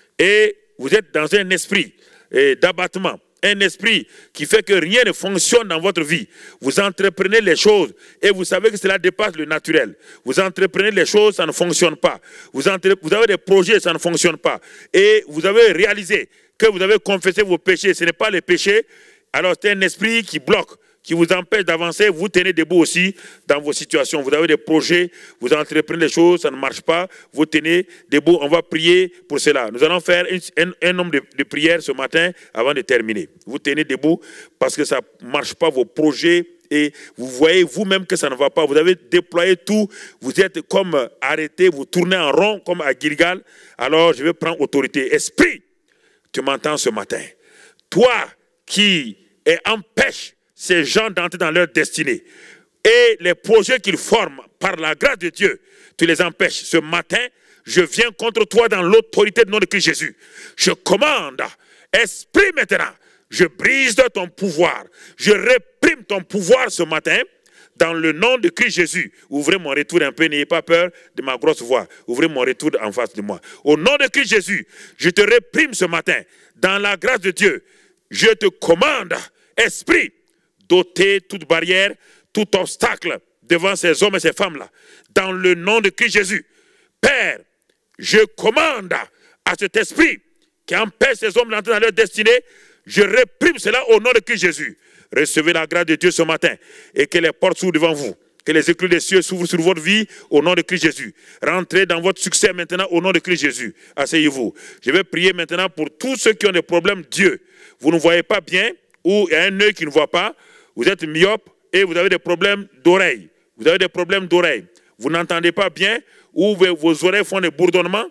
et vous êtes dans un esprit d'abattement, un esprit qui fait que rien ne fonctionne dans votre vie, vous entreprenez les choses et vous savez que cela dépasse le naturel. Vous entreprenez les choses, ça ne fonctionne pas. Vous, entre... vous avez des projets, ça ne fonctionne pas. Et vous avez réalisé que vous avez confessé vos péchés, ce n'est pas les péchés. Alors c'est un esprit qui bloque, qui vous empêche d'avancer. Vous tenez debout aussi dans vos situations. Vous avez des projets, vous entreprenez les choses, ça ne marche pas. Vous tenez debout, on va prier pour cela. Nous allons faire un, un nombre de, de prières ce matin avant de terminer. Vous tenez debout parce que ça ne marche pas, vos projets. Et vous voyez vous-même que ça ne va pas. Vous avez déployé tout. Vous êtes comme arrêté, vous tournez en rond comme à Gilgal. Alors je vais prendre autorité. Esprit, tu m'entends ce matin. Toi qui empêches ces gens d'entrer dans leur destinée et les projets qu'ils forment par la grâce de Dieu, tu les empêches. Ce matin, je viens contre toi dans l'autorité du nom de Christ Jésus. Je commande, esprit maintenant, je brise ton pouvoir. Je réprime ton pouvoir ce matin dans le nom de Christ Jésus. Ouvrez mon retour un peu, n'ayez pas peur de ma grosse voix. Ouvrez mon retour en face de moi. Au nom de Christ Jésus, je te réprime ce matin dans la grâce de Dieu. Je te commande, esprit, d'ôter toute barrière, tout obstacle devant ces hommes et ces femmes-là. Dans le nom de Christ Jésus. Père, je commande à cet esprit qui empêche ces hommes d'entrer dans leur destinée, je réprime cela au nom de Christ Jésus. Recevez la grâce de Dieu ce matin et que les portes s'ouvrent devant vous. Que les écluses des cieux s'ouvrent sur votre vie au nom de Christ Jésus. Rentrez dans votre succès maintenant au nom de Christ Jésus. Asseyez-vous. Je vais prier maintenant pour tous ceux qui ont des problèmes Dieu. Vous ne voyez pas bien ou il y a un œil qui ne voit pas. Vous êtes myope et vous avez des problèmes d'oreille. Vous avez des problèmes d'oreille. Vous n'entendez pas bien ou vos oreilles font des bourdonnements.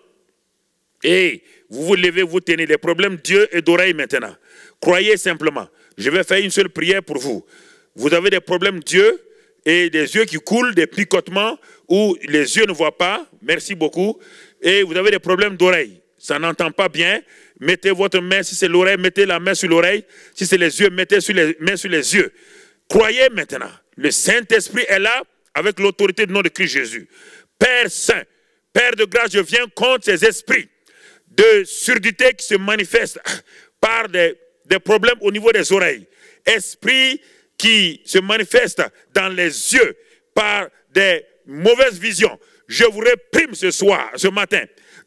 Et vous vous levez, vous tenez des problèmes d'yeux et d'oreilles maintenant. Croyez simplement. Je vais faire une seule prière pour vous. Vous avez des problèmes d'yeux et des yeux qui coulent, des picotements où les yeux ne voient pas. Merci beaucoup. Et vous avez des problèmes d'oreilles. Ça n'entend pas bien. Mettez votre main, si c'est l'oreille, mettez la main sur l'oreille. Si c'est les yeux, mettez sur les mains sur les yeux. Croyez maintenant. Le Saint-Esprit est là avec l'autorité du nom de Christ Jésus. Père Saint, Père de grâce, je viens contre ces esprits de surdité qui se manifestent par des, des problèmes au niveau des oreilles. Esprit qui se manifeste dans les yeux par des mauvaises visions. Je vous réprime ce soir, ce matin,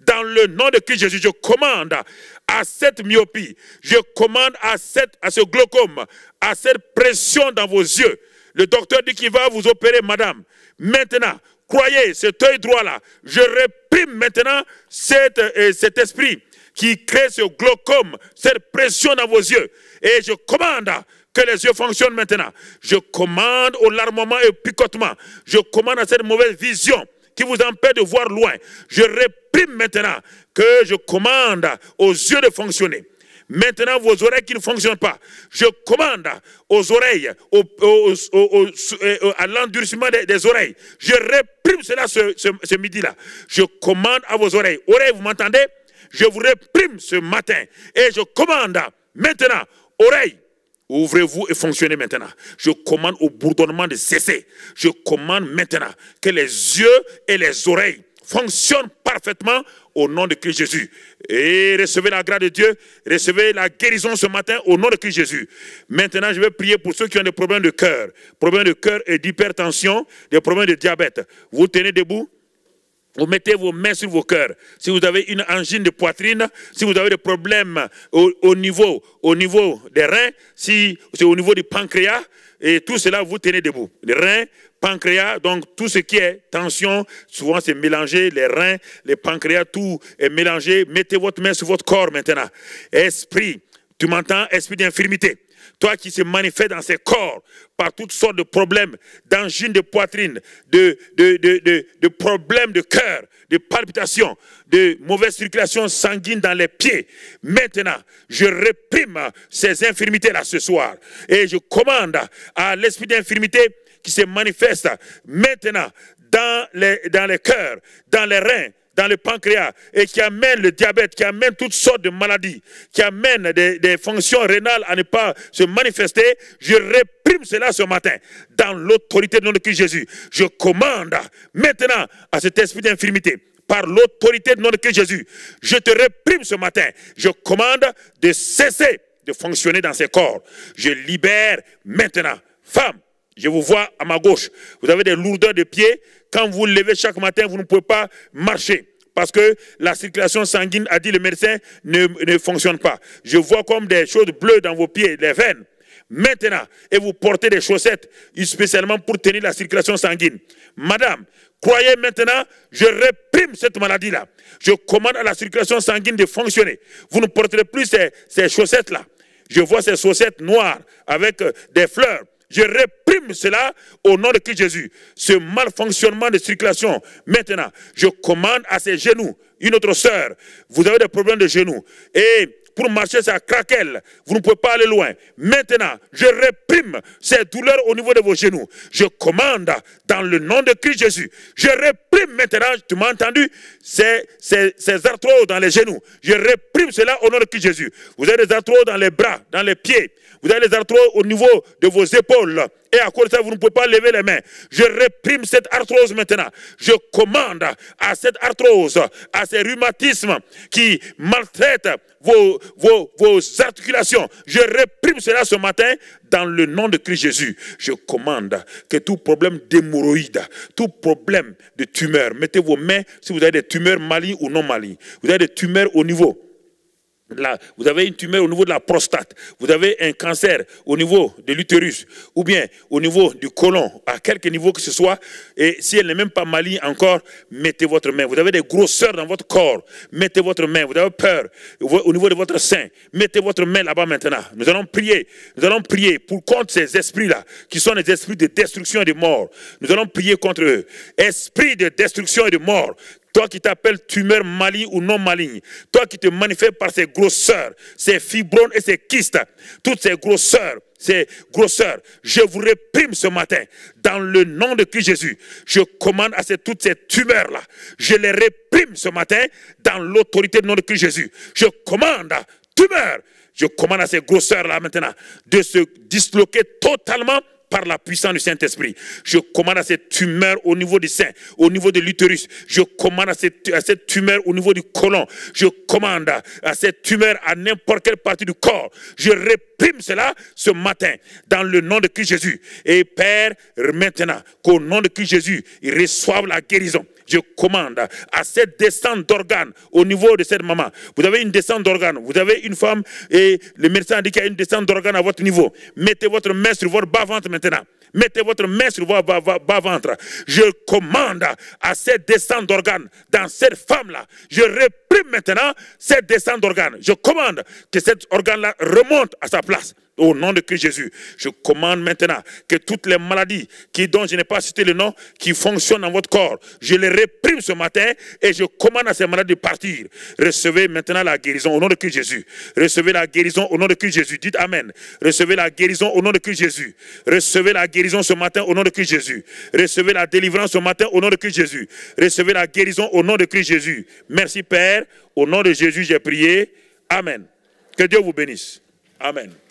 Dans le nom de Christ Jésus, je commande à cette myopie, je commande à, cette, à ce glaucome, à cette pression dans vos yeux. Le docteur dit qu'il va vous opérer, madame. Maintenant, croyez, cet œil droit-là, je réprime maintenant cet, euh, cet esprit qui crée ce glaucome, cette pression dans vos yeux. Et je commande que les yeux fonctionnent maintenant. Je commande au larmoiement et au picotement. Je commande à cette mauvaise vision qui vous empêche de voir loin. Je réprime maintenant que je commande aux yeux de fonctionner. Maintenant, vos oreilles qui ne fonctionnent pas, je commande aux oreilles, au, au, au, au, à l'endurcissement des, des oreilles. Je réprime cela ce, ce, ce midi-là. Je commande à vos oreilles. Oreilles, vous m'entendez? Je vous réprime ce matin. Et je commande maintenant, oreilles, ouvrez-vous et fonctionnez maintenant. Je commande au bourdonnement de cesser. Je commande maintenant que les yeux et les oreilles fonctionnent parfaitement au nom de Christ Jésus. Et recevez la grâce de Dieu, recevez la guérison ce matin au nom de Christ Jésus. Maintenant, je vais prier pour ceux qui ont des problèmes de cœur, problèmes de cœur et d'hypertension, des problèmes de diabète. Vous tenez debout. Vous mettez vos mains sur vos cœurs. Si vous avez une angine de poitrine, si vous avez des problèmes au, au, niveau, au niveau des reins, si c'est au niveau du pancréas, et tout cela, vous tenez debout. Les reins, pancréas, donc tout ce qui est tension, souvent c'est mélangé, les reins, les pancréas, tout est mélangé. Mettez votre main sur votre corps maintenant. Esprit, tu m'entends? Esprit d'infirmité. Toi qui se manifeste dans ces corps par toutes sortes de problèmes, d'angines de poitrine, de, de, de, de, de problèmes de cœur, de palpitations, de mauvaise circulation sanguine dans les pieds. Maintenant, je réprime ces infirmités-là ce soir. Et je commande à l'esprit d'infirmité qui se manifeste maintenant dans les, dans les cœurs, dans les reins, dans le pancréas, et qui amène le diabète, qui amène toutes sortes de maladies, qui amène des, des fonctions rénales à ne pas se manifester, je réprime cela ce matin. Dans l'autorité de notre Christ Jésus, je commande maintenant à cet esprit d'infirmité, par l'autorité de notre Christ Jésus, je te réprime ce matin. Je commande de cesser de fonctionner dans ces corps. Je libère maintenant. Femme, je vous vois à ma gauche, vous avez des lourdeurs de pieds. Quand vous vous levez chaque matin, vous ne pouvez pas marcher. Parce que la circulation sanguine, a dit le médecin, ne, ne fonctionne pas. Je vois comme des choses bleues dans vos pieds, les veines. Maintenant, et vous portez des chaussettes, spécialement pour tenir la circulation sanguine. Madame, croyez maintenant, je réprime cette maladie-là. Je commande à la circulation sanguine de fonctionner. Vous ne porterez plus ces, ces chaussettes-là. Je vois ces chaussettes noires avec des fleurs. Je réprime cela au nom de Christ Jésus. Ce malfonctionnement de circulation. Maintenant, je commande à ses genoux. Une autre sœur, vous avez des problèmes de genoux. Et pour marcher, ça craquelle. Vous ne pouvez pas aller loin. Maintenant, je réprime ces douleurs au niveau de vos genoux. Je commande dans le nom de Christ Jésus. Je réprime maintenant, tu m'as entendu, ces, ces, ces arthroses dans les genoux. Je réprime cela au nom de Christ Jésus. Vous avez des arthroses dans les bras, dans les pieds. Vous avez des arthroses au niveau de vos épaules. Et à cause de ça, vous ne pouvez pas lever les mains. Je réprime cette arthrose maintenant. Je commande à cette arthrose, à ces rhumatismes qui maltraitent vos, vos, vos articulations. Je réprime cela ce matin dans le nom de Christ Jésus. Je commande que tout problème d'hémorroïdes, tout problème de tumeur, mettez vos mains si vous avez des tumeurs malignes ou non malignes. Vous avez des tumeurs au niveau. Là, vous avez une tumeur au niveau de la prostate, vous avez un cancer au niveau de l'utérus, ou bien au niveau du côlon, à quelque niveau que ce soit, et si elle n'est même pas maligne encore, mettez votre main. Vous avez des grosseurs dans votre corps, mettez votre main. Vous avez peur au niveau de votre sein, mettez votre main là-bas maintenant. Nous allons prier, nous allons prier pour contre ces esprits-là, qui sont des esprits de destruction et de mort. Nous allons prier contre eux. Esprit de destruction et de mort. Toi qui t'appelles tumeur maligne ou non maligne, toi qui te manifestes par ces grosseurs, ces fibromes et ces kystes, toutes ces grosseurs, ces grosseurs, je vous réprime ce matin dans le nom de Christ Jésus. Je commande à ces, toutes ces tumeurs-là, je les réprime ce matin dans l'autorité du nom de Christ Jésus. Je commande à tumeurs, je commande à ces grosseurs-là maintenant de se disloquer totalement par la puissance du Saint-Esprit. Je commande à cette tumeur au niveau du sein, au niveau de l'utérus. Je commande à cette, à cette tumeur au niveau du côlon. Je commande à, à cette tumeur à n'importe quelle partie du corps. Je réprime cela ce matin dans le nom de Christ Jésus. Et Père, maintenant qu'au nom de Christ Jésus, ils reçoivent la guérison. Je commande à cette descente d'organes au niveau de cette maman. Vous avez une descente d'organes. Vous avez une femme et le médecin a dit qu'il y a une descente d'organes à votre niveau. Mettez votre main sur votre bas-ventre maintenant. Mettez votre main sur votre bas-ventre. Je commande à cette descente d'organes dans cette femme-là. Je réprime maintenant cette descente d'organes. Je commande que cet organe-là remonte à sa place. Au nom de Christ Jésus, je commande maintenant que toutes les maladies qui, dont je n'ai pas cité le nom, qui fonctionnent dans votre corps, je les réprime ce matin et je commande à ces maladies de partir. Recevez maintenant la guérison au nom de Christ Jésus. Recevez la guérison au nom de Christ Jésus. Dites Amen. Recevez la guérison au nom de Christ Jésus. Recevez la guérison ce matin au nom de Christ Jésus. Recevez la délivrance ce matin au nom de Christ Jésus. Recevez la guérison au nom de Christ Jésus. Merci Père. Au nom de Jésus, j'ai prié. Amen. Que Dieu vous bénisse. Amen.